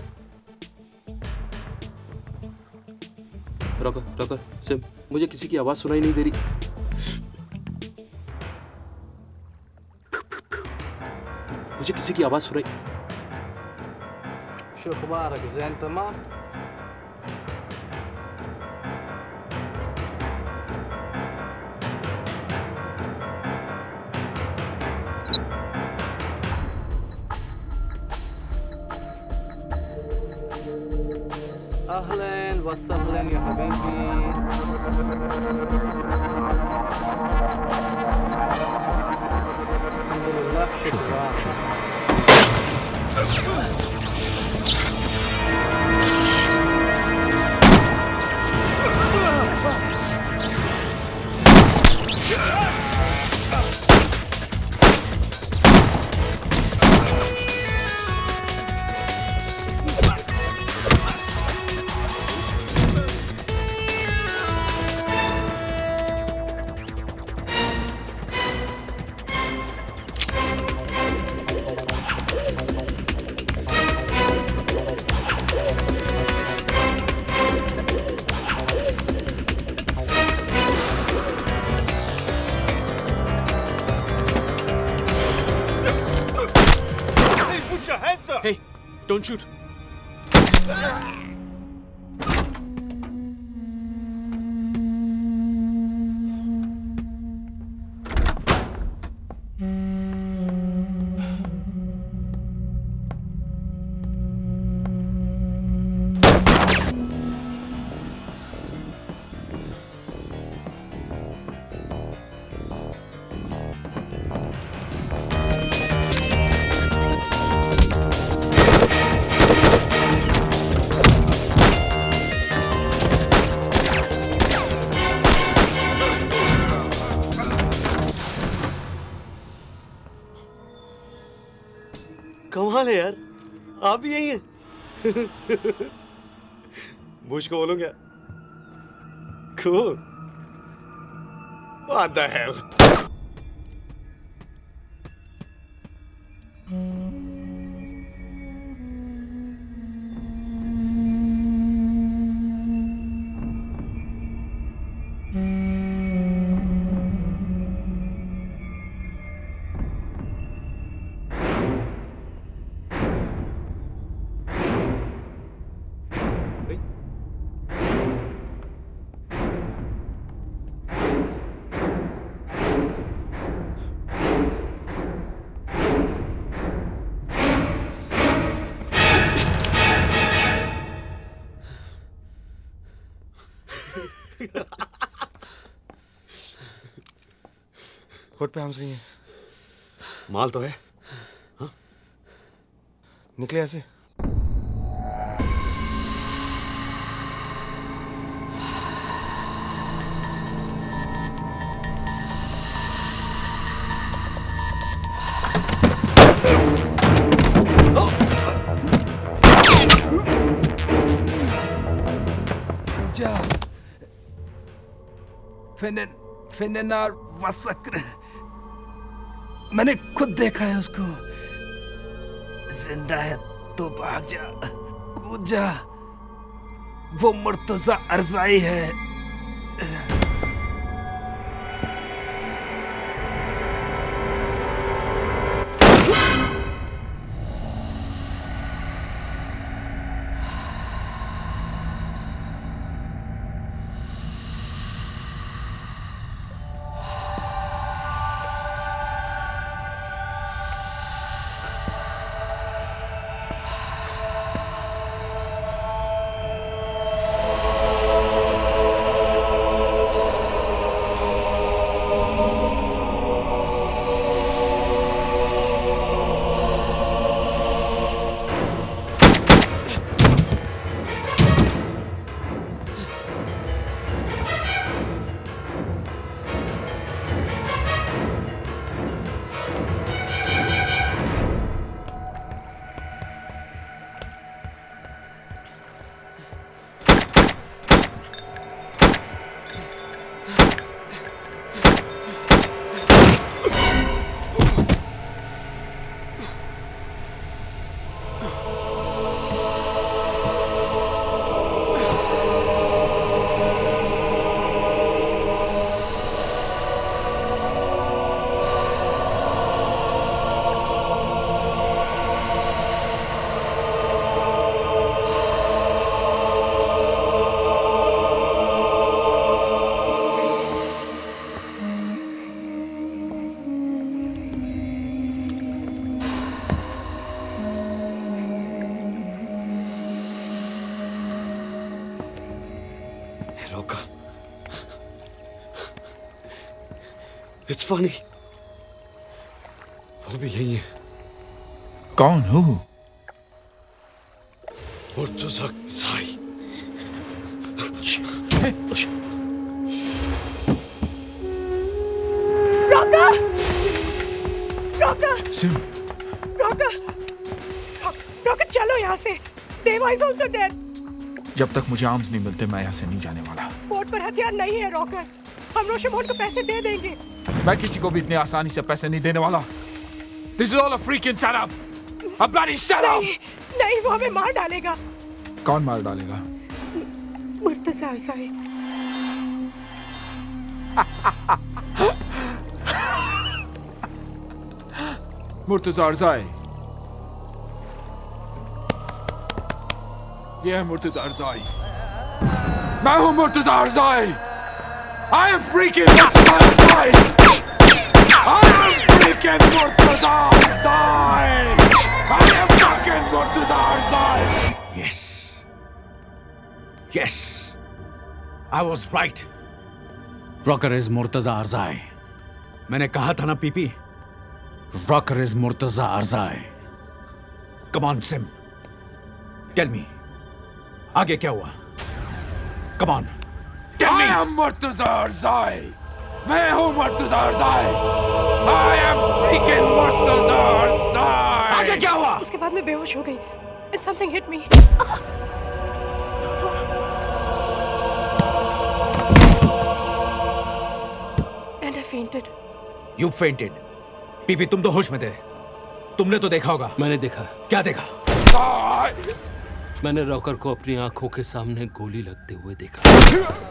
रॉकर, रॉकर सिम, मुझे किसी की आवाज सुनाई नहीं दे रही। मुझे किसी की आवाज सुनाई। شو اخبارك؟ زين تمام؟ اهلا وسهلا يا حبيبي. الحمد لله شكرا. Hey, don't shoot. कमाल है यार, आप भी यही हैं। बुश को बोलूं क्या? Cool. What the hell? होट पे आर्म्स नहीं है। माल तो है। हाँ? निकले ऐसे। फिनन फिननार वसक्र, मैंने खुद देखा है उसको। जिंदा है तो भाग जा, कूद जा, वो मुर्तजा अरजाई है। It's funny. वो भी यही है। कौन हूँ? मुर्तजा साई। रोका! रोका! सिम। रोका! रोका, चलो यहाँ से। देवा is also dead. जब तक मुझे आर्म्स नहीं मिलते मैं यहाँ से नहीं जाने वाला। बोर्ड पर हथियार नहीं है रोकर। हम रोशमोहन को पैसे दे देंगे। मैं किसी को भी इतनी आसानी से पैसे नहीं देने वाला। This is all a freaking setup. A bloody setup. नहीं, नहीं, वो हमें मार डालेगा। कौन मार डालेगा? मुर्तजा अरजाई। मुर्तजा अरजाई। ये है मुर्तजा अरजाई। मैं हूँ Murtaza अरजाई। I am freaking Murtaza Arzai! I am freaking Murtaza Arzai! I am fucking Murtaza Arzai! Yes. Yes. I was right. Rocker is Murtaza Arzai. मैंने कहा था ना PP? Rocker is Murtaza Arzai. Come on, Sim. Tell me. आगे क्या हुआ? Come on. I am Murtaza Arzai. मैं हूँ Murtaza Arzai. I am freaking Murtaza Arzai. आगे क्या हुआ? उसके बाद मैं बेहोश हो गई. And something hit me. And I fainted. You fainted. PP तुम तो होश में थे. तुमने तो देखा होगा. मैंने देखा. क्या देखा? मैंने रॉकर को अपनी आंखों के सामने गोली लगते हुए देखा।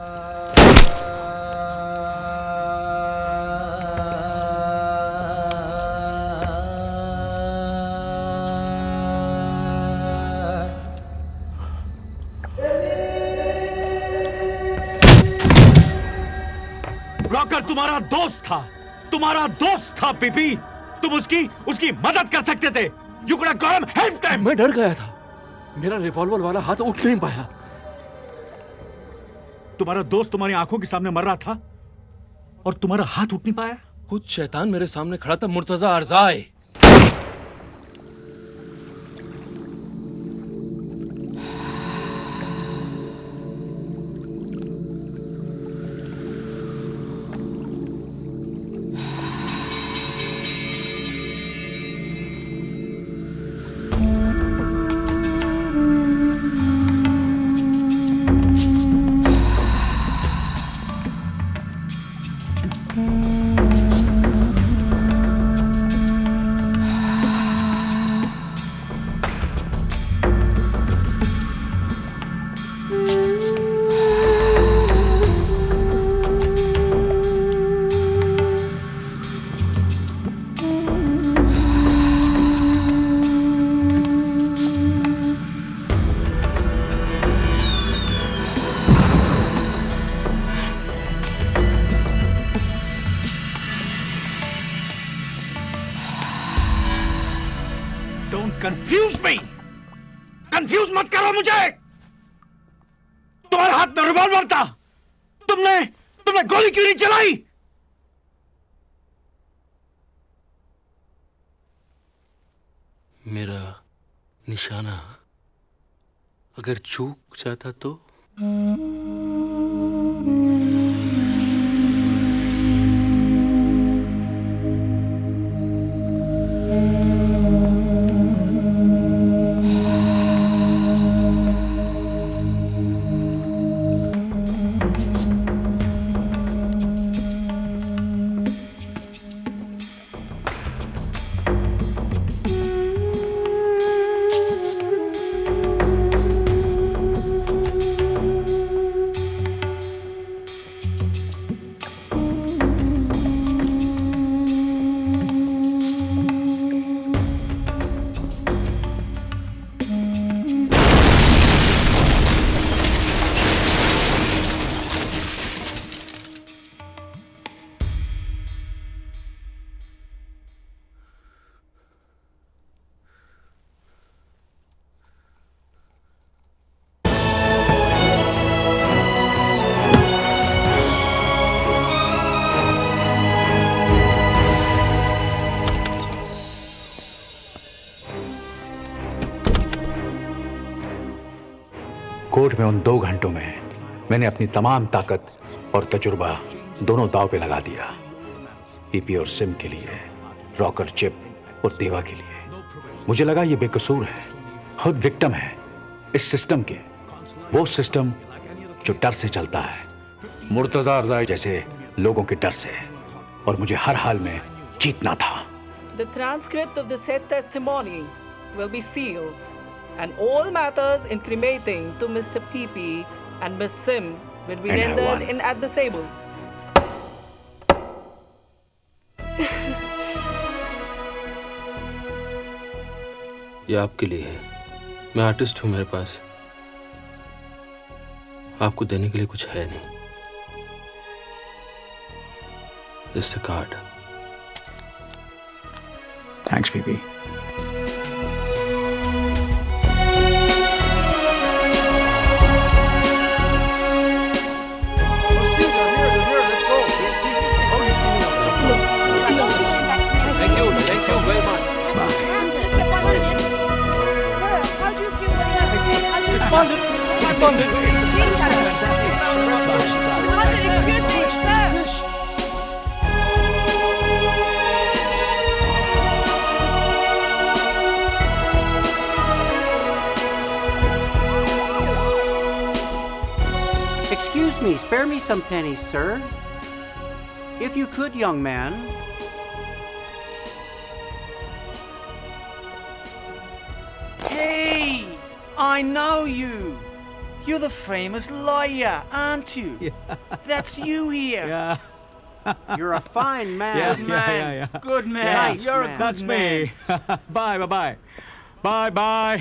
रॉकर तुम्हारा दोस्त था, तुम्हारा दोस्त था पीपी। तुम उसकी उसकी मदद कर सकते थे। You could have gone and helped him. मैं डर गया था। मेरा रिवॉल्वर वाला हाथ उठ नहीं पाया। तुम्हारा दोस्त तुम्हारी आंखों के सामने मर रहा था और तुम्हारा हाथ उठ नहीं पाया। खुद शैतान मेरे सामने खड़ा था, Murtaza अरजाई। Don't confuse me! Confuse मत करो मुझे! तुम्हारे हाथ में रिवॉल्वर था! तुमने तुमने गोली क्यों नहीं चलाई? मेरा निशाना अगर चूक जाता तो? कोर्ट में उन दो घंटों में मैंने अपनी तमाम ताकत और तजुर्बा दोनों दांव पे लगा दिया। पीपी और सिम के लिए, रॉकर, चिप और देवा के लिए। मुझे लगा ये बेकसूर है, खुद विक्टिम है इस सिस्टम के, वो सिस्टम जो डर से चलता है, मुर्तजा अरज़ाई जैसे लोगों के डर से, और मुझे हर हाल में जीतना था। The transcript of the said testimony will be sealed, and all matters incriminating to Mister P P and Miss Sim will be And I rendered won. inadmissible. ये आपके लिए है। मैं आर्टिस्ट हूं, मेरे पास आपको देने के लिए कुछ है नहीं। This is the card. Thanks, P P. Respondent! Respondent! Excuse me, sir! Excuse me, spare me some pennies, sir. If you could, young man. Hey! I know you! You're the famous lawyer, aren't you? Yeah. That's you here! Yeah. You're a fine man. Yeah, Good man. yeah, yeah. Good man. Nice You're man. a good That's man. me. Bye, bye, bye. Bye, bye.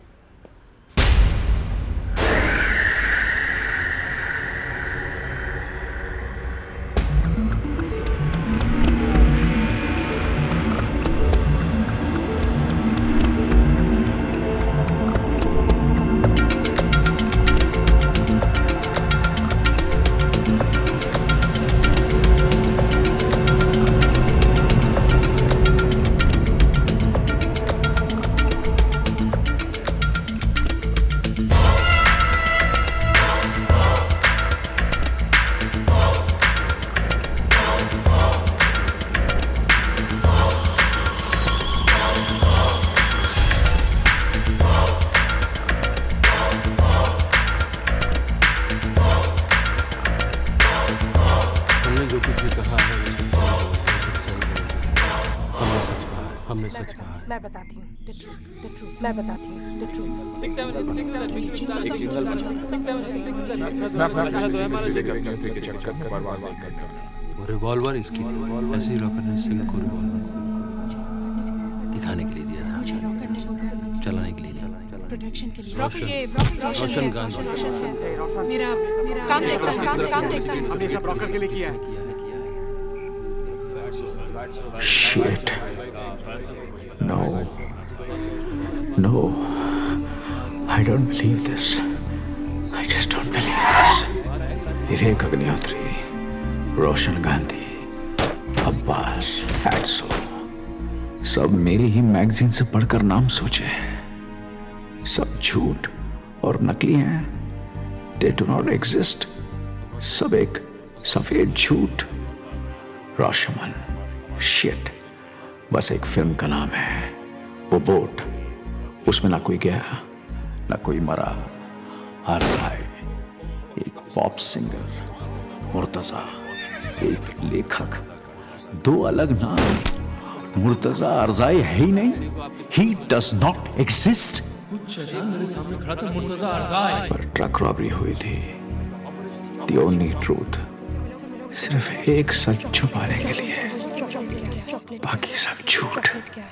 मैं बताती हूँ the truth, the truth. मैं बताती हूँ the truth. Six seven six seven six seven six seven वो revolver इसकी थी, ऐसे ही रॉकर ने सिंह को रिवॉल्वर दिखाने के लिए दिया था, चलाने के लिए दिया था, प्रोटेक्शन के लिए। रोशन ये रोशन गान मेरा मेरा काम देखता काम काम देखता हमने सब रॉकर के लिए किया है। Shit. No. No, I don't believe this. I just don't believe this. Vivek Agnihotri, Roshan Gandhi, Abbas, Fatso, सब मेरी ही मैगजीन से पढ़कर नाम सोचे। सब झूठ और नकली हैं। They do not exist. सब एक सफेद झूठ। रॉशमन, शिट, बस एक फिल्म का नाम है। वो बोट, उसमें ना कोई गया ना कोई मरा। अरज़ाई, एक पॉप सिंगर। मुर्तजा, एक लेखक। दो अलग नाम। मुर्तजा अरज़ाई है ही नहीं। He does not exist. मेरे सामने खड़ा था मुर्तजा अरज़ाई। पर ट्रक रॉबरी हुई थी। The only truth, सिर्फ एक सच छुपाने के लिए, बाकी सब झूठ।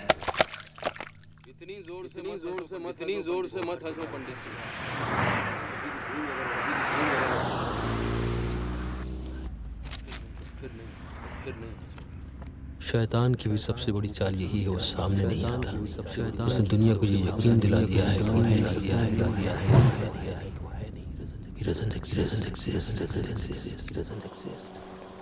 इतनी जोर से इतनी जोर से मत इतनी जोर से मत हंसो पंडित जी। फिर नहीं फिर नहीं शैतान की भी सबसे बड़ी चाल यही है, वो सामने नहीं आता। उसने दुनिया को ये यकीन दिला दिया है कि वो है नहीं दिया है कि वो है नहीं। He doesn't exist, doesn't exist, doesn't exist, doesn't exist.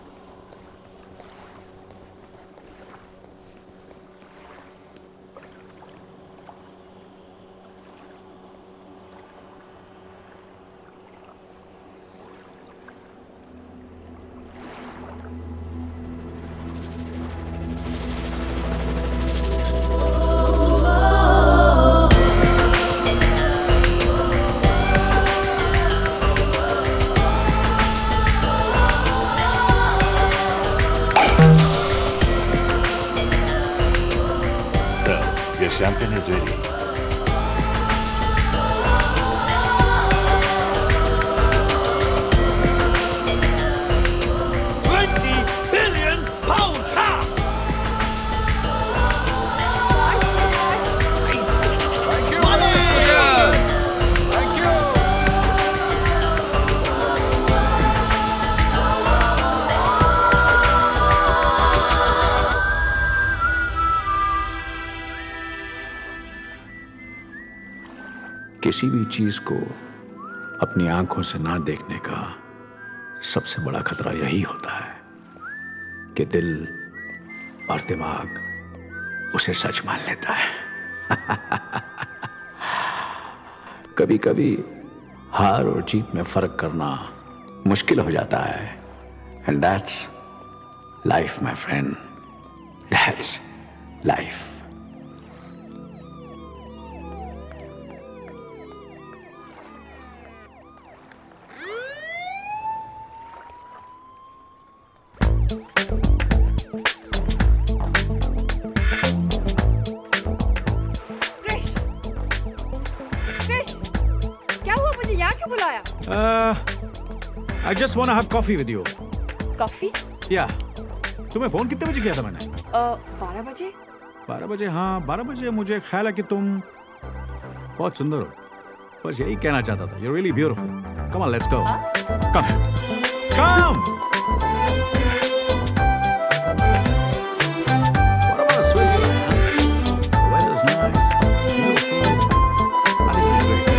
Champagne is ready. Twenty billion pounds! Ha! Thank you, Mister Thank you. किसी भी चीज को अपनी आंखों से ना देखने का सबसे बड़ा खतरा यही होता है कि दिल और दिमाग उसे सच मान लेता है। कभी कभी हार और जीत में फर्क करना मुश्किल हो जाता है। And that's life my friend, that's life. Uh, I just want to have coffee with you. Coffee? Yeah. तुम्हें फोन कितने बजे किया था मैंने? बारह बजे। बारह बजे, हाँ बारह बजे। मुझे ख्याल है कि तुम बहुत सुंदर हो। बस यही कहना चाहता था। You're really beautiful. Come on, let's go. Come. Come. What about a Switzerland? The weather's nice, beautiful. I think it's great.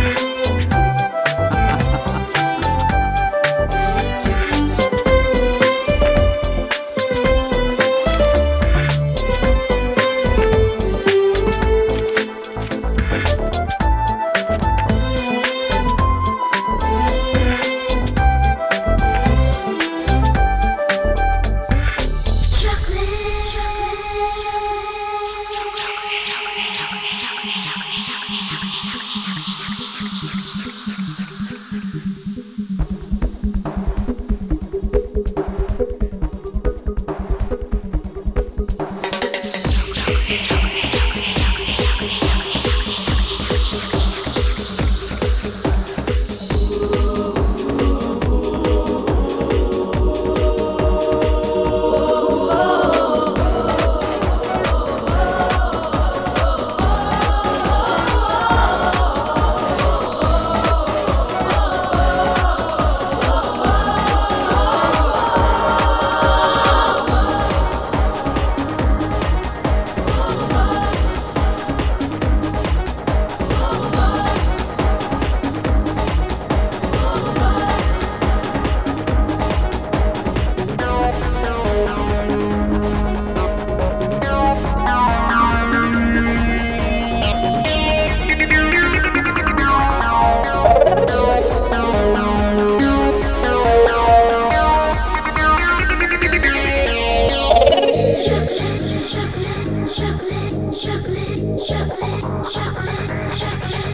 Chocolate, chocolate.